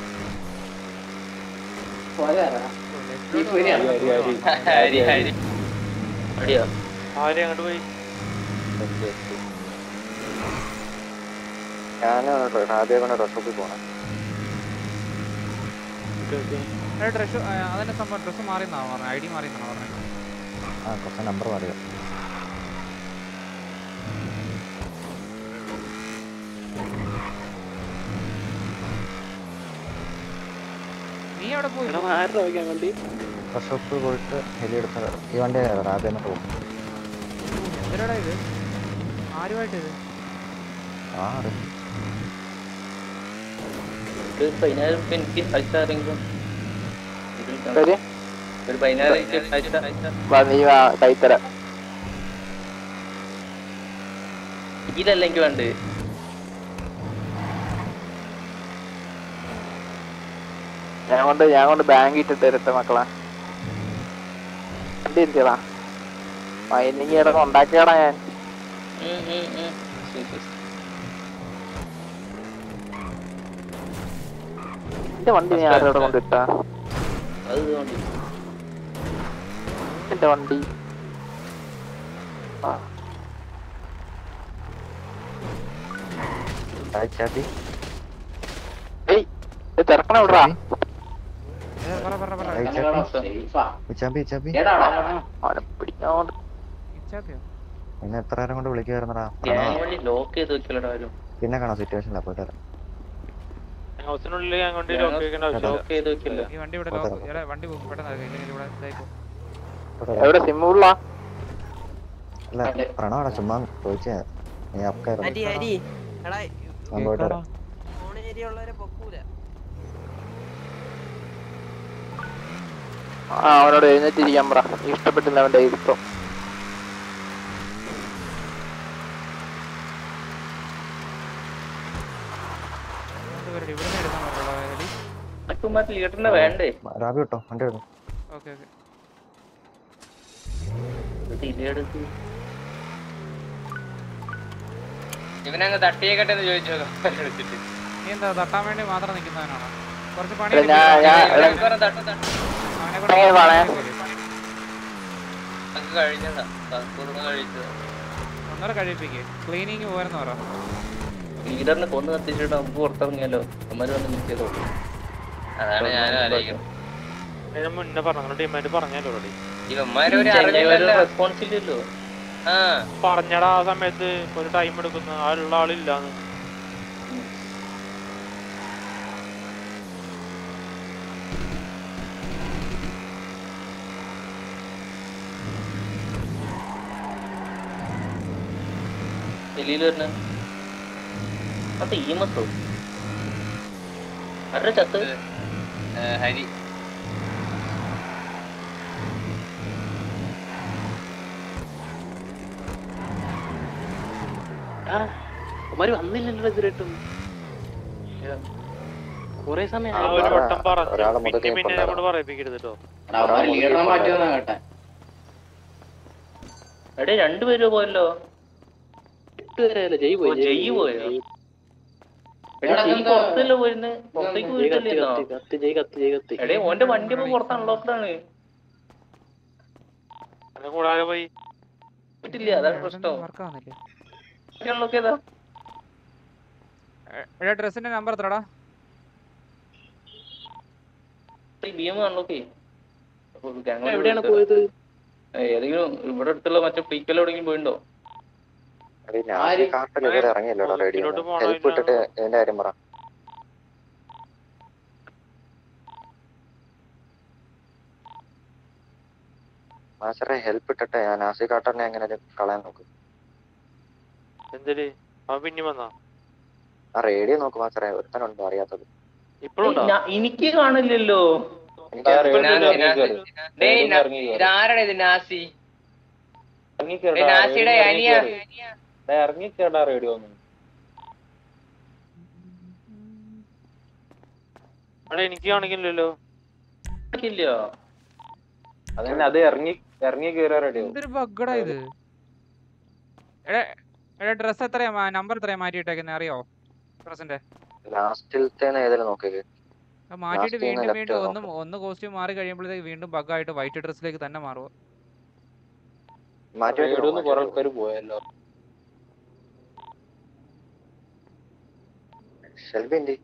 പോയതാരാ? ആരെ അങ്ങോട്ട് പോയി? ഞാൻ ആദ്യം കൊണ്ട് ഡ്രസ് ഷോപ്പിൽ പോണേ. ഡ്രസ് അതിന്റെ സംഭവം ഡ്രസ് മാറിയെന്നാണോ പറഞ്ഞത്? ഐ ഡി മാറിയെന്നാണോ പറഞ്ഞത്? ആ കുറച്ച് നമ്പർ മാറിയോ? നീ അവിടെ പോയി വണ്ടി ഡ്രസ് ഷോപ്പ് പോയിട്ട് ഹെലി എടുത്ത ഈ വണ്ടി ആദ്യം പോകും. എന്തിനാടാ ഇത്? ആരുമായിട്ട് ഇത്? ആ അതെ പതിനായിരം റുപ്യ എനിക്ക് പൈസ ആരെങ്കിലും ഒരു പതിനായിരം കൈത്തര ഇതല്ല എനിക്ക് വേണ്ടത്. ഞാൻ കൊണ്ട് ഞാൻ കൊണ്ട് ബാങ്ക് ഇട്ടിട്ട് തരട്ടെ മക്കളെ. വണ്ടി ഇരിക്കടാ മൈനിങ് ഇടന്ന് ഉണ്ടാക്കിയടാ ഞാൻ. എന്റെ വണ്ടി നീ ആരോടെ കൊണ്ടിട്ടാ? എന്റെ വണ്ടി ചെറുക്കണ വിടറാ. പിന്നെ എത്ര നേരം കൊണ്ട് വിളിക്കുവായിരുന്നടാ? പിന്നെ കാണാം സിറ്റുവേഷനിലാ പോയിട്ട് വരാം. എവിടെ സിമ്മുള്ള? അല്ല പ്രണവാടാ ചുമ്മാ ചോദിച്ചാ. നീ അപ്പക്കായിരുന്നു പോയിട്ട് വരാം. ആ അവനോട് എഴുന്നേറ്റിരിക്കാൻ പറ. ഇഷ്ടപ്പെട്ടില്ല അവന്റെ ഇരിപ്പം. വേണ്ടേ രാബി കേട്ടോ വണ്ടി എടുക്കും. ഇവനങ്ങ് തട്ടിയേക്കട്ടെ എന്ന് ചോദിച്ചോ. നീ എന്താ തട്ടാൻ വേണ്ടി മാത്രം നിൽക്കുന്നവനാണോ? കുറച്ച് പണി കഴിഞ്ഞതാ കഴിച്ചത്. ഒന്നര കഴിപ്പിക്ക്. ക്ലീനിങ് പോരെന്ന് പറ. ലീഡറിനെ കൊന്നു കത്തിച്ചിട്ട് നമുക്ക് പുറത്തിറങ്ങിയാലോ? അമ്മര് വന്ന് മിസ് ചെയ്തോ. അതാണ് ഞാനും ആലോചിക്കുന്നത്. മുന്നേ പറഞ്ഞു ഡിമാൻഡ് പറഞ്ഞാലോ ഇവന്മാര് ഒരു റെസ്പോൺസിബിലില്ലോ. ആ പറഞ്ഞടാ ആ സമയത്ത് ഒരു ടൈം എടുക്കുന്ന ആളുള്ള ആളില്ലാന്ന്. ഡൽഹിയിൽ വരുന്ന അത് ഈ മസോ ആരുടെ ചത്ത് ഹരി അവര് വന്നില്ലല്ലോ ഇതിലിട്ടും കൊറേ സമയം ഒരു വട്ടം ഒരാളെ പറഞ്ഞു മുതലേ പിന്നെ നമ്മളോട് പറയിപ്പിക്കരുത് കേട്ടോ. ലീഡറെ മാറ്റിയെന്നാ കേട്ടെ. എടേ രണ്ടുപേരും പോയല്ലോ. ജയ് പോയി ജയ് പോയോ? പുറത്തല്ലോ പോയിരുന്ന് പുറത്തേക്ക് പോയിട്ടല്ലോ. എടേ ഓന്റെ വണ്ടി ഇപ്പൊ പുറത്ത് അൺലോക്ക്ഡാണ്. കൂടാതെ പോയി ഇല്ല അതാണ് പ്രശ്നം. അൺലോക്ക് ചെയ്താ ഡ്രസ്സിന്റെ നമ്പർ എത്രടാ? ബി എം അൺലോക്ക് എവിടെയാണ് പോയത്? ഏതെങ്കിലും ഇവിടെ അടുത്തുള്ള മറ്റേ ഫ്രീക്കൽ എവിടെയെങ്കിലും പോയിണ്ടോ? കാർട്ടിൽ ഇതുവരെ ഇറങ്ങിയല്ലോ റേഡിയോ. ഹെൽപ്പ് ഇട്ടിട്ട് ഇതിന്റെ കാര്യം പറ. മാസ്റ്ററെ ഹെൽപ്പ് ഇട്ടിട്ട് ഞാൻ നാസി കാട്ടറിനെ എങ്ങനെ കളയാൻ നോക്കും. എന്തില് അവൻ പിന്നെ വന്നാ ആ റേഡിയോ നോക്ക് മാസ്റ്ററെ, ഒരുത്തനുണ്ടോ അറിയാത്തത്? ഇപ്പോഴുണ്ടോ? എനിക്ക് കാണില്ലല്ലോ. ഇതാരാണ് ഇത്? നാസി നാസിയുടെ അനിയ ഇറങ്ങിക്കേടാ റേഡിയോ ഒന്നും. അവിടെ എനിക്ക് കാണിക്കില്ലല്ലോ. അതന്നെ അത് ഇറങ്ങി ഇറങ്ങി കയറാ റേഡിയോ. എന്തൊരു ബഗ്ഗടാ ഇത്. എടാ ഡ്രസ് എത്രയാ നമ്പർ എത്രയാ മാറ്റിയിട്ടേക്കുന്നത് അറിയോ? ഡ്രസ്സിന്റെ ലാസ്റ്റിലത്തെ ഏതെങ്കിലും നോക്കിയത് മാറ്റിയിട്ട് വീണ്ടും വീണ്ടും ഒന്ന് ഒന്ന് കോസ്റ്റ്യൂം മാറി കഴിയുമ്പോഴത്തേക്ക് വീണ്ടും ബഗ്ഗായിട്ട് വൈറ്റ് ഡ്രസ്സിലേക്ക് തന്നെ മാറുക. കുറെ ആൾക്കാർ പോയല്ലോ. ഷെൽബിന്റെ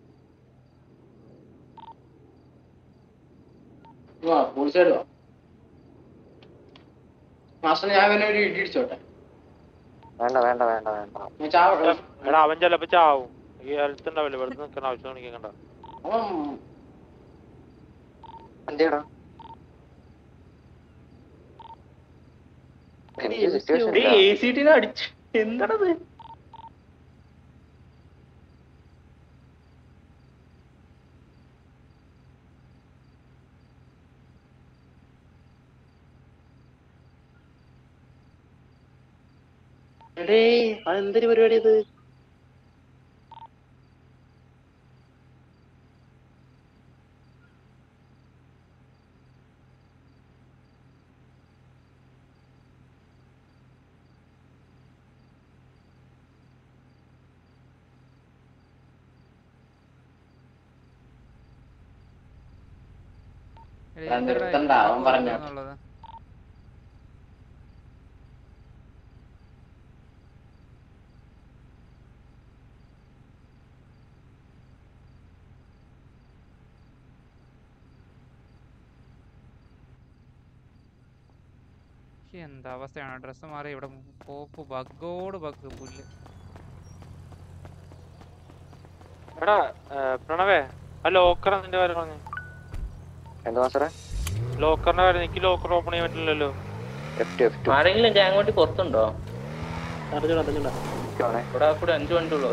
മാസ്റ്റർ ഞാൻ പിന്നെ ഒരു ഇടി ഇടിച്ചോട്ടെ. വേണ്ട വേണ്ട വേണ്ട വേണ്ട എടാ അവൻ ചിലപ്പോ ചാവും. ഈ ഹെൽത്ത് ഉണ്ടാവില്ല, വെറുതെ നിൽക്കണ ആവശ്യം കാണിക്കണ്ട. എന്തിയടാ അടിച്ചു എന്താണത്? എടേ അതെന്തൊരു പരിപാടി ഇത്? അവൻ പറഞ്ഞു എന്താ അവസ്ഥയാണ്? ഡ്രസ്സ് മാറി ഇവിടെ പോപ്പ് ബഗ്ഗോട് ബഗ് പുല്ല്. എടാ പ്രണവേ ആ ലോക്കർ നിന്റെ കാര്യം പറഞ്ഞു. എന്താ മാസ്റ്ററെ? ലോക്കറിന്റെ കാര്യം എനിക്ക് ലോക്കർ ഓപ്പൺ ചെയ്യാൻ പറ്റില്ലല്ലോ. ആരെങ്കിലും ഗ്യാങ് വണ്ടി പുറത്തുണ്ടോ? ഇവിടെ കൂടെ അഞ്ചു വണ്ടി ഉള്ളൂ.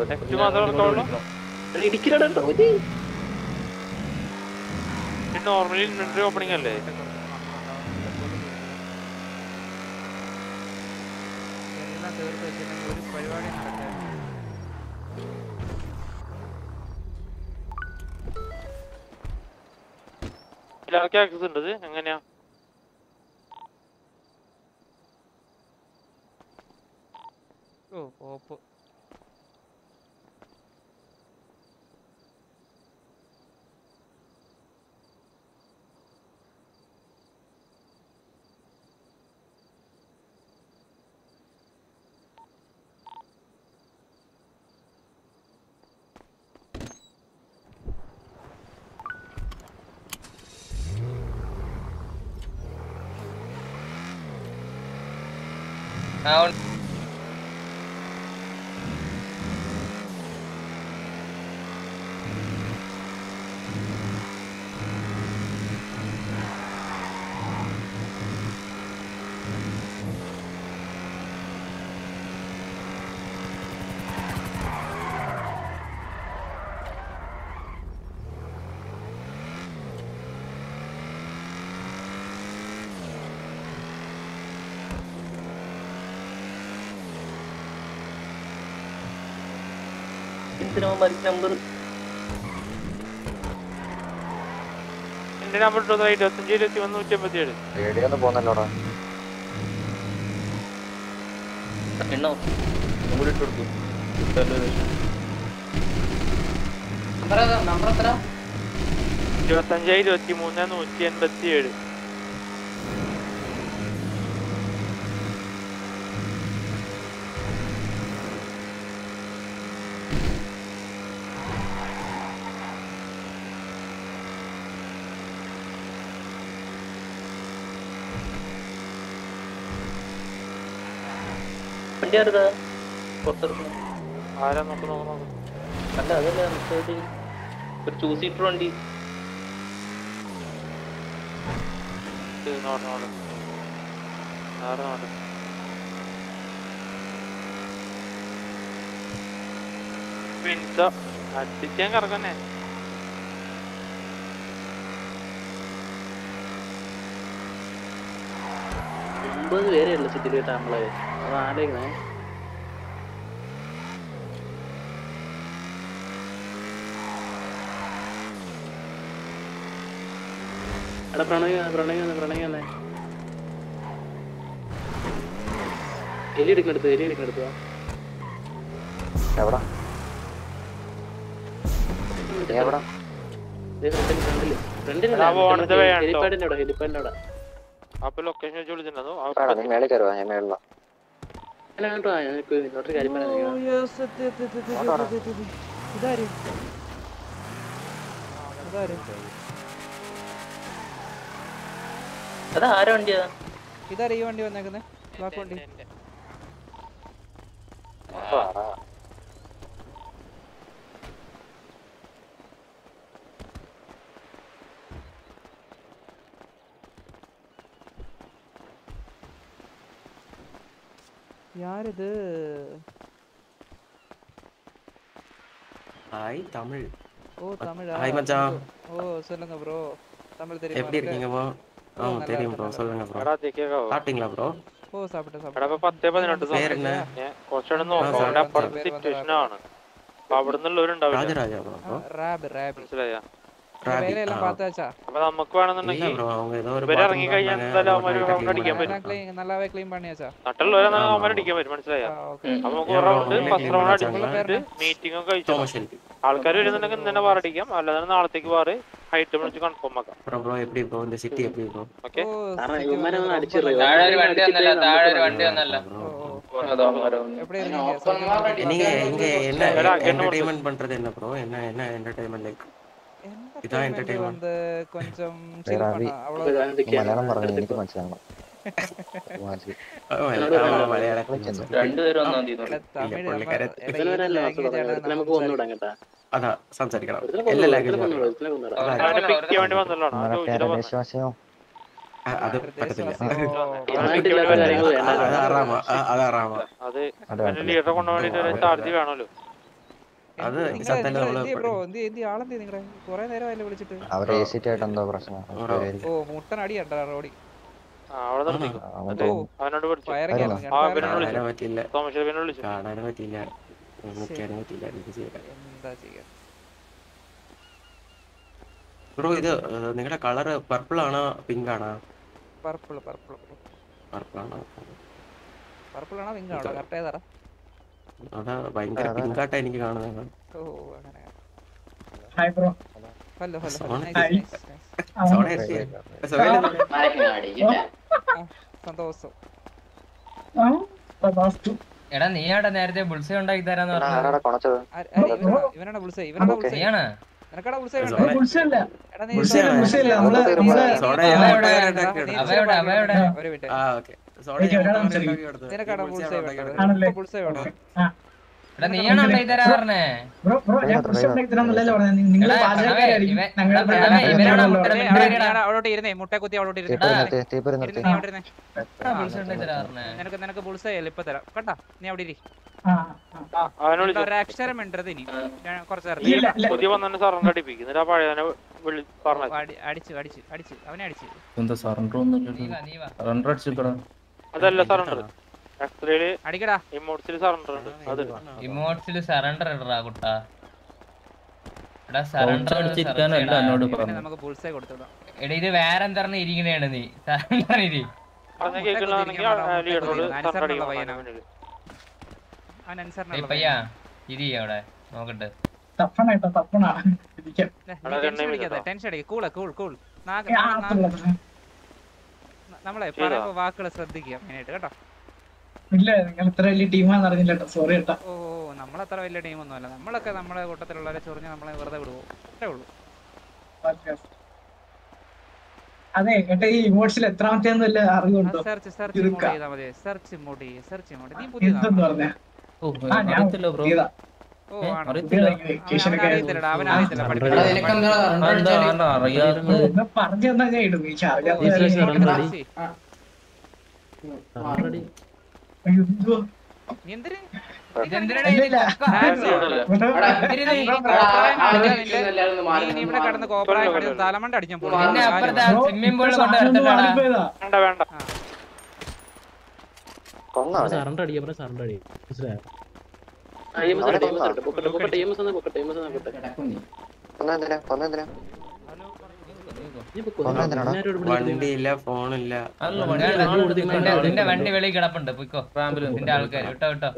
നോർമലി ഇൻവെന്ററി ഓപ്പണിംഗ് അല്ലേ? ഒരു പരിപാടി നടക്കാൻ എല്ലാവർക്കും ആക്സസ് ഉണ്ട്. എങ്ങനെയാ? ഓ പോപ്പ് ആ സിനിമ ബൈക്ക് നമ്പർ എന്റെ നമ്പർ ഇട്ടോ ഇരുപത്തഞ്ച് ഇരുപത്തി ഒന്ന് നൂറ്റി അമ്പത്തി ഏഴ് പേടിയൊന്നും പോന്നല്ലോടാ. എണ്ണോ കൂടി ഇട്ട് കൊടുക്കും. നമ്പർ എത്ര? ഇരുപത്തഞ്ച് ഇരുപത്തി മൂന്ന് നൂറ്റി എൺപത്തി ഏഴ്. വണ്ടി ആരുതാ പുറത്തിറക്കണം? ആരാ നോക്ക് നോക്ക് നോക്ക്. അല്ല അതല്ല മറ്റേ ഒരു ടൂ സീറ്റർ വണ്ടി. ഇത് നോട്ട് നോട്ട് ആറ് നോട്ട്. പിൻസ അടിക്കാൻ കറക്കന്നെ. ഒമ്പത് പേരെയല്ല സിറ്റിയിലിട്ട് നമ്മളെ അത് ആലോചിക്കണേ. എടാ പ്രണയ പ്രണയ പ്രണയ എലി എടുക്കണെടുത്ത് എലി എടുക്കണെടുത്ത് എവിടാ എവിടാ ഫ്രണ്ടില് ഫ്രണ്ടില് ഹെലിപ്പാഡിന്റെ അവിടെ ഹെലിപ്പാഡിന്റെ അവിടെ. അപ്പൊ ലൊക്കേഷൻ വെച്ച് വിളിച്ചിട്ടുണ്ടോ? നീ മേളിൽ കയറുവാ, ഞാൻ മേളിലാ. അല്ല കേട്ടോ ഞങ്ങൾക്ക് ഇന്നോട്ടൊരു കാര്യം പറയാം. ഇതാര് ഇതാര് അതാ ആരാ വണ്ടിയാ? ഇതാര് ഈ വണ്ടി വന്നേക്കുന്നത്? ബ്ലാക്ക് വണ്ടി. யாரது? ஹாய் தமிழ். ஓ தமிழா? ஹாய் மச்சான். ஓ சொல்லுங்க ப்ரோ. தமிழ் தெரியுமா? எப்படி இருக்கீங்க ப்ரோ? ஆ தெரியும் ப்ரோ, சொல்லுங்க ப்ரோ. சாப்பிட்டீங்களா ப்ரோ? ഓ സാപ്പിട്ട് എടാ ഇപ്പൊ പത്തേ പതിനെട്ട് പേരെന്നാ? കുറച്ചുകൂടെ നോക്കാം. അവിടെ അപ്പുറത്തെ സിറ്റുവേഷൻ ആണ്. അപ്പൊ അവിടെ നിന്നുള്ളവരുണ്ടാവില്ല. ராஜராஜா ப்ரோ. റാബ് റാബ് മനസ്സിലായോ? വേലയെല്ലാം പാത്താച്ചാ. അപ്പൊ നമുക്ക് വേണമെന്നുണ്ടെങ്കിൽ ബ്രോ அவங்க ஏதோ ഒരു ഇവര് ഇറങ്ങി കഴിഞ്ഞാൽ എന്തായാലും അവന്മാര് റൗണ്ട് അടിക്കാൻ പറ്റും. നല്ലവേ ക്ലീൻ പണിയാച്ചാ. നട്ടുള്ളവരെ അവന്മാർ അടിക്കാൻ പറ്റും. മനസ്സിലായോ? അപ്പൊ നമുക്ക് ഒരു റൗണ്ട് ഫസ്റ്റ് റൗണ്ട് അടിച്ചിട്ട് മീറ്റിംഗ് ഒക്കെ കഴിച്ചു ആൾക്കാർ വരുന്നുണ്ടെങ്കിൽ ഇന്നെ വാർ അടിക്കാം. അല്ലാതെ നാളത്തേക്ക് വാറ് ഹൈറ്റ് വിളിച്ച് കൺഫേം ആക്കാം. ബ്രോ ബ്രോ எப்படி ப்ரோ இந்த சிட்டி எப்படி ப்ரോ? ഓക്കേ കാരണം ഇവന്മാരെ ഒന്ന് അടിച്ചിറ. താഴെ ഒരു വണ്ടി വന്നല്ല, താഴെ ഒരു വണ്ടി വന്നല്ല. எப்படி நீங்க இங்க என்ன என்டர்டெயின்மென்ட் பண்றது என்ன ப்ரோ? என்ன என்ன என்டர்டெயின்மென்ட் லைக் ഇതാ എന്റർടൈൻമെന്റ് வந்து கொஞ்சம் chill பண்ண அவ்வளவு. മലയാളം പറഞ്ഞു എനിക്ക് മനസ്സിലാവണം. രണ്ടുപേരും ഒന്നും തീരുന്നു. തമിഴ് നമുക്ക് ഒന്നുകൂടാ കേട്ടാ. അതാ സംസാരിക്കണം എല്ലാ ലാംഗ്വേജും. അത് പറ്റത്തില്ല. അത് സത്യല്ല നമ്മള് ബ്രോ എന്തി എന്തി ആളെന്തി നിങ്ങളെ കുറെ നേരമായില്ലേ വിളിച്ചിട്ട്? അവരെ ഏസിറ്റ് ആയിട്ട് എന്തോ പ്രശ്നം. ഓ മുട്ടൻ അടി കണ്ടാ റോഡി. അവനോട് പറ്റില്ല, കാണാനും പറ്റില്ല, നിൽക്കാനും പറ്റില്ല. എന്താ ചെയ്യാ ബ്രോ? ഇത് നിങ്ങളുടെ കളറ് പർപ്പിൾ ആണോ പിങ്ക് ആണോ? പർപ്പിൾ പർപ്പിൾ പർപ്പിൾ ആണോ പർപ്പിൾ ആണോ പിങ്ക് ആണോ? കറക്റ്റ് ഏതാ? അതാ ഭയങ്കര പിങ്കാട്ടാ എനിക്ക് കാണുന്നത്. ഓ അങ്ങനെ. Hi bro. Hello hello. സന്തോഷം. എടാ നീ അവിടെ നേരത്തെ ബുൾസൈ ഉണ്ടാക്കി തരാന്ന് പറഞ്ഞു. ഇവനാണ് ബുൾസൈ. ഇവനാണ് ബുൾസൈ. നീയാണ് നിനക്കടാ ബുൾസൈ വേണ്ട? ബുൾസൈല്ല. എടാ നീ ബുൾസൈല്ല ബുൾസൈല്ല. നമ്മള് നമ്മള് അവയുടെ അവയുടെ ഒരു മിനിറ്റ്. ആ ഓക്കേ. നിനക്കടാ ബുൾസൈ വേണ്ട? ബുൾസൈ വേണ്ട? എടാ നീയാണ് ഉണ്ടാക്കി തരാ പറഞ്ഞേ. ബ്രോ ബ്രോ ഞാൻ ബുൾസൈ ഉണ്ടാക്കി തരാന്നല്ലേ പറഞ്ഞത്. നിങ്ങൾ പാചകക്കാരായിരിക്കും. ഞങ്ങൾ അവളോട്ട് ഇരുന്നേ. മുട്ട കുത്തി അവളോട്ട് ഇരുന്നേ. നിനക്ക് നിനക്ക് ബുൾസൈ അല്ല ഇപ്പൊ തരാം കേട്ടാ. നീ അവിടെ ഇരി. ഒരു അക്ഷരം മിണ്ടരുത് ഇനി കുറച്ച് പുതിയ വന്നെ സറണ്ടർ അടിപ്പിക്കും. പഴയ അടിച്ചു അടിച്ചു അടിച്ചു അവനെ അടിച്ചു. അതല്ല സറണ്ടർ എക്സ്ട്രേല് അടിക്കടാ. ഇമോട്സിൽ സറണ്ടർ ഉണ്ട്. അത് ഇമോട്സിൽ സറണ്ടർ ഇടറാ കുട്ടാ. എടാ സറണ്ടർ ഇവനെ നമുക്ക് ബുൾസേ കൊടുത്തതാ. എടാ ഇത് വേറെ എന്താണ് ഇരിക്കണേണ് നീ സറണ്ടർ ഇരി പയ്യാ ഇരി അവിടെ നോക്കട്ടെ. ടെൻഷൻ അടിക്കുക. കൂള കൂൾ കൂൾ നമ്മളെ പറയുമ്പോ വാക്കുകൾ ശ്രദ്ധിക്കുക മെയിനായിട്ട് കേട്ടോ. ഇല്ല നിങ്ങൾ ഇത്ര വലിയ ടീമാന്ന് അറിഞ്ഞില്ല കേട്ടോ, സോറി കേട്ടോ. ഓ നമ്മളത്ര വലിയ ടീമൊന്നും അല്ല. നമ്മളൊക്കെ നമ്മളെ കൂട്ടത്തിലുള്ളവരെ ചൊറിഞ്ഞ് നമ്മളെ വെറുതെ വിടുവോ? അത്രേ ഉള്ളൂ. അതെ കേട്ടോ, ഈ ഇമോഷനിൽ എത്രാമത്തേന്നല്ല അറിവുണ്ടോ? സെർച്ച് സെർച്ച് മോഡ് ചെയ്താൽ മതി. സെർച്ച് മോഡ് സെർച്ച് മോഡ് നീ പുതിയ എന്തെന്ന് പറഞ്ഞ ഓ ആണോ? അവനറിയത്തില്ലടാ, അവനറിയത്തില്ല. പറഞ്ഞു തന്നാ ഞാൻ ഇടും. എനിക്ക് ഇവിടെ കടന്ന് കോപ്പറായി തലമണ്ട അടിക്കാൻ പോകും. സറണ്ടർ അടിക്കാം, സറണ്ടർ അടി വണ്ടിയില്ല, ഫോണില്ല. നിന്റെ വണ്ടി വെളിയിൽ കിടപ്പുണ്ട്, പോയിക്കോ. നിന്റെ ആൾക്കാർ വിട്ടോ വിട്ടോ.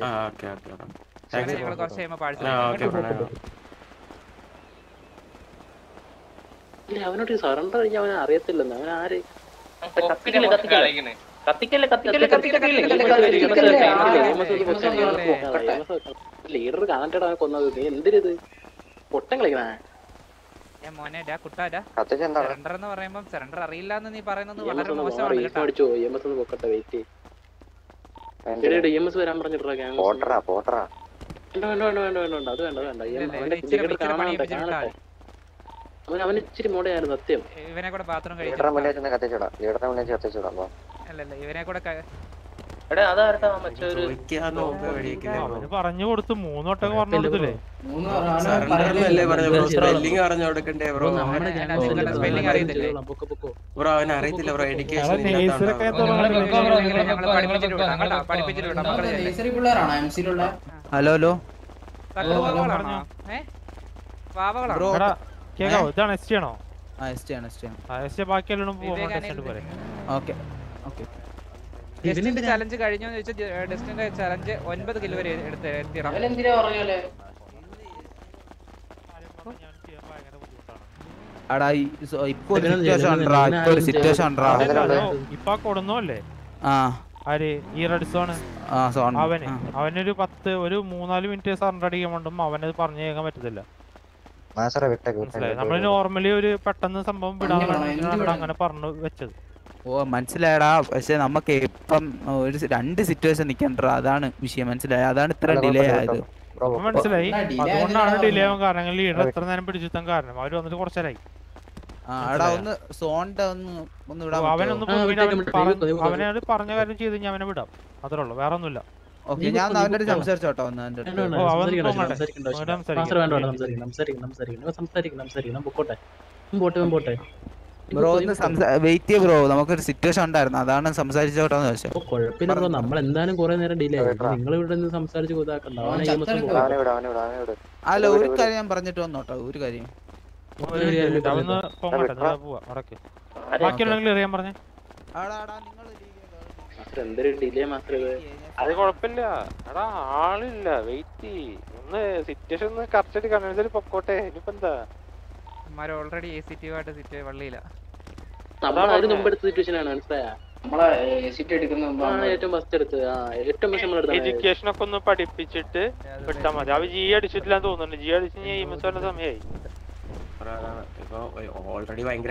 അവനോട് സറണ്ടർ അടിക്കാൻ അവനെ അറിയത്തില്ലെന്ന്. അവൻ ആര് ലീഡർ കാണട്ടടാ കൊന്നത്. നീ എന്തിനത് പൊട്ടം കളിക്കണ സറണ്ടർ എന്ന് പറയുമ്പോ സറണ്ടർ അറിയില്ല എന്ന് നീ പറയുന്നത് വളരെ മോശമാണ് കേട്ടോ. പൊക്കട്ടെ വെയിറ്റ് എം എസ് വരാൻ പറഞ്ഞിട്ടാ. വേണ്ട വേണ്ട വേണ്ട വേണ്ട വേണ്ട അത് വേണ്ട വേണ്ട. അവൻ അവൻ ഇച്ചിരി മോഡയായിരുന്നു സത്യം. ഇവനെ കൂടെ ബാത്റൂം കഴിച്ചു. അല്ലല്ല ഇവനെ കൂടെ പറഞ്ഞു കൊടുത്തു. മൂന്നോട്ടൊക്കെ പറഞ്ഞു കൊടുത്തില്ലേ? സ്പെല്ലിംഗ് അറിയത്തില്ലേ? ബ്രോ അവൻ അറിയത്തില്ല ബ്രോ. എഡ്യൂക്കേഷൻ ഹലോ ഹലോ കേക്കാവോ? ഇതാണ് എസ് ടി ആണോ? ചലഞ്ച് കഴിഞ്ഞോ ഡെസ്റ്റിന്റെ ചലഞ്ച് ഒൻപത് കിലോ വരെ എടുത്ത് എത്തിയണം. അവന് അവനൊരു പത്ത് ഒരു മൂന്നാല് മിനിറ്റ് സറണ്ടർ അടിക്കാൻ വേണ്ടും അവനത് പറഞ്ഞു കേൾക്കാൻ പറ്റത്തില്ല. നമ്മള് നോർമലി ഒരു പെട്ടെന്ന് സംഭവം വിടാൻ അങ്ങനെ പറഞ്ഞു വെച്ചത്. ഓ മനസ്സിലായടാ. പക്ഷെ നമുക്ക് ഇപ്പം ഒരു രണ്ട് സിറ്റുവേഷൻ നിക്കണ്ട, അതാണ് വിഷയം. മനസ്സിലായി? അതാണ് ഇത്ര ഡിലേ ആയത്. മനസ്സിലായി. അതുകൊണ്ടാണ് ഡിലേ ആവാൻ കാരണം. ലീഡർ എത്ര നേരം പിടിച്ചെത്താൻ കാരണം അവര് വന്നിട്ട് കുറച്ചേരായി. ഒന്ന് സോണ്ട ഒന്ന് ഒന്ന് വിടാം. അവനൊന്ന് അവനോട് പറഞ്ഞ കാര്യം ചെയ്ത് ഞാൻ അവനെ വിടാം. അത്രേ ഉള്ളൂ, വേറെ ഒന്നുമില്ല. ഞാൻ അവനോട് സംസാരിച്ചോട്ടോ. ബ്രോ വെയിറ്റ് ചെയ്യ ബ്രോ, നമുക്കൊരു സിറ്റുവേഷൻ ഉണ്ടായിരുന്നു, അതാണ് സംസാരിച്ചോട്ടെന്ന് ചോദിച്ചത്. കുഴപ്പമില്ല ബ്രോ, നമ്മൾ എന്തായാലും കുറെ നേരം ഡിലേ ആയി. നിങ്ങൾ ഇവിടെ നിന്ന് സംസാരിച്ച് ഇതാക്കണ്ട. അല്ല ഒരു കാര്യം ഞാൻ പറഞ്ഞിട്ട് വന്നോട്ടോ. ഒരു കാര്യം എന്തൊരു ഡിലേ മാത്രമേ. അത് കുഴപ്പമില്ല. എടാ ആളില്ല, വെയിറ്റ് ഒന്ന് സിറ്റുവേഷൻ ഒന്ന് കറക്റ്റ് കൺവിൻസ് പൊക്കോട്ടെ. ഇനിയിപ്പോ എന്താ ഓൾറെഡി ആയിട്ട് സിറ്റ് വള്ളിയില്ല. നമ്മളാരും മുമ്പെടുത്ത സിറ്റുവേഷൻ ആണ്. മനസ്സിലായ ഏറ്റവും ഫസ്റ്റ് എടുത്ത് ഏറ്റവും എഡ്യൂക്കേഷൻ ഒക്കെ ഒന്ന് പഠിപ്പിച്ചിട്ട് വിട്ടാ മതി. അവ ജി അടിച്ചിട്ടില്ല തോന്നുന്നുണ്ട്. ജി അടിച്ച് കഴിഞ്ഞ സമയമായി. ഓൾറെഡി ഭയങ്കര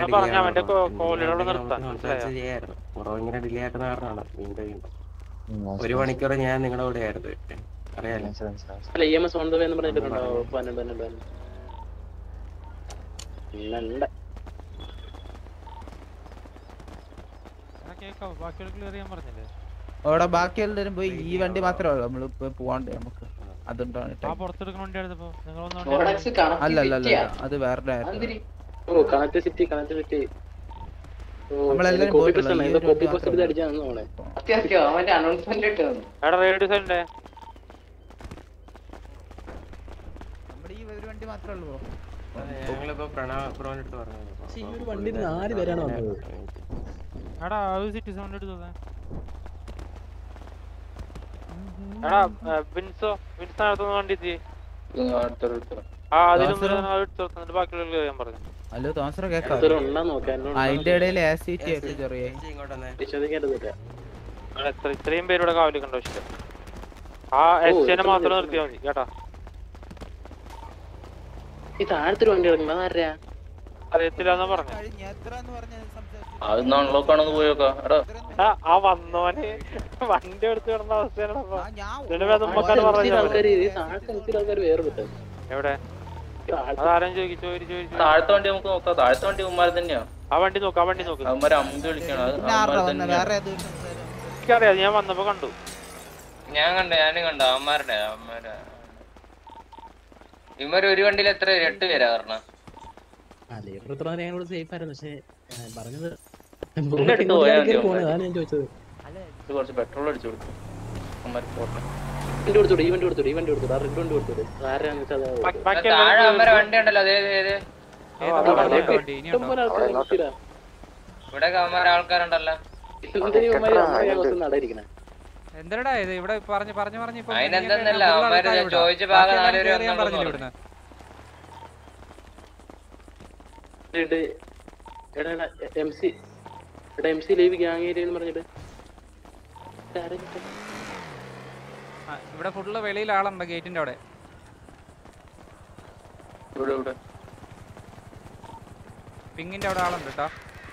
ഡിലേ ആക്കുന്ന കാരണമാണ് വീണ്ടും വീണ്ടും ഒരു മണിക്കൂർ ഞാൻ നിങ്ങളുടെ കൂടെ ആയിരുന്നു. അറിയാലോ. അവിടെ ബാക്കി എല്ലാവരും പോയി. ഈ വണ്ടി മാത്രമേ ഉള്ളൂ നമ്മള് ഇപ്പൊ പോവാണ്ട്. നമുക്ക് അതുകൊണ്ടാണ് അല്ല അല്ല അല്ല അത് വേറെ നമ്മളെല്ലാരും പോയിട്ടുള്ള നമ്മുടെ ഈ ഒരു വണ്ടി മാത്രമേ ഉള്ളൂ. ഞങ്ങളിപ്പോ പ്രണവ് ബ്രോന്റെ അടുത്ത് പറഞ്ഞു. പക്ഷെ ഈ ഒരു വണ്ടിയിൽ നാല് പേരാണ് വന്നത്. എടാ സിറ്റിസൺ എടുത്തോ. എടാ വിൻസോ വിൻസോ നടത്തുന്ന വണ്ടി എത്തി. ആ അതിലൊന്നും എടുത്തു ബാക്കിയുള്ള ഞാൻ പറഞ്ഞു. ഹലോ തോമസറ കേക്കാം. അതിന്റെ ഇടയിൽ ആസിറ്റി ആയിട്ട് ചെറിയ ഇത്രയും പേരുടെ കാവലി കണ്ടോ? ഇഷ്ടം ആ എസ്റ്റിനെ മാത്രം നിർത്തിയാ മതി കേട്ടാ. ഈ താഴത്തൊരു വണ്ടി കിടക്കണ്ട ആരാ അറിയത്തില്ലെന്നാ പറഞ്ഞു. അത് അൺലോക്ക് ആണെന്ന് പോയോക്കാ. ആ വന്നോന് വണ്ടി എടുത്ത് കിടന്ന അവസ്ഥയാണ്. എവിടെ അതാരും ചോദിക്കും ചോദിച്ചു ചോദിച്ചു. താഴത്തെ വണ്ടി നമുക്ക് നോക്കാം. താഴത്തെ വണ്ടി ഉമ്മാരെ തന്നെയാ. ആ വണ്ടി നോക്കാം. ആ വണ്ടി നോക്കാം. അവന്മാരെ അമ്പി വിളിക്കണം. എനിക്കറിയാം, ഞാൻ വന്നപ്പോ കണ്ടു. ഞാൻ കണ്ട ഞാനും കണ്ട അവന്മാരുടെ അവന്മാരെ ഇവര് ഒരു വണ്ടിയിൽ എത്ര പേര്? എട്ട് പേരാ പറഞ്ഞ. സേഫ് ആയിരുന്നു. പക്ഷെ പറഞ്ഞത് കുറച്ച് പെട്രോൾ അടിച്ചു കൊടുത്തു. വണ്ടി കൊടുത്തോളൂ. ഈ വണ്ടി കൊടുത്തോളൂ. ഈ വണ്ടി കൊടുത്തോളൂ. റെഡ് വണ്ടി കൊടുത്തോളൂ. ആരാന്ന് വെച്ചാൽ താഴെ അവന്മാരെ വണ്ടി ഉണ്ടല്ലോ. അതേ ഏത് ഇവിടെ അവന്മാരെ ആൾക്കാരുണ്ടല്ലോ. എന്തരടാ ഇത് ഇവിടെ പറഞ്ഞു പറഞ്ഞു പറഞ്ഞു അതിനെന്തല്ല അവന്മാര് ചോദിച്ച ഭാഗം നാലുപേര് ഇവിടുന്ന്. ഇവിടെ ഫുള്ള് വെളിയിൽ ആളുണ്ട് ഗേറ്റിന്റെ അവിടെ. പിങ്ങിന്റെ അവിടെ ആളുണ്ട് കേട്ടോ.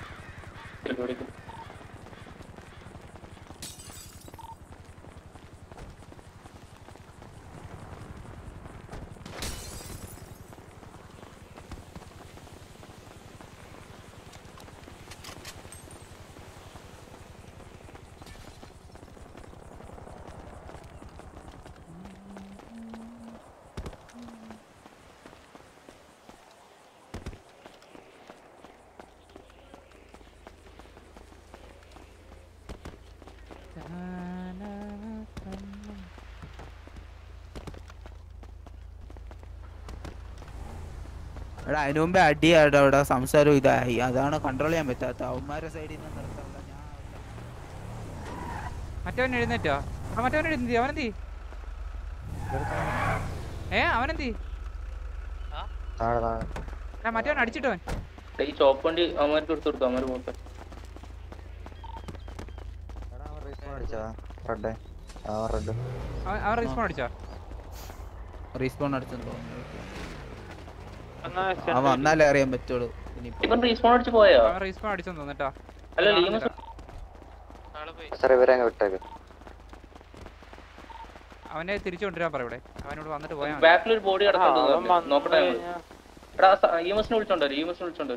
എടാ അതിനു മുമ്പേ അടിയാടാ അവിടെ സംസാരം ഇതായി. അതാണ് കൺട്രോൾ ചെയ്യാൻ പറ്റാത്ത. അവന്മാരെ സൈഡിൽ നിന്ന് നിർത്താനുള്ള മറ്റവൻ എഴുന്നേറ്റോ? മറ്റവൻ എഴുന്നേറ്റി. അവനെന്തി? ഏ അവനെന്തി? മറ്റവൻ അടിച്ചിട്ടവൻ. ഈ ചോപ്പ് വണ്ടി അവന്മാർക്ക് എടുത്തു കൊടുത്തു. അവന്മാര് പോട്ടെ. അവൻ റീസ്പോൺ അടിച്ചോ? റീസ്പോൺ അടിച്ചോ? വന്നാലേ അറിയാൻ പറ്റുള്ളൂ. റീസ്പോൺ അടിച്ചു പോയോ? റീസ്പോൺ അടിച്ചെന്ന് തോന്നിട്ടോ. അവനെ തിരിച്ചു കൊണ്ടുവരാൻ പറ. ഇവിടെ അവനോട് വന്നിട്ട് പോയാ ബാക്കിലൊരു ബോഡി കിടക്കുന്നുണ്ട്. നോക്കട്ടെ. എടാ ഇഎംഎസിനെ വിളിച്ചോണ്ടോ? ഇഎംഎസിനെ വിളിച്ചോണ്ടോ?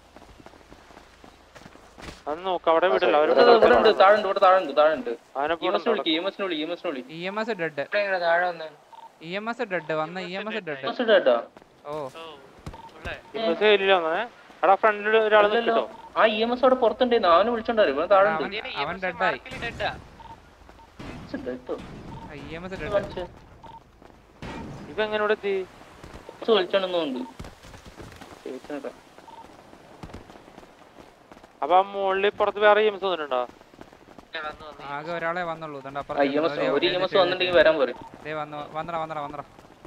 അത് നോക്കാം. അവിടെ വിടില്ല. ഇവിടെ ഉണ്ട്. താഴെ ഇവിടെ താഴെ ഉണ്ട്. താഴെ ഉണ്ട്. ഇഎംഎസിനെ വിളിക്ക്. ഇഎംഎസിനെ വിളി. ഇഎംഎസിനെ വിളി. EMS dead. താഴെ വന്ന് ഇഎംഎസ് ഡെഡ് വന്ന ഇഎംഎസ് ഡെഡ്. ഇഎംഎസ് ഡെഡാ? ഓ ഇഎംഎസ് ഇല്ല. എടാ ഫ്രണ്ടിൽ ഒരാൾ നിൽക്കട്ടോ. ആ ഇഎംഎസ് അവിടെ പുറത്തുണ്ടായിരുന്നു. അവനെ വിളിച്ചോണ്ടോ? ഇവിടെ താഴെ ഉണ്ട്. അവൻ ഡെഡായി. EMS dead. ഇപ്പൊ എങ്ങനെ ഇവിടെ എത്തി? വിളിച്ചോണ്ടെന്നുണ്ട്. അപ്പൊ ആ മുകളിൽ പുറത്ത് വേറെ ഇഎംഎസ് വന്നിട്ടുണ്ടോ? ആകെ ഒരാളെ വന്നുള്ളൂ. ഒരു ഇഎംഎസ് വന്നിട്ടുണ്ടെങ്കിൽ വരാൻ പറയും. വന്നറ വന്നറ വന്നറ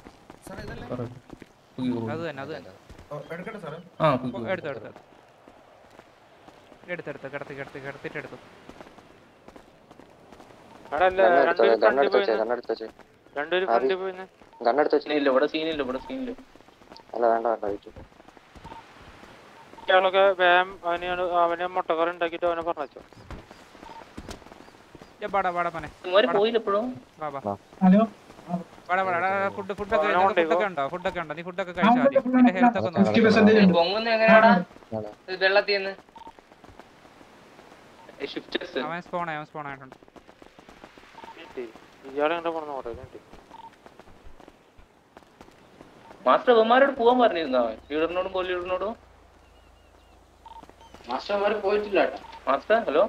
അത് തന്നെ അത് തന്നെ. എടുത്തു എടുത്തു എടുത്തെടുത്ത് കിടത്തി കിടത്തി കിടത്തിട്ട് എടുത്തു. ഇവിടെ സീനില്ല. ഇവിടെ സീനില്ല. ഇയാളൊക്കെ വേം അവനെയാണ് അവനെ മുട്ടക്കറി ഉണ്ടാക്കിട്ട് അവനെ പറഞ്ഞു. ഫുഡ് ഫുഡൊക്കെ ഫുഡൊക്കെ ഉണ്ടോ? ഫുഡൊക്കെ ഉണ്ടോ? നീ ഫുഡൊക്കെ കഴിച്ചാൽ മതി. നിന്റെ ഹെൽത്ത് ഒക്കെ നോക്കി. പൊങ്ങുന്ന എങ്ങനെയാടാ വെള്ളത്തിന്ന്? അവൻ സ്പോൺ ആയി. അവൻ സ്പോൺ ആയിട്ടുണ്ട്. ഇയാളെ കണ്ടാ പറഞ്ഞു നോട്ടെ. മാസ്റ്റർ അവന്മാരോട് പോവാൻ പറഞ്ഞിരുന്നോ? ലീഡറിനോടും കോ ലീഡറിനോടും. മാസ്റ്റർ അവന്മാര് പോയിട്ടില്ല. മാസ്റ്റർ ഹലോ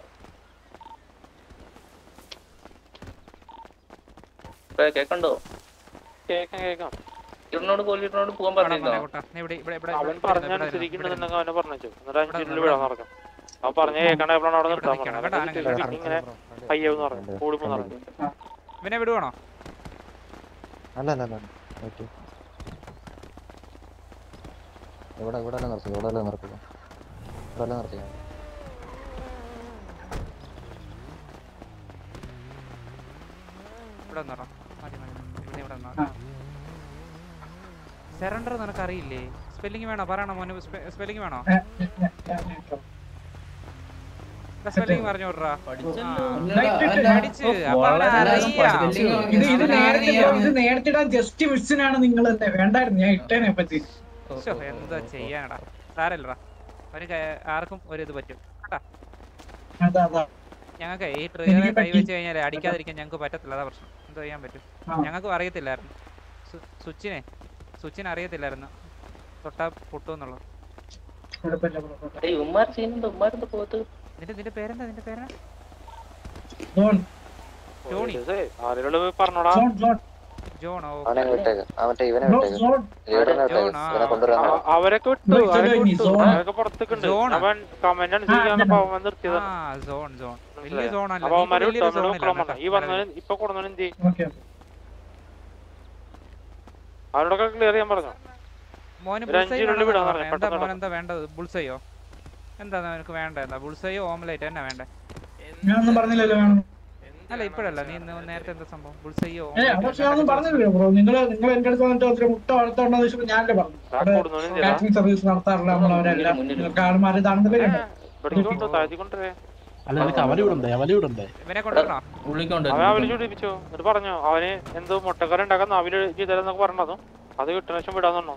കേക്കണ്ടോ? കേക്കാം കേക്കാം. ലീഡറിനോട് കോ ലീഡറിനോട് പോകാൻ പറഞ്ഞിരുന്നോ? അവൻ പറഞ്ഞനുസരിക്കുന്നുണ്ടെങ്കിൽ അവനെ പറഞ്ഞു എന്നിട്ട് അഞ്ചിനുള്ളിൽ വിടാൻ നടക്കാം. അവൻ പറഞ്ഞ കേൾക്കണ എപ്പോഴാണ് അവിടെ നിർത്താൻ പറഞ്ഞത്. ഇങ്ങനെ പയ്യെന്ന് പറഞ്ഞു കൂടുമ്പോ പറഞ്ഞു ഇവനെ വിടുവാണോ? അല്ല അല്ല അല്ല ഓക്കെ ഇവിടെ ഇവിടെ അല്ല നിർത്തുക ഇവിടെ അല്ല നിർത്തുക ഇവിടെ അല്ല നിർത്തിയാ സറണ്ടർ നിനക്ക് അറിയില്ലേ? സ്പെല്ലിംഗ് വേണോ? പറയണോ മോനെ? സ്പെല്ലിംഗ് വേണോ? സ്പെല്ലിംഗ് പറഞ്ഞു വിടറാ. ഇത് നേരത്തെ ജസ്റ്റ് മിസ്സിനാണ് നിങ്ങൾ വേണ്ടായിരുന്നു. ഞാൻ ഇട്ടേനെ പറ്റി എന്താ ചെയ്യാനടാ? സാരല്ലടാ, അവന് ആർക്കും ഒരു ഇത് പറ്റും കേട്ടാ. ഞങ്ങൾക്ക് ഈ ട്രിഗറിൽ കൈ വെച്ച് കഴിഞ്ഞാൽ അടിക്കാതിരിക്കാൻ ഞങ്ങൾക്ക് പറ്റത്തില്ല. അതാ പ്രശ്നം. എന്തോ ചെയ്യാൻ പറ്റും? ഞങ്ങൾക്കും അറിയത്തില്ലായിരുന്നു. സ്വിച്ചിനെ സ്വിച്ചിനെ അറിയത്തില്ലായിരുന്നു തൊട്ടാ പൊട്ടുമെന്നുള്ളത്. നിന്റെ നിന്റെ പേരെന്താ? നിന്റെ പേരാ ടോണി. പറഞ്ഞോടാ ജോണോ? അവരൊക്കെ വിട്ടു അവരൊക്കെ പുറത്തേക്കുണ്ട്. അവൻ കമന്റ് അനുസരിച്ചാണ് അവൻ നിർത്തിയത്. അപ്പൊ അവന്മാരെ വിട്ടു. ഈ വന്നവൻ ഇപ്പൊ കൊടുന്നവൻ എന്ത് ചെയ്യും? അവരോടൊക്കെ ക്ലിയർ ചെയ്യാൻ പറഞ്ഞു. എന്താ വേണ്ടത്? ബുൾസയോ? എന്താ നിനക്ക് വേണ്ട? എന്താ ബുൾസയോ ഓംലേറ്റ് എന്നാ വേണ്ടേ? ഞാനൊന്നും പറഞ്ഞില്ലല്ലോ. അല്ല ഇപ്പഴല്ല, നീ നേരത്തെ എന്താ സംഭവം? ബുൾസയോ ഞാനൊന്നും പറഞ്ഞില്ലല്ലോ ബ്രോ. നിങ്ങൾ നിങ്ങൾ എന്റെ അടുത്ത് വന്നിട്ട് ഒത്തിരി മുട്ട വളർത്തോണ്ടെന്ന് ചോദിച്ചപ്പോൾ ഞാനല്ലേ പറഞ്ഞു കാറ്ററിംഗ് സർവീസ് നടത്താറില്ല നമ്മളവരെല്ലാം. നിങ്ങൾക്ക് ആൾമാർ ഇതാണെന്നല്ലേ. എന്നിട്ട് പറഞ്ഞു അവന് എന്തോ മുട്ടക്കറി ഉണ്ടാക്കാൻ അവര് ചെയ്തതെന്നൊക്കെ പറഞ്ഞതും അത് കിട്ടുന്ന ശേഷം വിടാന്നോ.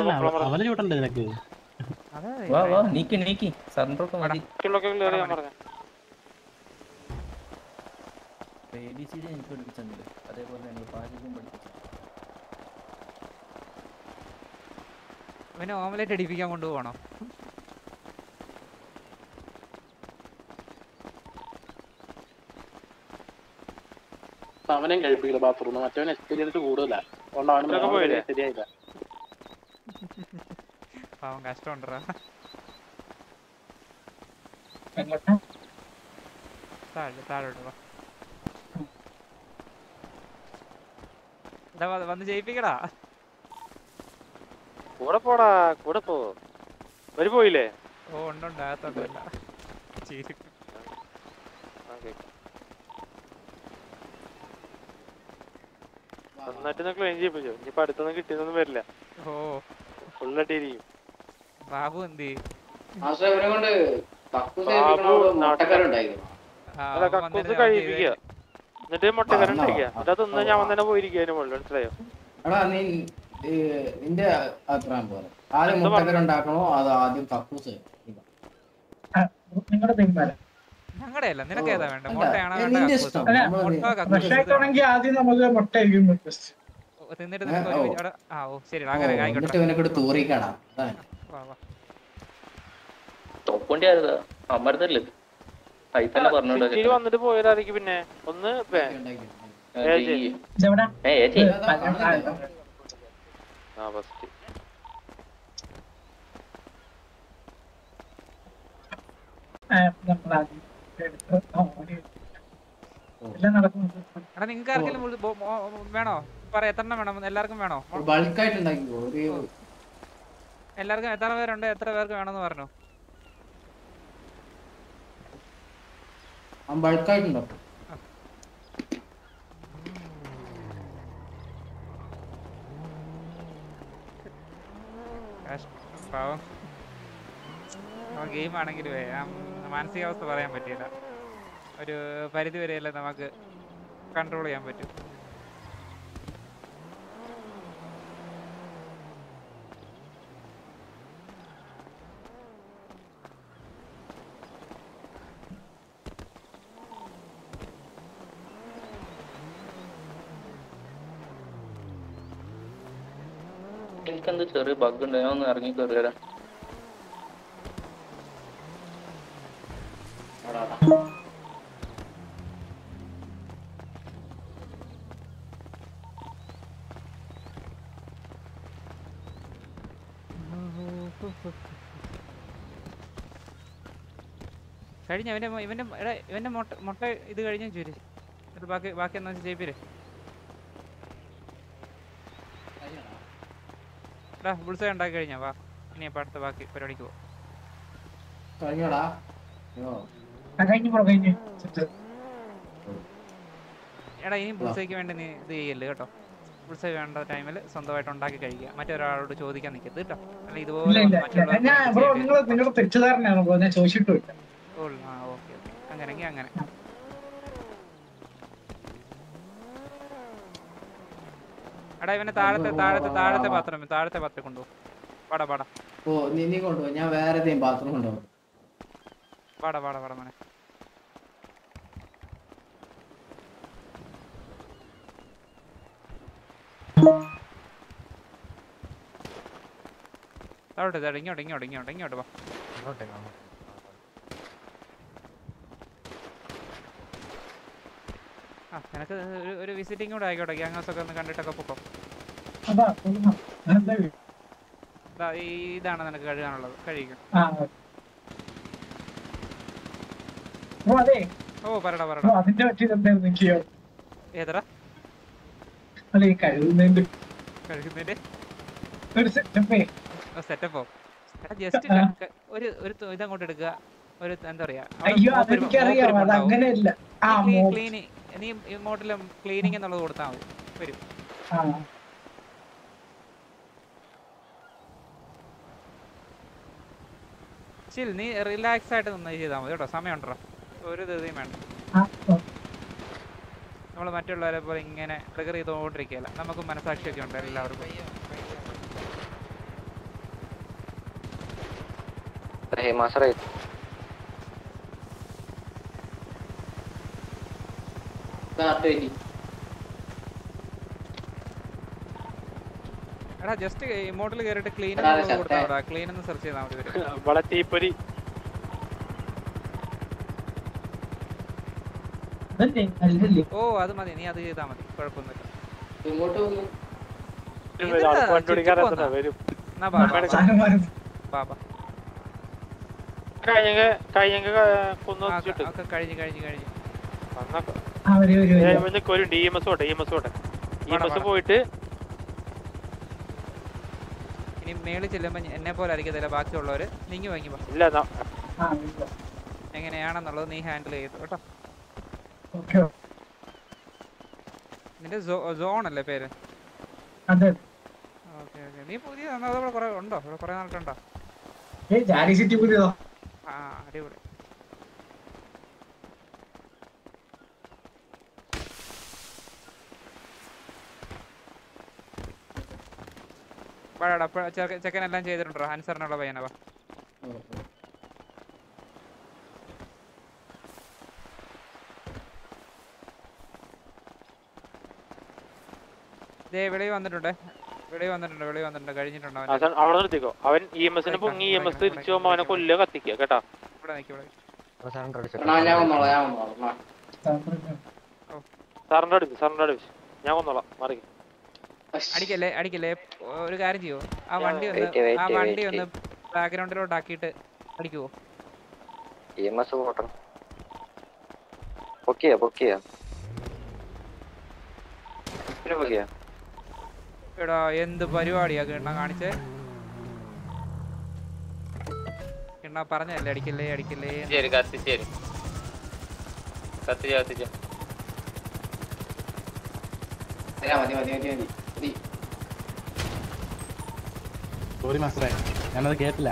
അവനെ ഓംലേറ്റ് അടിപ്പിക്കാൻ കൊണ്ടുപോകണോ? അവനെയും കഴിപ്പിക്കില്ല ബാത്റൂം. മറ്റവൻ എക്സ്പീരിയൻസ് കൂടുതലാണ്. അതുകൊണ്ടാണ് ശരിയായില്ല. പാവം കഷ്ടമുണ്ടോ? താഴെ താഴോട്ട് വന്ന് ജയിപ്പിക്കടാ. കൂടെ പോടാ കൂടെ പോ. വരി പോയില്ലേ? ഓ ഉണ്ടുണ്ട്. അകത്തോട്ടല്ല നന്നായിട്ട് ക്ലീൻ ചെയ്യിപ്പിച്ചോ. ഇനിയിപ്പോ അടുത്തൊന്നും കിട്ടിയൊന്നും വരില്ല. ഓ ഫുള്ളടിയിരിക്കും. ബാബു എന്ത് കക്കൂസ് കഴിപ്പിക്കുക എന്നിട്ട് മുട്ടക്കറി ഉണ്ടാക്കുക. എന്നിട്ട് അതൊന്നും ഞാൻ തന്നെ പോയിരിക്കും. അതിന് മുകളിൽ മനസ്സിലായോ? നിന്റെ അഭിപ്രായം പോലെ ആദ്യം മുട്ടക്കറി ഉണ്ടാക്കണോ അതോ ആദ്യം കക്കൂസ്? നിങ്ങളുടെ തീരുമാനം. ഞങ്ങളുടെ അല്ല. നിനക്ക് ഏതാ വേണ്ട? മുട്ടയാണോ ആദ്യം നമുക്ക് മുട്ട തിന്നിട്ട് ശരി അങ്ങനെ ആയിക്കോട്ടെ. വന്നിട്ട് പോയതായിരിക്കും. പിന്നെ ഒന്ന് നിങ്ങൾക്ക് ആർക്കെങ്കിലും വേണോ? പറ. എത്ര എണ്ണം വേണം? എല്ലാവർക്കും വേണോ? എല്ലാവർക്കും എത്ര പേരുണ്ട്? എത്ര പേർക്ക് വേണമെന്ന് പറഞ്ഞു? ബൾക്കായിട്ടുണ്ടോ? ഗെയിം ആണെങ്കിലും മാനസികാവസ്ഥ പറയാൻ പറ്റില്ല. ഒരു പരിധി വരെയല്ലേ നമുക്ക് കൺട്രോൾ ചെയ്യാൻ പറ്റും. എനിക്കെന്ത് ചെറിയ ബഗ് ഉണ്ട്. ഞാൻ ഒന്ന് ഇറങ്ങി കയറി വരാം. കഴിഞ്ഞ ഇവന്റെ മൊ- ഇവന്റെ എടാ ഇവന്റെ മുട്ട മുട്ട ഇത് കഴിഞ്ഞ ചുരി എന്നിട്ട് ബാക്കി ബാക്കി എന്നാ ചെയ്യിപ്പിര് എടാ ബുൾസൈ ഉണ്ടാക്കി കഴിഞ്ഞാ വാ ഇനി അപ്പൊ അടുത്ത ബാക്കി പരിപാടിക്ക് പോവാം. കഴിഞ്ഞോടാ കഴിഞ്ഞു ബ്രോ കഴിഞ്ഞു സെറ്റ്. എടാ ഇനി ബുൾസൈക്ക് വേണ്ടി നീ ഇത് ചെയ്യല്ലേ കേട്ടോ. ബുൾസൈ വേണ്ട ടൈമിൽ സ്വന്തമായിട്ട് ഉണ്ടാക്കി കഴിക്കുക, മറ്റൊരാളോട് ചോദിക്കാൻ നിൽക്കരുത് കേട്ടോ. അല്ല ഇല്ല ഇതുപോലെ ഇല്ല മറ്റുള്ളവർക്ക് ഞാൻ വേണ്ടി ബ്രോ ചെയ്യേണ്ടി നിങ്ങൾ നിങ്ങളുടെ തെറ്റിദ്ധാരണയാണ് ബ്രോ, ഞാൻ ചോദിച്ചിട്ടില്ല. ഓ ആ ഓക്കെ ഓക്കെ അങ്ങനെങ്കിൽ അങ്ങനെ. എടാ ഇവനെ താഴത്തെ താഴത്തെ താഴത്തെ പാത്രം താഴത്തെ പാത്രം കൊണ്ടുപോകും. പാടാ പാടാ ഓ നീ നീ കൊണ്ടുപോ, ഞാൻ വേറെ ഏതെങ്കിലും ബാത്റൂം കൊണ്ടുപോകും. പാടാ പാടാ പാടാ മോനെ. താഴോട്ട് താഴെ ഇങ്ങോട്ട് ഇങ്ങോട്ട് ഇങ്ങോട്ട് ഇങ്ങോട്ട് വാ. ആ നിനക്ക് ഒരു ഒരു വിസിറ്റിംഗ് കൂടെ ആയിക്കോട്ടെ, ഗ്യാങ് ഹൗസ് ഒക്കെ ഒന്ന് കണ്ടിട്ടൊക്കെ പൊക്കോ. അതാ കൊള്ളാം. അതെന്താ വീ- ദാ ഈ ഇതാണ് നിനക്ക് കഴുകാനുള്ളത്, കഴിക്കും. ആ ബ്രോ അതെ ഓ പറടാ പറടാ. ബ്രോ അതിന്റെ പറ്റിയത് എന്തായിരുന്നു എനിക്കോ? ഏതടാ അല്ല ഈ കഴുകുന്നതിന്റെ കഴുകുന്നതിന്റെ ഒരു സെറ്റപ്പേ. സെറ്റപ്പോ എടാ ജസ്റ്റ് ഒരു ഒരു തു- ഇതങ്ങോട്ട് എടുക്കുക, ഒരു എന്താ പറയാ അയ്യോ അതെനിക്കറിയാം, അത് അങ്ങനെയല്ല. ആ മോ- ക്ലീനിങ് നീ ഇങ്ങോട്ടിലും ക്ലീനിങ് എന്നുള്ളത് കൊടുത്താൽ മതി വരും. ആ ചിൽ നീ റിലാക്സ് ആയിട്ട് നിന്ന് ചെയ്താൽ മതി കേട്ടോ. സമയം ഉണ്ടോ, ഒരു ധൃതിയും വേണ്ട. നമ്മൾ മറ്റുള്ളവരെ പോലെ ഇങ്ങനെ ട്രിഗർ ചെയ്തുകൊണ്ടിരിക്കുകയല്ല, നമുക്ക് മനസാക്ഷിയൊക്കെ ഉണ്ട് എല്ലാവർക്കും. മാസ്റ്ററെ എടാ ജസ്റ്റ് ഇമോട്ടിൽ കയറിയിട്ട് ക്ലീൻ കൊടുത്താ ക്ലീൻ എന്ന് സെർച്ച് ചെയ്താൽ മതി വരും. ഇവിടെ തീപ്പൊരി അതല്ലേ അല്ലല്ലേ. ഓ അത് മതി, നീ അത് ചെയ്താൽ മതി, കുഴപ്പമൊന്നുമില്ല. ഇങ്ങോട്ട് വന്നു കണ്ടുപിടിക്കാൻ വരും. എന്നാ ബാ, ബാ, സാധനം ബാ, ബാ. കഴിഞ്ഞ കഴിഞ്ഞ കൊന്നു ആ, ഒക്കെ കഴിഞ്ഞ് കഴിഞ്ഞ് കഴിഞ്ഞ് ആ വരൂ വരൂ വരൂ. ഒരു ഡി എം എസ് ഓട്ടെ ഇ എം എസ് ഓട്ടെ ഇ എം എസ് വാടാ. പോയിട്ട് ഇനി മേളിൽ ചെല്ലുമ്പോ എന്നെ പോലെ ആയിരിക്കത്തില്ല ബാക്കിയുള്ളവര്, നീങ്ങി വാങ്ങി വാ. ഇല്ല ന- ആ ഇല്ല. എങ്ങനെയാണെന്നുള്ളത് നീ ഹാൻഡിൽ ചെയ്തു കേട്ടോ. ഓക്കെ നിന്റെ സോൺ അല്ലേ പേര്? അതെ ഓക്കെ ഓക്കെ. നീ പുതിയ അതവിടെ കുറെ ഉണ്ടോ? ഇവിടെ കുറെ നാളിട്ടുണ്ടോ? ഏ ജാരി സിറ്റി പുതിയതോ? ആ അടിപൊളി. പാടാ ചെക്കൻ എല്ലാം ചെയ്തിട്ടുണ്ടോ? അനുസരണയുള്ള പയ്യനാ. വാ ദേ വെളി വന്നിട്ടുണ്ട്, വെളി വന്നിട്ടുണ്ട്, വെളി വന്നിട്ടുണ്ട്, കഴിഞ്ഞിട്ടുണ്ടോ അവൻ? അവൻ അവിടെ നിർത്തിക്കോ. അവൻ ഇ എം എസിന് പൊങ്ങി ഇ എം എസ് തിരിച്ചു പോകുമ്പോ അവനെ കൊല്ലുക കത്തിക്കുക കേട്ടാ. ഇവിടെ നിൽക്കും, ഇവിടെ എടാ, ഞാൻ വന്നോളാം ഞാൻ വന്നോളാം ആ. സാറിന്റെ അടുത്ത് സാറിന്റെ അടുത്ത് ഞാൻ കൊന്നോളാം മാറി. അടിക്കല്ലേ അടിക്കല്ലേ. ഒരു കാര്യം ചെയ്യോ, ആ വണ്ടി ഒന്ന് Wait, wait, ആ വണ്ടി wait. ഒന്ന് ബാക്ക്ഗ്രൗണ്ടിലോട്ട് ആക്കിയിട്ട് അടിക്കുവോ? ഇ എം എസ് പോട്ടണം. പൊക്കിയാ പൊക്കിയാ പിന്നെ പൊക്കിയാ എടാ എന്ത് പരിപാടിയാ കിണ്ണ കാണിച്ചേ? കിണ്ണ പറഞ്ഞല്ലേ അടിക്കല്ലേ അടിക്കല്ലേ. ശരി കത്തിച്ചേരി കത്തിച്ച കത്തിച്ച മതി മതി മതി മതി മതി. സോറി മാസ്റ്ററെ, ഞാനത് കേട്ടില്ല.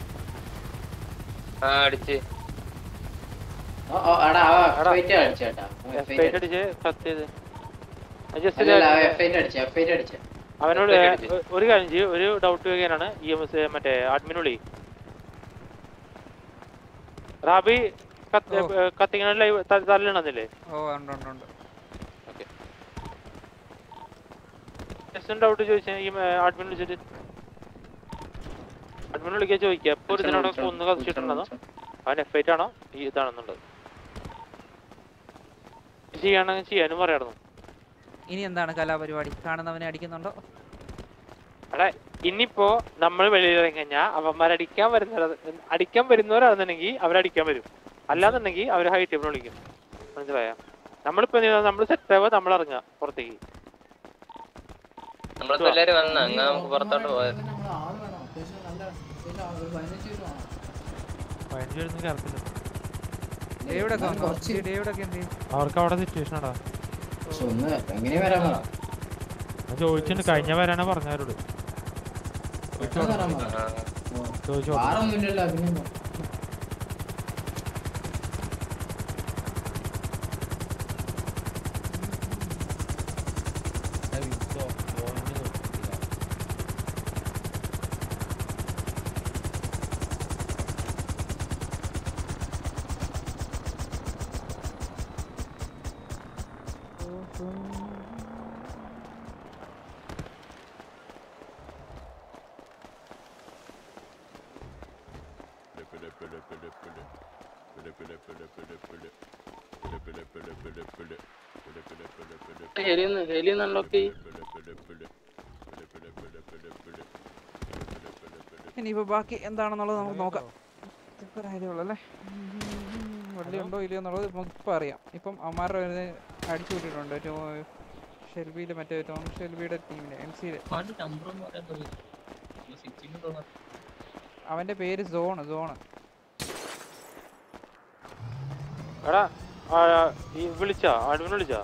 ആ അടിച്ച് ഓ, ഓ, എടാ, അവൻ F eight അടിച്ചേട്ടാ. അവൻ F eight എഫ് അടിച്ച് കത്തിയത് അല്ലല്ല, അവൻ F eight അടിച്ചേ, F eight അടിച്ചേ. അവനോട് ഒരു കാര്യം ചെയ്യും, ഒരു ഡൗട്ട് വയ്ക്കാനാണ് ഇ എം എസ് മറ്റേ അഡ്മിനുള്ളി റാബി കത്തിങ്ങനെ ലൈവ് തല്ലണമെന്നില്ലേ? ഓ ഉണ്ട് ഉണ്ട് ഉണ്ട്. ഡൗട്ട് ചോദിച്ചാൽ ഈ അഡ്മിൻ വിളിച്ചിട്ട് അഡ്മിൻ വിളിക്കാൻ ചോദിക്കുക എപ്പോ ഒരു ഇതിനോട് കൊന്ന് കത്തിച്ചിട്ടുണ്ടെന്നോ അവൻ എഫ് ഐറ്റ് ആണോ ഈ ഇതാണെന്നുള്ളത് ചെയ്യാണെങ്കിൽ ചെയ്യാനും പറയായിരുന്നു. ഇനി എന്താണ് കലാപരിപാടി? കാണുന്നവനെ അടിക്കുന്നുണ്ടോ? അടെ ഇനിയിപ്പോ നമ്മൾ വെളിയിലിറങ്ങി കഴിഞ്ഞാൽ അവന്മാരടിക്കാൻ വരുന്ന അടിക്കാൻ വരുന്നവരാണെന്നുണ്ടെങ്കിൽ അവരടിക്കാൻ വരും. അല്ലാന്നുണ്ടെങ്കിൽ അവർ ഹൈ ടേബിൾ വിളിക്കും. മനസ്സിലായോ? നമ്മളിപ്പോ നമ്മൾ സെറ്റ് ആവുക, നമ്മൾ ഇറങ്ങുക പുറത്തേക്ക്. നമ്മളിപ്പോ എല്ലാരും വന്ന അങ്ങ് നമുക്ക് പുറത്തോട്ട് പോയത്. അവർക്ക് അവിടെ സിറ്റുവേഷൻ ആടാ ചോദിച്ചിട്ടുണ്ട്. കഴിഞ്ഞ വരാനാ പറഞ്ഞവരോട് ചോദിച്ചോ. ഇനിയിപ്പോ ബാക്കി എന്താണെന്നുള്ളത് നമുക്ക് നോക്കാം. ഇപ്പൊ കാര്യമുള്ളൂ വള്ളി ഉണ്ടോ ഇല്ലയോ എന്നുള്ളത് നമുക്ക് ഇപ്പൊ അറിയാം. ഇപ്പം അമ്മാരുടെ അടിച്ചു വിട്ടിട്ടുണ്ട് ഷെൽവിയില്, മറ്റേ ടോം ഷെൽവിയുടെ ടീമിന് എം സിയില്. അവന്റെ പേര് സോണ് സോണ് എടാ വിളിച്ചാ അഡ്മിൻ വിളിച്ചാ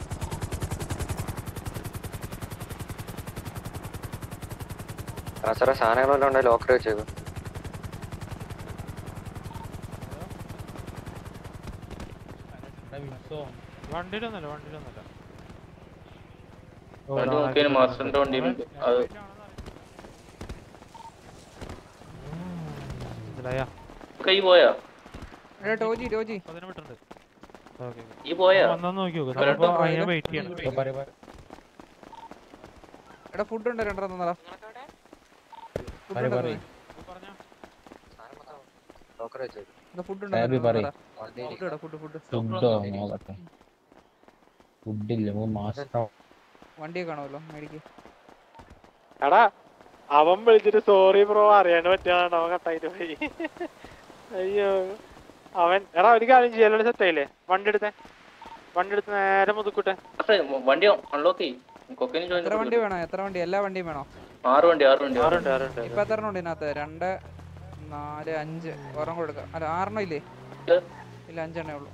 സാറേ സാധനങ്ങളെല്ലാം ഉണ്ടെങ്കിൽ ലോക്കർ വെച്ചേക്കും. വണ്ടിയിലൊന്നല്ല വണ്ടിയിലൊന്നല്ല വണ്ടി നോക്കിയാൽ മാസ്റ്ററിന്റെ വണ്ടിയിലുണ്ട്. അത് കൈ പോയാ ടോജി ടോജി ഈ പോയാ വെയിറ്റ് ചെയ്യണം. എടാ ഫുഡ് ഉണ്ട് രണ്ടെണ്ണം തന്നടാ. ലോക്കർ വെച്ചേക്കും. ഫുഡ് വണ്ടിയെ കാണുമല്ലോ മേടിക്ക്. എടാ അവൻ വിളിച്ചിട്ട് സോറി ബ്രോ അറിയാണ്ട് പറ്റിയാണ് അവൻ കട്ടായിട്ട് പോയി. അയ്യോ അവൻ എടാ ഒരു കാര്യം ചെയ്യാൻ സെറ്റ് ആയില്ലേ? വണ്ടി എടുത്തേ, വണ്ടി എടുത്ത് നേരെ മുതുക്കൂട്ടെ. വണ്ടി അൺലോക്ക് ചെയ്യും. എത്ര വണ്ടി വേണോ? എത്ര വണ്ടി? എല്ലാ വണ്ടിയും വേണോ? ആറ് വണ്ടി ആറ് വണ്ടി ആറുണ്ട് ആറുണ്ട്. ഇപ്പൊ എത്ര ഉണ്ട് ഇതിനകത്ത്? രണ്ട് നാല് അഞ്ച് ഒരെണ്ണം കൊടുക്കാം. അല്ല ആറെണ്ണം ഇല്ലേ? ഇല്ല അഞ്ചെണ്ണേ ഉള്ളൂ.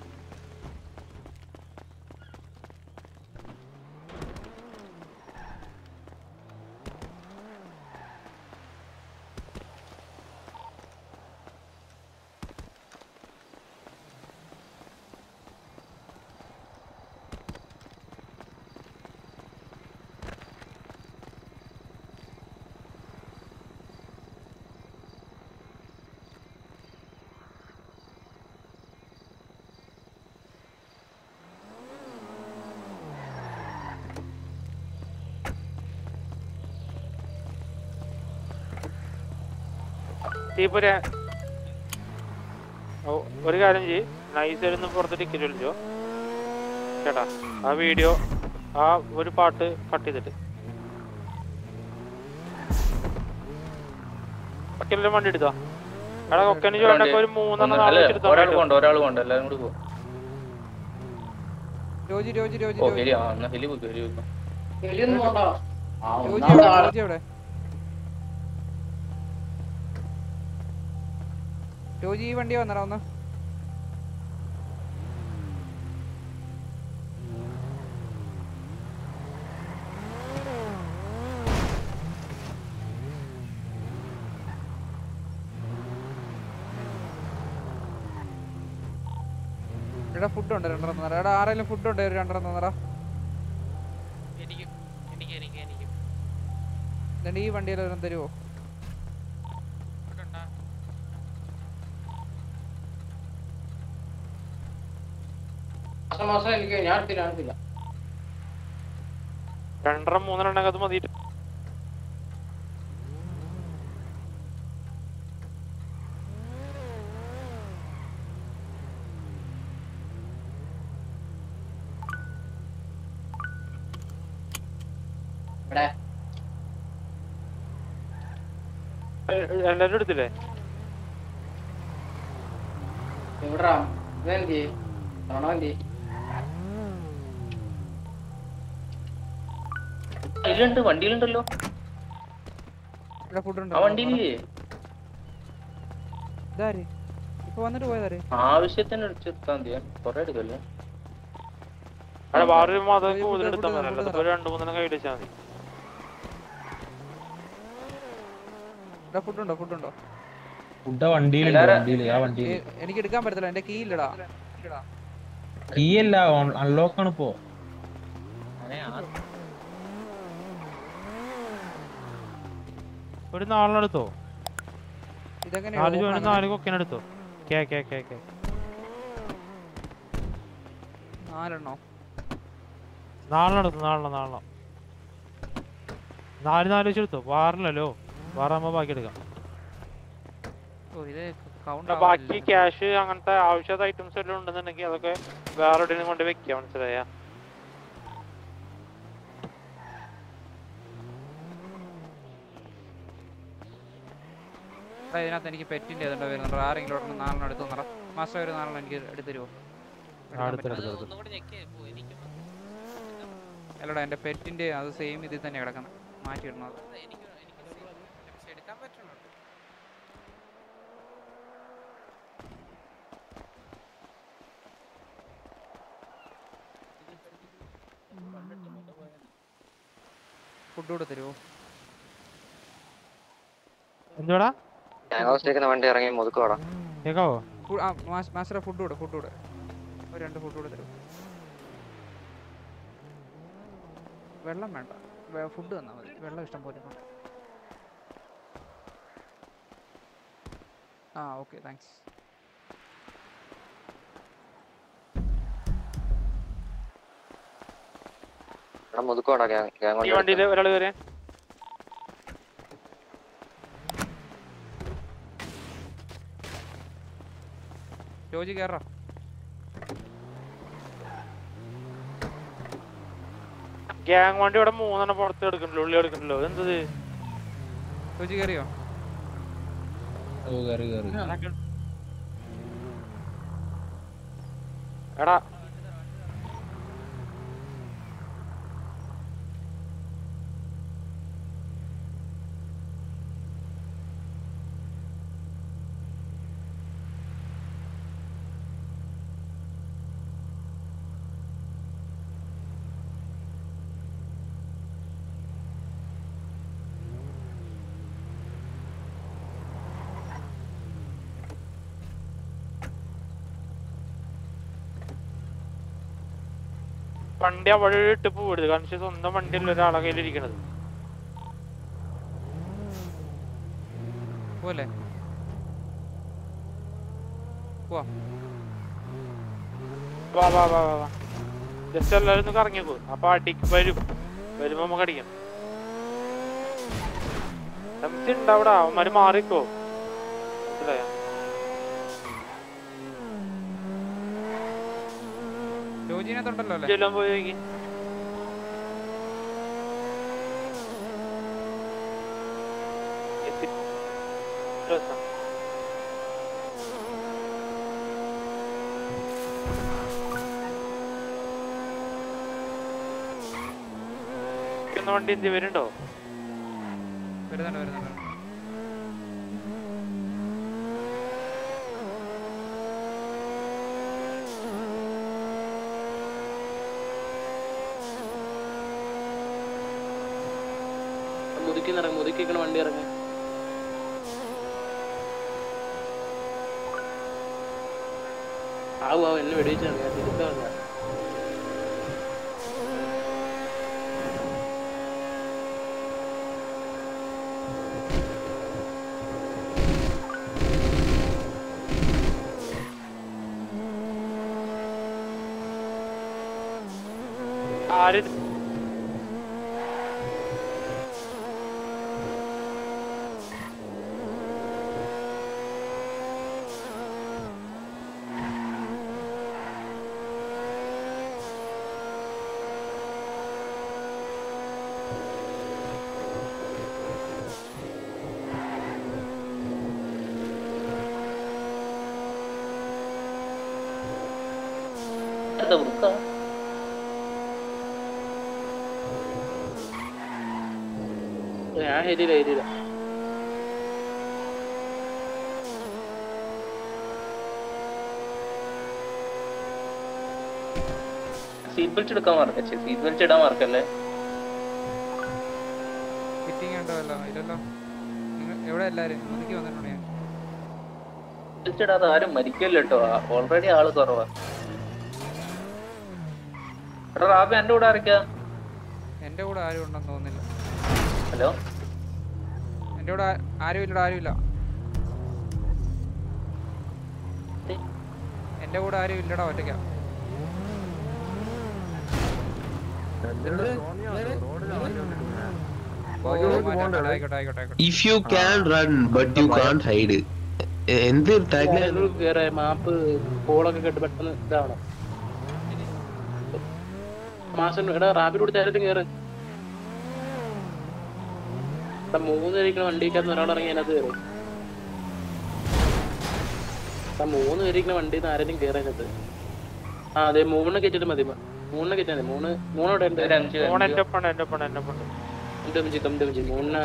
ഒരു കാര്യം ചെയ്യ്, നൈസായിരുന്നു പുറത്ത് ടിക്കറ്റ് വിളിച്ചോ ചേട്ടാ. ആ വീഡിയോ ആ ഒരു പാട്ട് കട്ട് ചെയ്തിട്ട് ഒക്കെല്ലാം വണ്ടി എടുത്താ. എടാ കൊക്കന് ചോട്ടൊക്കെ ഒരു മൂന്നെണ്ണം നാളെ എടുത്തോ. ഒരാൾ പോണ്ട ഒരാൾ പോണ്ട എല്ലാരും കൂടി പോകും. രോജി രോജി രോജി ഓ ഹെലി ആ എന്നാ ഹെലി പോയി ഹെലി പോയി. ഹെലി ഒന്നും പോണ്ട. രോജി എവിടെ? രോജി എവിടെ? രോജി ഈ വണ്ടി വന്നടാ ഒന്ന്. എടാ ഫുഡ് ഉണ്ട് രണ്ടെണ്ണം തന്നടാ. എടാ ആരെങ്കിലും ഫുഡ് ഉണ്ട് രണ്ടെണ്ണം തന്നടാ. എന്നിട്ട് ഈ വണ്ടിയിൽ ഒരെണ്ണം തരുമോ? മാസം എനിക്ക് ഞാൻ എടുത്തില്ല എടുത്തില്ല. രണ്ടെണ്ണം മൂന്നെണ്ണം അത് മതിയിട്ട്. എല്ലാരും എടുത്തില്ലേ? എവിടാ ഇതെന്തി ആണോ എന്തി ഇതിലുണ്ട് വണ്ടിയിലുണ്ടല്ലോ ആ വണ്ടിയില്ലേ ഇപ്പൊ വന്നിട്ട് പോയതാര് ആവശ്യത്തിന് അടിച്ചെത്താൻ മതിയാ കൊറേ എടുക്കല്ലേ വേറൊരു മതം കൂടുതലെടുത്താൽ മതി രണ്ടു മൂന്നെണ്ണം കൈയിടിച്ചാൽ മതി ഫുഡ് ഉണ്ടോ ഫുഡ് ഉണ്ടോ ഫുഡ് വണ്ടിയിലുണ്ട് വണ്ടിയില് ആ വണ്ടിയിൽ എനിക്ക് എടുക്കാൻ പറ്റത്തില്ല എന്റെ കീ ഇല്ലടാ കീ അല്ല അൺലോക്ക് ആണ് ഇപ്പോ ഒരു നാലെടുത്തോ ഇതെങ്ങനെ നാല് ജോണി നാല് കൊക്കിനെടുത്തോ കേ കേ കേ കേ നാലെണ്ണോ നാലെണ്ണം നാലെണ്ണം നാലെണ്ണം നാല് നാല് വെച്ച് എടുത്തോ വാറില്ലല്ലോ വാറാകുമ്പോ ബാക്കി എടുക്കാം ബാക്കി ക്യാഷ് അങ്ങനത്തെ ആവശ്യത്തെ ഐറ്റംസ് എല്ലാം ഉണ്ടെന്നുണ്ടെങ്കിൽ അതൊക്കെ വേറെ എവിടെയും കൊണ്ട് വെക്കാം മനസ്സിലായ ഇതിനകത്ത് എനിക്ക് പെറ്റിന്റെ ഏതാണ്ട് വരുന്നുണ്ടോ ആരെങ്കിലും നാലെണ്ണം എടുത്തു തന്നറ മാസ്റ്റർ ഒരു നാലെണ്ണം എനിക്ക് എടുത്തു തരുമോ അല്ലടാ എന്റെ പെറ്റിന്റെ അത് സെയിം ഇതിൽ തന്നെ കിടക്കണം മാറ്റി ഇടണം ഫുഡ് കൂടെ തരുമോ എന്തുവാടാ വണ്ടി ഇറങ്ങി മുതുക്കോടാ കേക്കാവോ മാസ്റ്റർ ഫുഡ് കൂടെ ഫുഡ് കൂടെ ഒരു രണ്ട് ഫുഡ് കൂടെ തരുമോ വെള്ളം വേണ്ട ഫുഡ് തന്നാൽ മതി വെള്ളം ഇഷ്ടം പോലെ ആ ഓക്കെ താങ്ക്സ് മുതുക്കോടാ ഈ വണ്ടിയിൽ ഒരാൾ കയറിയ ജോജി കയറാ ഗ്യാങ് വണ്ടി ഇവിടെ മൂന്നെണ്ണം പുറത്ത് എടുക്കണ്ടല്ലോ ഉള്ളി എടുക്കണ്ടല്ലോ എന്തത് ജോജി കയറിയോ എടാ വണ്ടി അവിടെ ഇട്ട് പോവരുത് കാരണം സ്വന്തം വണ്ടിയല്ല ഒരാളെ കയ്യിലിരിക്കണത് പോലെ വാ വാ വാ വാ വാ ജസ്റ്റ് എല്ലാവരും ഒന്ന് കറങ്ങിക്കോ അപ്പൊ അടിക്ക് വരും വരുമ്പോ നമുക്ക് അടിക്കാം ഉണ്ടാവടാ അവന്മാര് മാറിക്കോ മനസ്സിലായോ ജോജിനകത്തുണ്ടല്ലോ പോയി വണ്ടി എന്ത് വരുന്നുണ്ടോ വരുന്നുണ്ട് വരുന്നുണ്ട് മുതുക്കി ഇറങ്ങി മുതുക്കിക്കണ വണ്ടി ഇറങ്ങി ആവു ആവും എന്നെ വെടിവെച്ചാണ് ഞാൻ തിരിച്ചാ ആര് ഇതാരുടെ വൃക്ക ഞാൻ ഹെരിയില്ല ഹെരിയില്ല സീറ്റ് ബെൽറ്റ് എടുക്കാൻ മറക്കച്ചേ സീറ്റ് ബെൽറ്റ് ഇടാൻ മറക്കല്ലേ ഫിറ്റിംഗ് ഉണ്ടല്ലോ ഇല്ലല്ലോ നിങ്ങൾ എവിടെ എല്ലാരും ഒന്നിക്ക് വന്നിട്ടുണ്ട് ഞാൻ ബെൽറ്റ് ഇടാതെ ആരും മരിക്കല്ലോ കേട്ടോ ഓൾറെഡി ആള് കുറവാ എടാ റാബി എന്റെ കൂടെ ആരൊക്കെയാ എന്റെ കൂടെ ആരും ഉണ്ടെന്ന് തോന്നുന്നില്ല ഹലോ എന്റെ കൂടെ ആരും ഇല്ലടാ ആരും ഇല്ല എന്റെ കൂടെ ആരും ഇല്ലടാ ഒറ്റയ്ക്കാ If you can run but you can't hide. എന്ത് കേറെ മാപ്പ് കോളൊക്കെ കേട്ട് പെട്ടെന്ന് ഇതാവണം മാസം എടാ റാബിഡ് കൊടുത്ത ആരും കേറ് മൂന്ന് പേരിക്കണ വണ്ടിക്കകത്ത് ഒരാളിറങ്ങി അതിനകത്ത് കയറും മൂന്ന് പേരിക്കണ വണ്ടിയിൽ നിന്ന് ആരെങ്കിലും കയറിനകത്ത് ആ അതെ മൂന്ന് കയറ്റിട്ട് മതി മൂന്ന് കയറ്റാ മതി മൂന്ന് മൂന്നോടെ ഉണ്ട് മൂന്ന്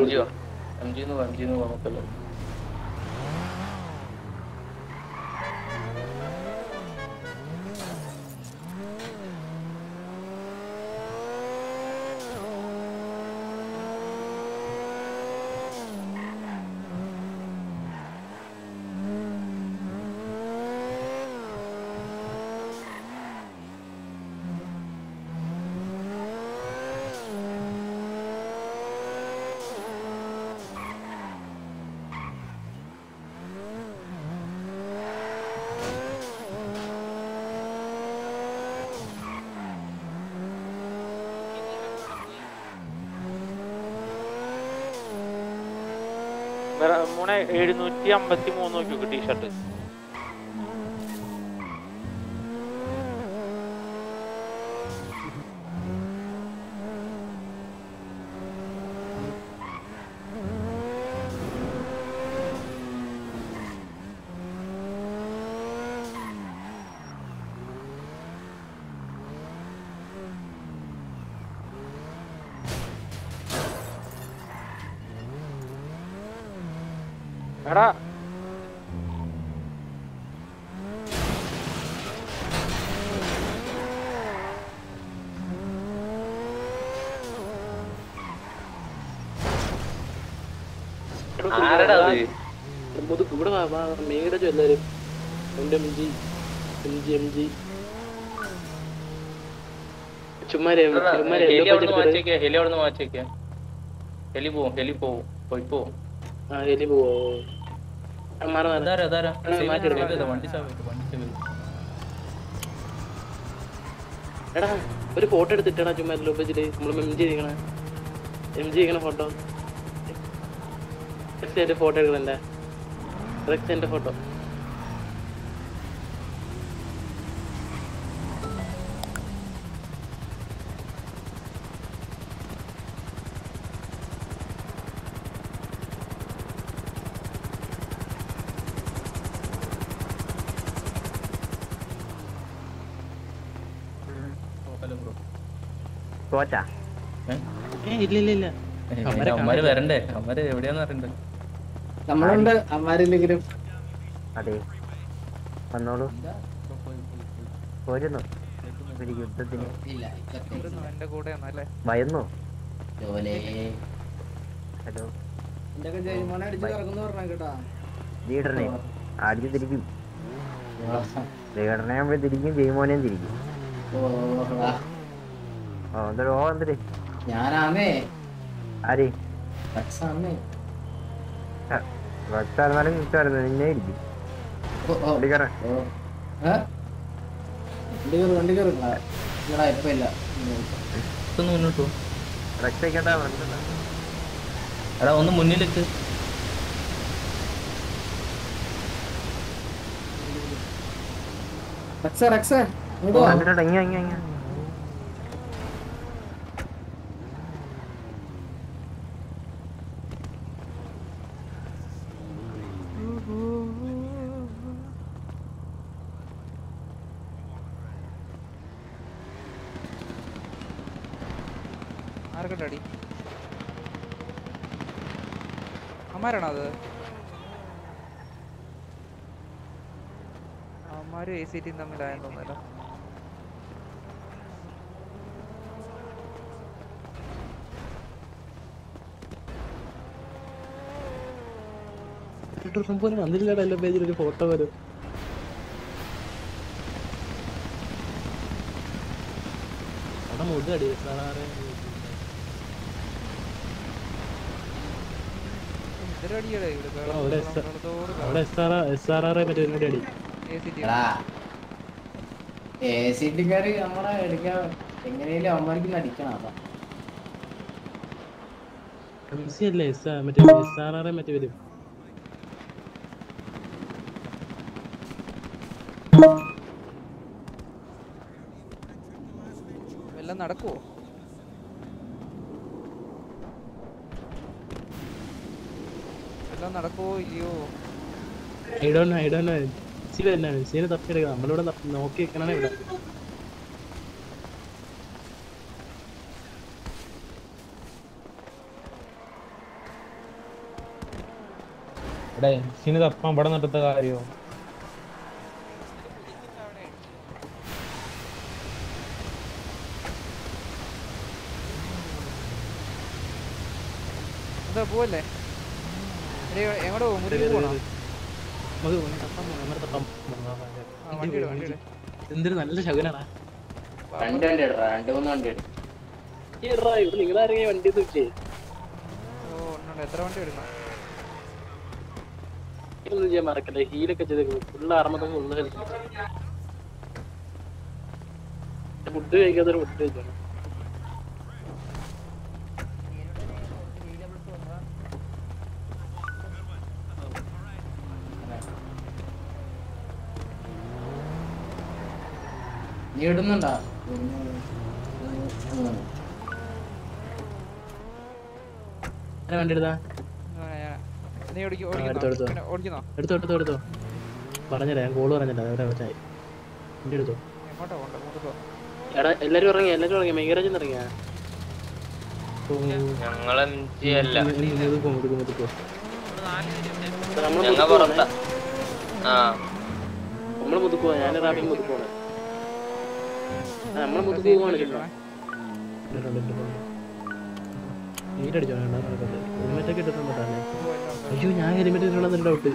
മൂന്ന് എഴുന്നൂറ്റി അമ്പത്തി മൂന്ന് നോക്കി ടീഷർട്ട് എടാ ഇവിടെ മേഘരാജു എല്ലാരും എന്റെ M G M G M G ചുമ്മാരെ ഹെലി അവിടെ മാറ്റിയേക്ക ഹെലി പോവും ഹെലി പോവും പോയി പോവും ആ ഹെലി പോവോ എടാ ഒരു ഫോട്ടോ എടുത്തിട്ടാ ചുമ്മാ ലോബേജില് നമ്മള് എം ജി ചെയ്യണ എം ജി ചെയ്യണ ഫോട്ടോ ഫോട്ടോ എടുക്കണല്ലേ റെക്സിന്റെ ഫോട്ടോ കോച്ചാ ഇല്ല അമ്മമാര് വരണ്ടേ അമ്മമാര് എവിടെയാന്ന് അറിയണ്ടേ നമ്മളുണ്ട് അമ്മാരില്ലെങ്കിലും അതെ വന്നോളൂ പോരുന്നു ഒരു യുദ്ധത്തിന് ഭയന്നോ ഹലോ ലീഡറിനെ അടിച്ചു തിരിക്കും ലീഡറിനെ നമ്മൾ തിരിക്കും ജയ്മോനെയും തിരിക്കും ഓ എന്തൊരു ഓ എന്തൊരു ഞാനാന്നേ ആര് റക്സാന്നേ റക്സായിരുന്നാലും കിട്ടുമായിരുന്നു നിന്നെ ഇരിക്കും വണ്ടി കയറാൻ വണ്ടി കയറി വണ്ടി കയറി ഇല്ലടാ ഇപ്പൊ ഇല്ല മുന്നോട്ട് റക്സയ്ക്കണ്ട എടാ ഒന്ന് മുന്നിലേക്ക് റക്സ റക്സ ഇങ്ങോട്ട് ഇങ്ങ ഇങ്ങ ഇങ്ങ ആർക്കട്ടെ അടി? അമ്മാരാണോ അത്? അമ്മാരും എ സി ടിയും തമ്മിലായെന്ന് തോന്നുന്നല്ലോ. സംഭവം വന്നില്ലടാ എല്ലാ പേജിൽ ഒരു ഫോട്ടോ വരും. അവിടെ മുതടി സാറേ അവിടെ S R S R R മറ്റേ ഒരു അടി. എ സി ടിക്കാര് നമ്മളെ എടുക്കാൻ എങ്ങനെയാലും അവന്മാർക്ക് അടിക്കണം. അതാ എം സി അല്ലേ മറ്റേ എസ് ആർ ആർ മറ്റേ വരും. എല്ലാം നടക്കുവോ? എല്ലാം നടക്കുവോ ഇല്ലയോ? I don't know I don't know. സി വരുന്നതാണ്. സീനെ തപ്പിയെടുക്കാം. നമ്മളിവിടെ നോക്കി വെക്കണേ ഇവിടെ. ഇവിടെ സീന് തപ്പാൻ ഇവിടെ നട്ടത്ത കാര്യമോ? എന്താ പോവല്ലേ? എങ്ങോട്ട് പോകും? മുറിയിൽ പോകണോ? എന്തൊരു നല്ല ശകുനാടാ. രണ്ട് വണ്ടി ഇടറാ, രണ്ട് മൂന്ന് വണ്ടി ഇടും. ഇവിടെ നിങ്ങളാരെങ്കിലും വണ്ടി നോക്കിയേ. എത്ര വണ്ടി എടുക്കണം? ഒന്നും ചെയ്യാൻ മറക്കല്ലേ. ഹീലൊക്കെ ചെയ്തേക്കുന്നു. ഫുള്ള് അറുപത്തൊന്ന് ഒന്ന് കളിക്കും. ഫുഡ് കഴിക്കാത്തൊരു ഫുഡ് കഴിക്കണം. നീ ഇടുന്നുണ്ടാ? വണ്ടി എടുത്താ എടുത്തോ എടുത്തോ എടുത്തോ. പറഞ്ഞില്ല ഞാൻ കോള് പറഞ്ഞില്ല. വണ്ടി എടുത്തോ. എടാ എല്ലാരും ഇറങ്ങിയ എല്ലാരും ഇറങ്ങിയ മെയിൻ ഇറങ്ങിയ നമ്മള് മുതുക്കുവാ. ഞാൻ റാബി മുതുക്കുവാണ്. നമ്മള് മുതുക്ക് പോവാണ്. ഹെൽമെറ്റൊക്കെ ഇട്ടിട്ടുണ്ടോ? അയ്യോ ഞാൻ ഹെൽമെറ്റ് ഇട്ടിട്ടുണ്ടെന്ന് ഡൗട്ട്.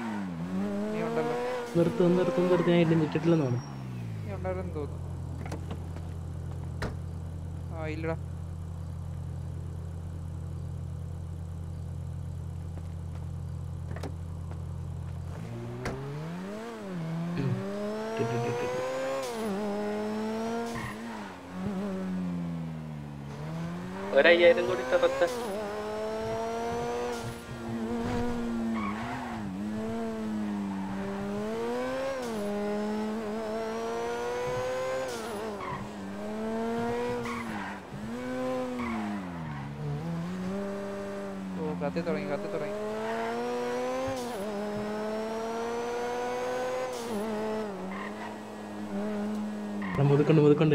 നിർത്തും നിർത്തും നിർത്തി ഞാൻ ഇല്ല ഇട്ടിട്ടില്ലെന്നാണ്. ഇല്ലടാ ഒരയ്യായിരം കൂടി തറക്ക. ഓ കത്തി തുടങ്ങി കത്തി തുടങ്ങി. മുതുക്കുണ്ട് മുതുക്കുണ്ട്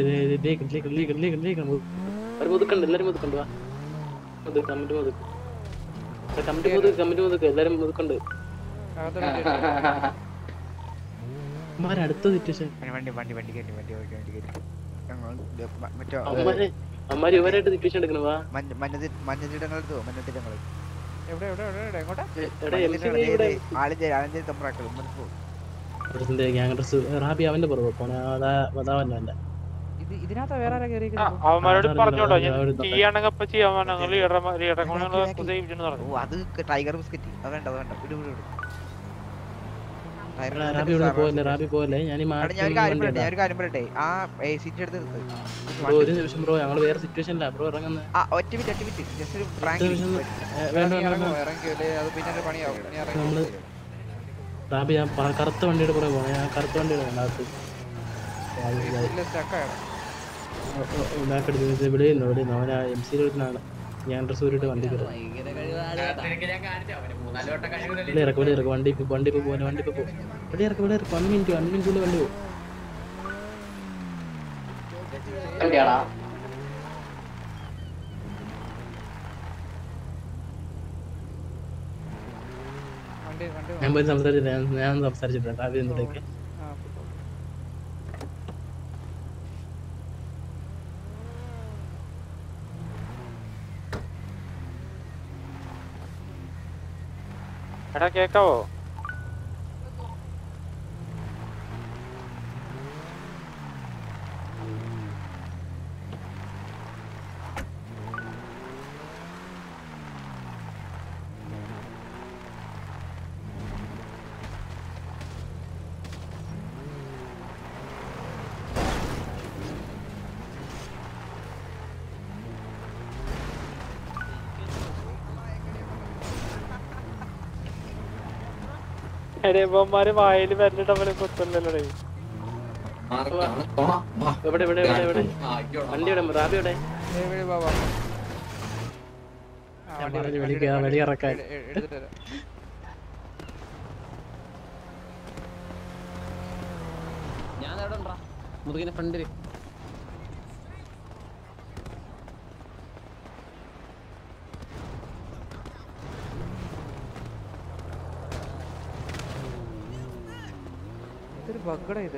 മുതുക്കുണ്ട് എല്ലാരും മുതുക്കുണ്ട്. വാ മുതുക്ക് കമ്മിറ്റ് മുതുക്ക് കമ്മിറ്റ് മുതുക്ക് കമ്മിറ്റ് മുതുക്ക് എല്ലാരും മുതുക്കുണ്ട്. അടുത്ത സിറ്റുവേഷൻ അമ്മാര് ഇവരായിട്ട് സിറ്റുവേഷൻ എടുക്കണം. വാ മഞ്ഞത്തിടങ്ങളെടുത്തോ മഞ്ഞത്തിടങ്ങൾ എവിടെ എവിടെ എവിടെ എങ്ങോട്ടാ? ഗ്യാങ് ഡ്രസ് റാബി അവന്റെ പുറകെ പോണേ. അതാ അതാവല്ല എന്റെ ഇതിനകത്ത് വേറെ ആരാ കേറി? അവന്മാരോട് പറഞ്ഞോട്ടോ ചെയ്യാണെങ്കിൽ അത് ടൈഗർ ബിസ്ക്കറ്റ് വേണ്ട വേണ്ട വിടു വിടു വിടു. റാബി ഇവിടെ പോയല്ലേ റാബി പോയല്ലേ. ഞാൻ ഞാനൊരു കാര്യം പറയട്ടെ ഞാനൊരു കാര്യം പറയട്ടെ ആ സീറ്റ് എടുത്ത് ഒരു നിമിഷം ബ്രോ. ഞങ്ങള് വേറെ സിറ്റുവേഷനിലാ ബ്രോ ഇറങ്ങുന്നത്. ഒറ്റ മിനിറ്റ് ഒറ്റ മിനിറ്റ് ജസ്റ്റ് ഒരു പ്രാങ്ക്. നമ്മള് റാബി ഞാൻ കറുത്ത വണ്ടിയുടെ പുറകെ പോണേ. ഞാൻ കറുത്ത വണ്ടിയുടെ അതിനകത്ത് ബാക്കെടുത്ത് വിളിയുന്നു വിളിയുന്നു. അവൻ എം സി റോഡിനാണ് ഞാൻ ഡ്രസ് ഊരിട്ട് വണ്ടി കയറും. വിളി ഇറക്കും വിളി ഇറക്കും. വണ്ടി വണ്ടി ഇപ്പൊ പോലെ വണ്ടി ഇപ്പൊ പോകും. വിളി ഇറക്കും വിളി ഇറക്കും. വൺ മിനിറ്റ് വൺ മിനിറ്റ് വണ്ടി പോകും. വണ്ടി വണ്ടി ഞാൻ പോയി സംസാരിച്ചില്ല ഞാൻ ഞാൻ സംസാരിച്ചിട്ടില്ല റാബി എന്തിടയ്ക്ക് ആ പൊക്കോ. എടാ കേക്കാവോ? ഇവന്മാര് വായില് വരലിട്ട് അവനെ കൊത്തല്ലോ. എവിടെ എവിടെ എവിടെ എവിടെ വണ്ടി എവിടെ റാബി എവിടെ? ഏയ് വഴി വാ, വാ. ആ, ഞാൻ വണ്ടി പറഞ്ഞു വണ്ടി വിളിക്കുക വണ്ടി വെളി ഇറക്കാൻ എട്- എട്- എടുത്തിട്ട് വരാം. ഞാൻ എവിടെ ഉണ്ടാ മുതുകിന്റെ ഫ്രണ്ടില് ഇതൊരു ബഗ്ഗടാ ഇത്.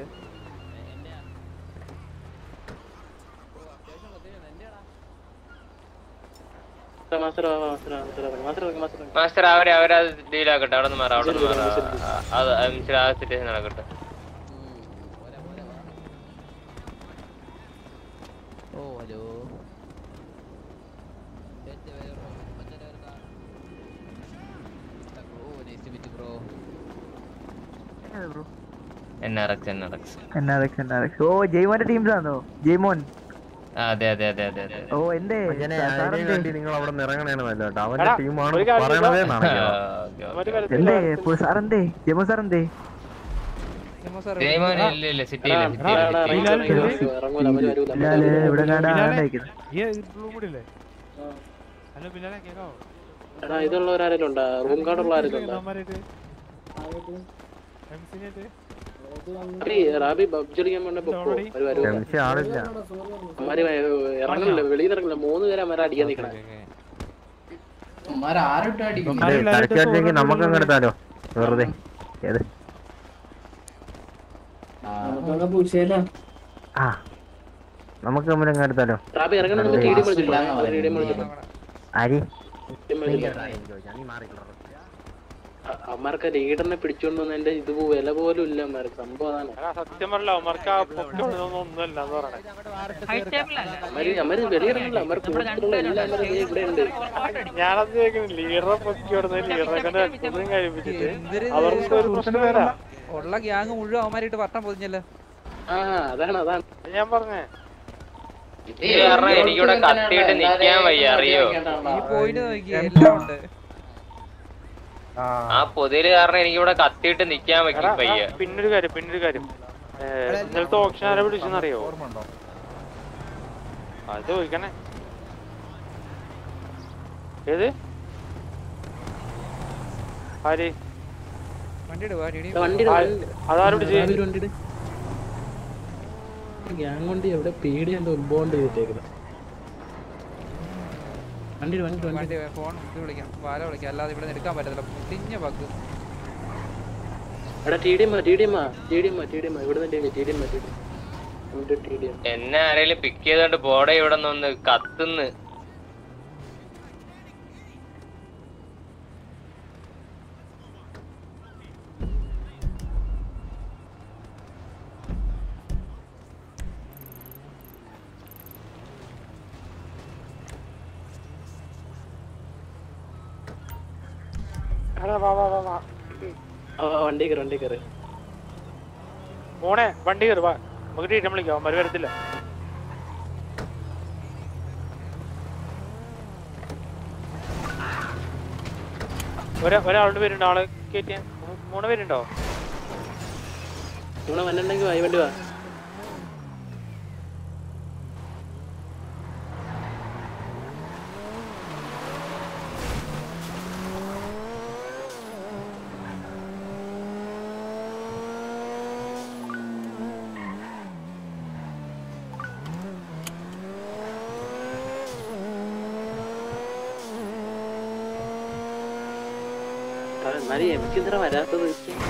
Master master master master master master അവരെ അവരത് ഡീലാക്കട്ടെ. അവിടെ നിന്ന് മാറാം, അവിടെ നിന്ന് മാറാം. അത് ആ സിറ്റുവേഷൻ നടക്കട്ടെ. ഓ hello N R X N R X N R X N R X. ഓ ജയ്മോന്റെ ടീംസാണോ? ജയ്മോൻ. അതെ അതെ അതെ അതെ അതെ. ഓ എന്തേ നിങ്ങൾ അവിടെ നിന്ന് ഇറങ്ങണേണ് നല്ലത് കേട്ടോ. അവന്റെ എടാ, ടീമാണ് ഒരു കാര്യം പറയണതേ ചെയ്തോ? നാണല്ലോ. എന്തേ സാറെന്തേ ജയമോ സാറെന്തേ? ജയമോ സാർ ജയ്മോൻ ഇല്ല ഇല്ല സിറ്റിയില്ല ഇവിടെ എടാ ഇതുള്ള ആരെങ്കിലും ഉണ്ടാ? റൂം കാർഡുള്ള ആരെങ്കിലും ഉണ്ടാ? റാബി പബ്ജി കളിക്കാൻ വേണ്ട എംസി ആളില്ല. ഇറങ്ങണില്ല, വെളിയിൽ ഇറങ്ങില്ല. മൂന്ന് പേരെ അമ്മ അടിക്കാൻ നിൽക്കണേ. കളിക്കാല്ലെങ്കിൽ നമുക്ക് അങ്ങ് എടുത്താലോ വെറുതെ. ഏത് ആ നമുക്ക് തമ്മിൽ അങ്ങ് എടുത്താലോ. റാബി ഇറങ്ങണ നമുക്ക് ടി ഡി വിളിച്ചിട്ടോ? ടി ഡി വിളിച്ചിട്ടോ? ആരി അമ്മമാർക്ക് ലീഡറിനെ പിടിച്ചോണ്ട് വന്നതിന്റെ ഇത് വില പോലും ഇല്ല അമ്മമാർക്ക്. സംഭവം അതാണ്. സത്യം പറഞ്ഞ അവന്മാർക്ക് ആ ഒന്നുമല്ല എന്ന് പറയണേ. അമ്മര് അമ്മര് വെളിയിറങ്ങില്ല. അമ്മർക്ക് എല്ലാം ഇവിടെ ഉണ്ട്. ഞാനത് കേൾക്കുന്നു. ലീഡറെ പൊക്കി കൊടുത്ത് ലീഡറെ കൊണ്ട് എക്സസൈസും കഴിപ്പിച്ചിട്ട് അവർക്ക് ഒരു പ്രശ്നം വരാ. ഉള്ള ഗ്യാങ് മുഴുവൻ അവന്മാരായിട്ട് വട്ടം പൊതിഞ്ഞല്ലോ. ആ അതാണ് അതാണ് ഞാൻ പറഞ്ഞേ. എനിക്കിവിടെ കത്തിയിട്ട് നിക്കാൻ വയ്യ, അറിയോ? ഈ പോയിന്റ് നോക്കിയേ എല്ലാം ഉണ്ട്. ആ പൊതിയില് കാരണം എനിക്കിവിടെ കത്തിയിട്ട് നിക്കാൻ വയ്യ. പിന്നൊരു കാര്യം പിന്നൊരു കാര്യം ഇന്നലത്തെ ഓപ്ഷൻ ആരെ വിളിച്ചെന്നറിയോ? അത് ചോദിക്കണേ. ഏത് ആര് വണ്ടി ഇടുവാ ടി ഡി അതാരും വിളിച്ചേ? വണ്ടി ഗ്യാങ് കൊണ്ട് എവിടെ പേടി എന്തോ ഇമ്പോണ്ട് ചെയ്തിട്ടേക്കുന്നത്. വണ്ടി വണ്ടി വണ്ടി ഫോൺ ഇത് വിളിക്കാം, വാല വിളിക്കാം, അല്ലാതെ ഇവിടെ എടുക്കാൻ പറ്റത്തില്ല. മുട്ടിഞ്ഞ ബഗ്. എടാ T D M T D M T D M T D M ഇവിടുന്ന് T D M T D M എന്നെ ആരെങ്കിലും പിക്ക് ചെയ്തോണ്ട് പോടെ ഇവിടെ നിന്ന് കത്തുന്ന്. വണ്ടി കയറി വണ്ടി കയറി മോനെ വണ്ടി കയറി വാ. നമുക്ക് ടീം വിളിക്കാം, അവന്മാര് വരത്തില്ല. ഒരാളുടെ പേരുണ്ടോ? ആള് കയറ്റിയ മൂന്ന് പേരുണ്ടോ? മൂന്ന് വന്നിട്ടുണ്ടെങ്കിൽ വായി വണ്ടി വാ. എന്നാലും എനിക്ക് ഇത്ര വരാത്തത്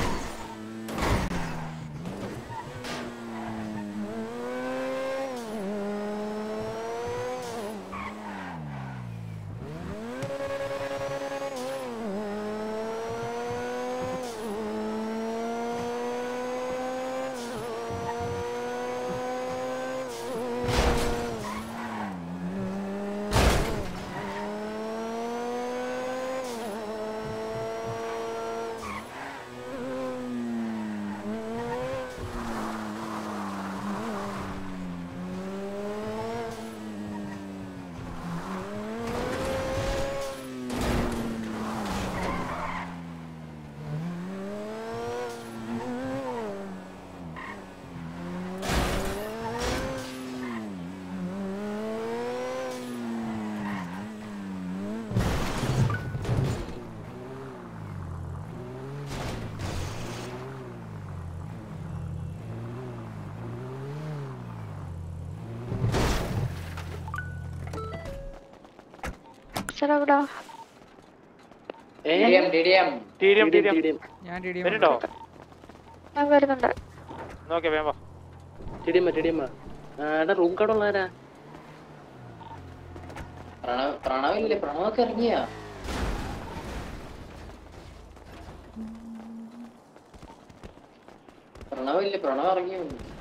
ഞാൻ ടി ഡി എം വരുന്നുണ്ടോ? ഞാൻ വരുന്നുണ്ട്. നോക്കിയാ വേഗം വാ. ടിടിയമ്മ ടിടിയമ്മ എടാ റൂം കാർഡ് ഉള്ളവരാ? പ്രണവ് പ്രണവില്ലേ? പ്രണവൊക്കെ ഇറങ്ങിയാ? പ്രണവില്ലേ? പ്രണവ് ഇറങ്ങിയോ?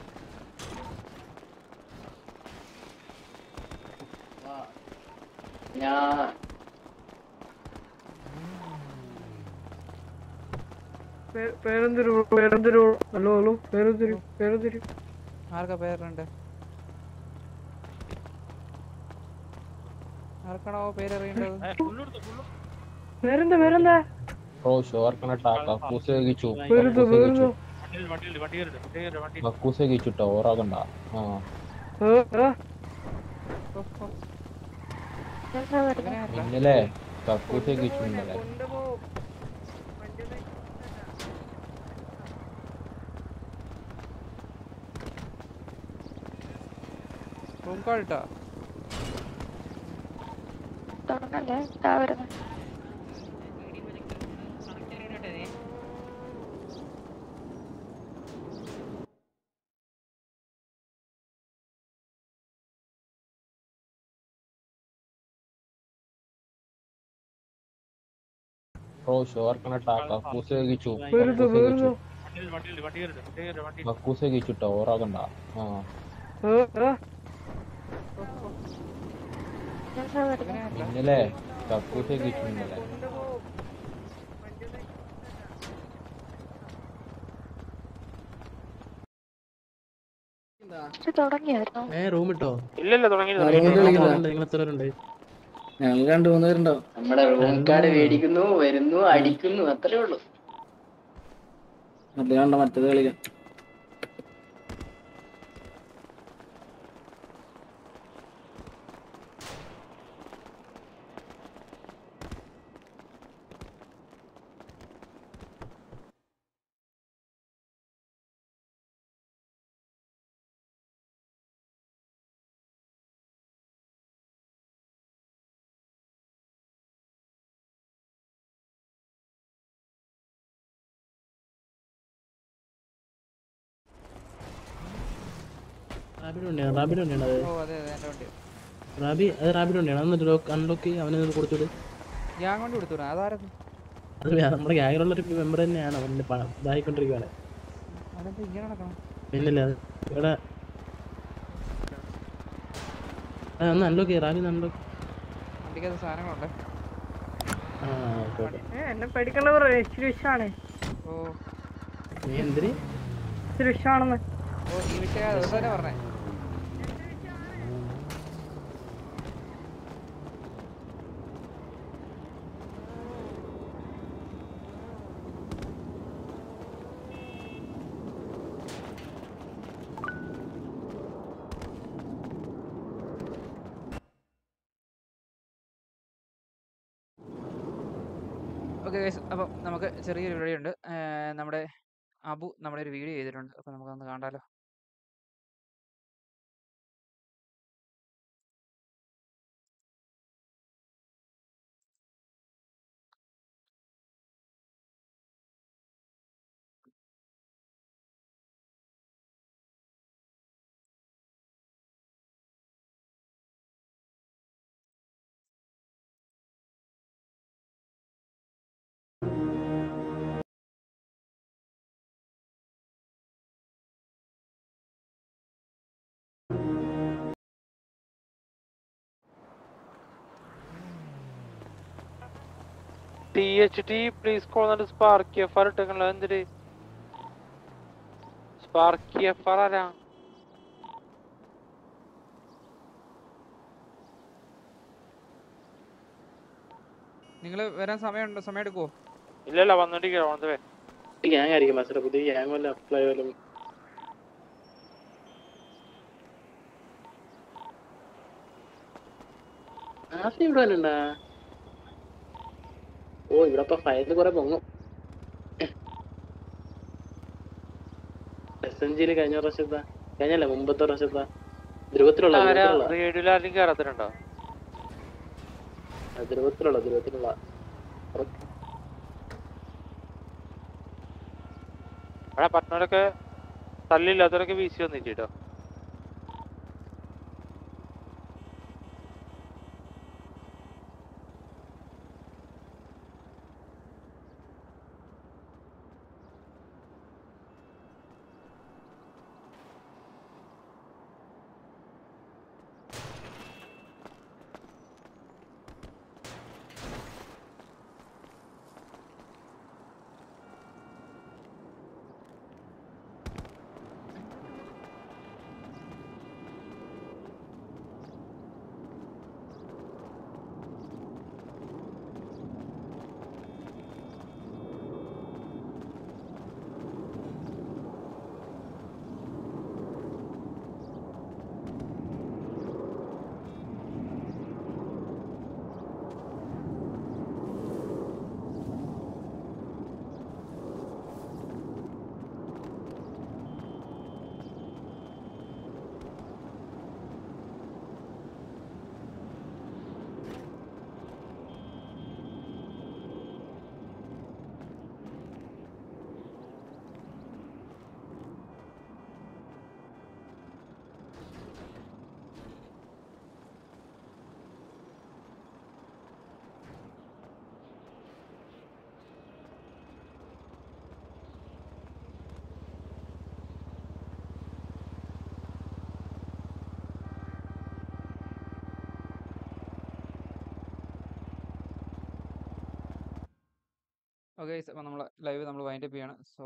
ഞാൻ പേരെന്തൊരു പേരെന്തൊരു ഹലോ ഹലോ പേരെന്തൊരു പേരെന്തൊരു ആർക്കാ പേരുണ്ട്? ആർക്കാണോ പേരറിയേണ്ടത്? പേരെന്താ പേരെന്താ Bro, sure kana taka kuse gichu. പേരെന്താ പേരെന്താ Kuse gichu ta oraganda. Ha. Innale kuse gichu innale. Room കാൾട്ടാ തുടങ്ങല്ലേ? ഇതാ വരുന്നു. Bro, sure kana taka kuse gichu. പേരെന്താ പേരെന്താ Kuse gichu ta oraganda. Ha. Innale kuse gichu innale. തുടങ്ങിയായിരുന്നു. ഏ റൂം ഇട്ടോ? ഇല്ലല്ല തുടങ്ങിയില്ല. നിങ്ങൾ എത്ര പേരുണ്ട്? ഞങ്ങൾ രണ്ടു മൂന്ന് പേരുണ്ടാവും. നമ്മുടെ റൂം കാർഡ് മേടിക്കുന്നു, വരുന്നു, അടിക്കുന്നു, അത്രേ ഉള്ളൂ. മറ്റേ കണ്ട മറ്റേത് കളിക്കാം. റാബിഡ് വണ്ടിയാണ് റാബിഡ് വണ്ടിയാണ് അത്. ഓ അതെ അതെ എൻ്റെ വണ്ടി. റാബി അത് റാബിഡ് വണ്ടിയാണ്. എന്നിട്ട് ലോക്ക് അൺലോക്ക് അവനെ കൊടുത്തിട്ട് ഞാൻ കൊണ്ട് കൊടുത്തു. അതാരത്? അത് നമ്മുടെ ഗ്യാങ്ങിലുള്ളൊരു മെമ്പർ തന്നെയാണ്. അവൻ്റെ പണം ഇതായിക്കൊണ്ടിരിക്കുകയാണ്. അതെന്താ ഇങ്ങനെ നടക്കണം? പിന്നില്ല അത് ഇവിടെ ഒന്ന് അൺലോക്ക് ചെയ്യാം. റാബി അൺലോക്ക്. വണ്ടിക്കകത്ത് സാധനങ്ങളുണ്ട്. ആ ഓക്കെ ഓക്കെ. എന്നെ പേടിക്കണ്ട പറയാ. ഇച്ചിരി വിഷാണ്. ഓ നീ എന്തിന് ഇച്ചിരി വിഷാണെന്ന്? ഓ ഈ വിഷയം അത് തന്നെ പറഞ്ഞേ. ഓക്കെ ഗൈസ്, അപ്പം നമുക്ക് ചെറിയൊരു പരിപാടിയുണ്ട്. നമ്മുടെ അബു നമ്മുടെ ഒരു വീഡിയോ ചെയ്തിട്ടുണ്ട്. അപ്പം നമുക്കൊന്ന് കാണാലോ. T H T please call എന്നിട്ട് സ്പാർക്ക് എഫ് ആർ ഇട്ടേക്കണല്ലോ എന്തിട്ട് സ്പാർക്ക് എഫ് ആർ ആരാ നിങ്ങള് വരാൻ സമയമുണ്ടോ? സമയം എടുക്കുവോ? ഇല്ലല്ല വന്നോണ്ടിരിക്കുക വന്നതേ ഗ്യാങ് ആയിരിക്കും മാസ്റ്റർ, പുതിയ ഗ്യാങ് വല്ല അപ്ലൈ വല്ലതും. ആസി ഇവിടെ വന്നിണ്ടാ? ഓ ഇവിടെ ഇപ്പൊ ഫയലിൽ കുറെ പൊങ്ങും. എസ് എൻ ജിയില് കഴിഞ്ഞ പ്രാവശ്യത്താ കഴിഞ്ഞല്ല മുമ്പത്തെ പ്രാവശ്യത്താ ധ്രുവത്തിലുള്ള റേഡിയോയിലാരും കേറാത്തിട്ടുണ്ടോ? ധ്രുവത്തിലുള്ള ധ്രുവത്തിലുള്ള അവിടെ പട്ടണമൊക്കെ തല്ലില്ലാത്തവരൊക്കെ വീശി വന്നിട്ടോ. ഓക്കെ, നമ്മളെ ലൈവ് നമ്മൾ വൈൻഡപ്പ് ചെയ്യാണ്. സോ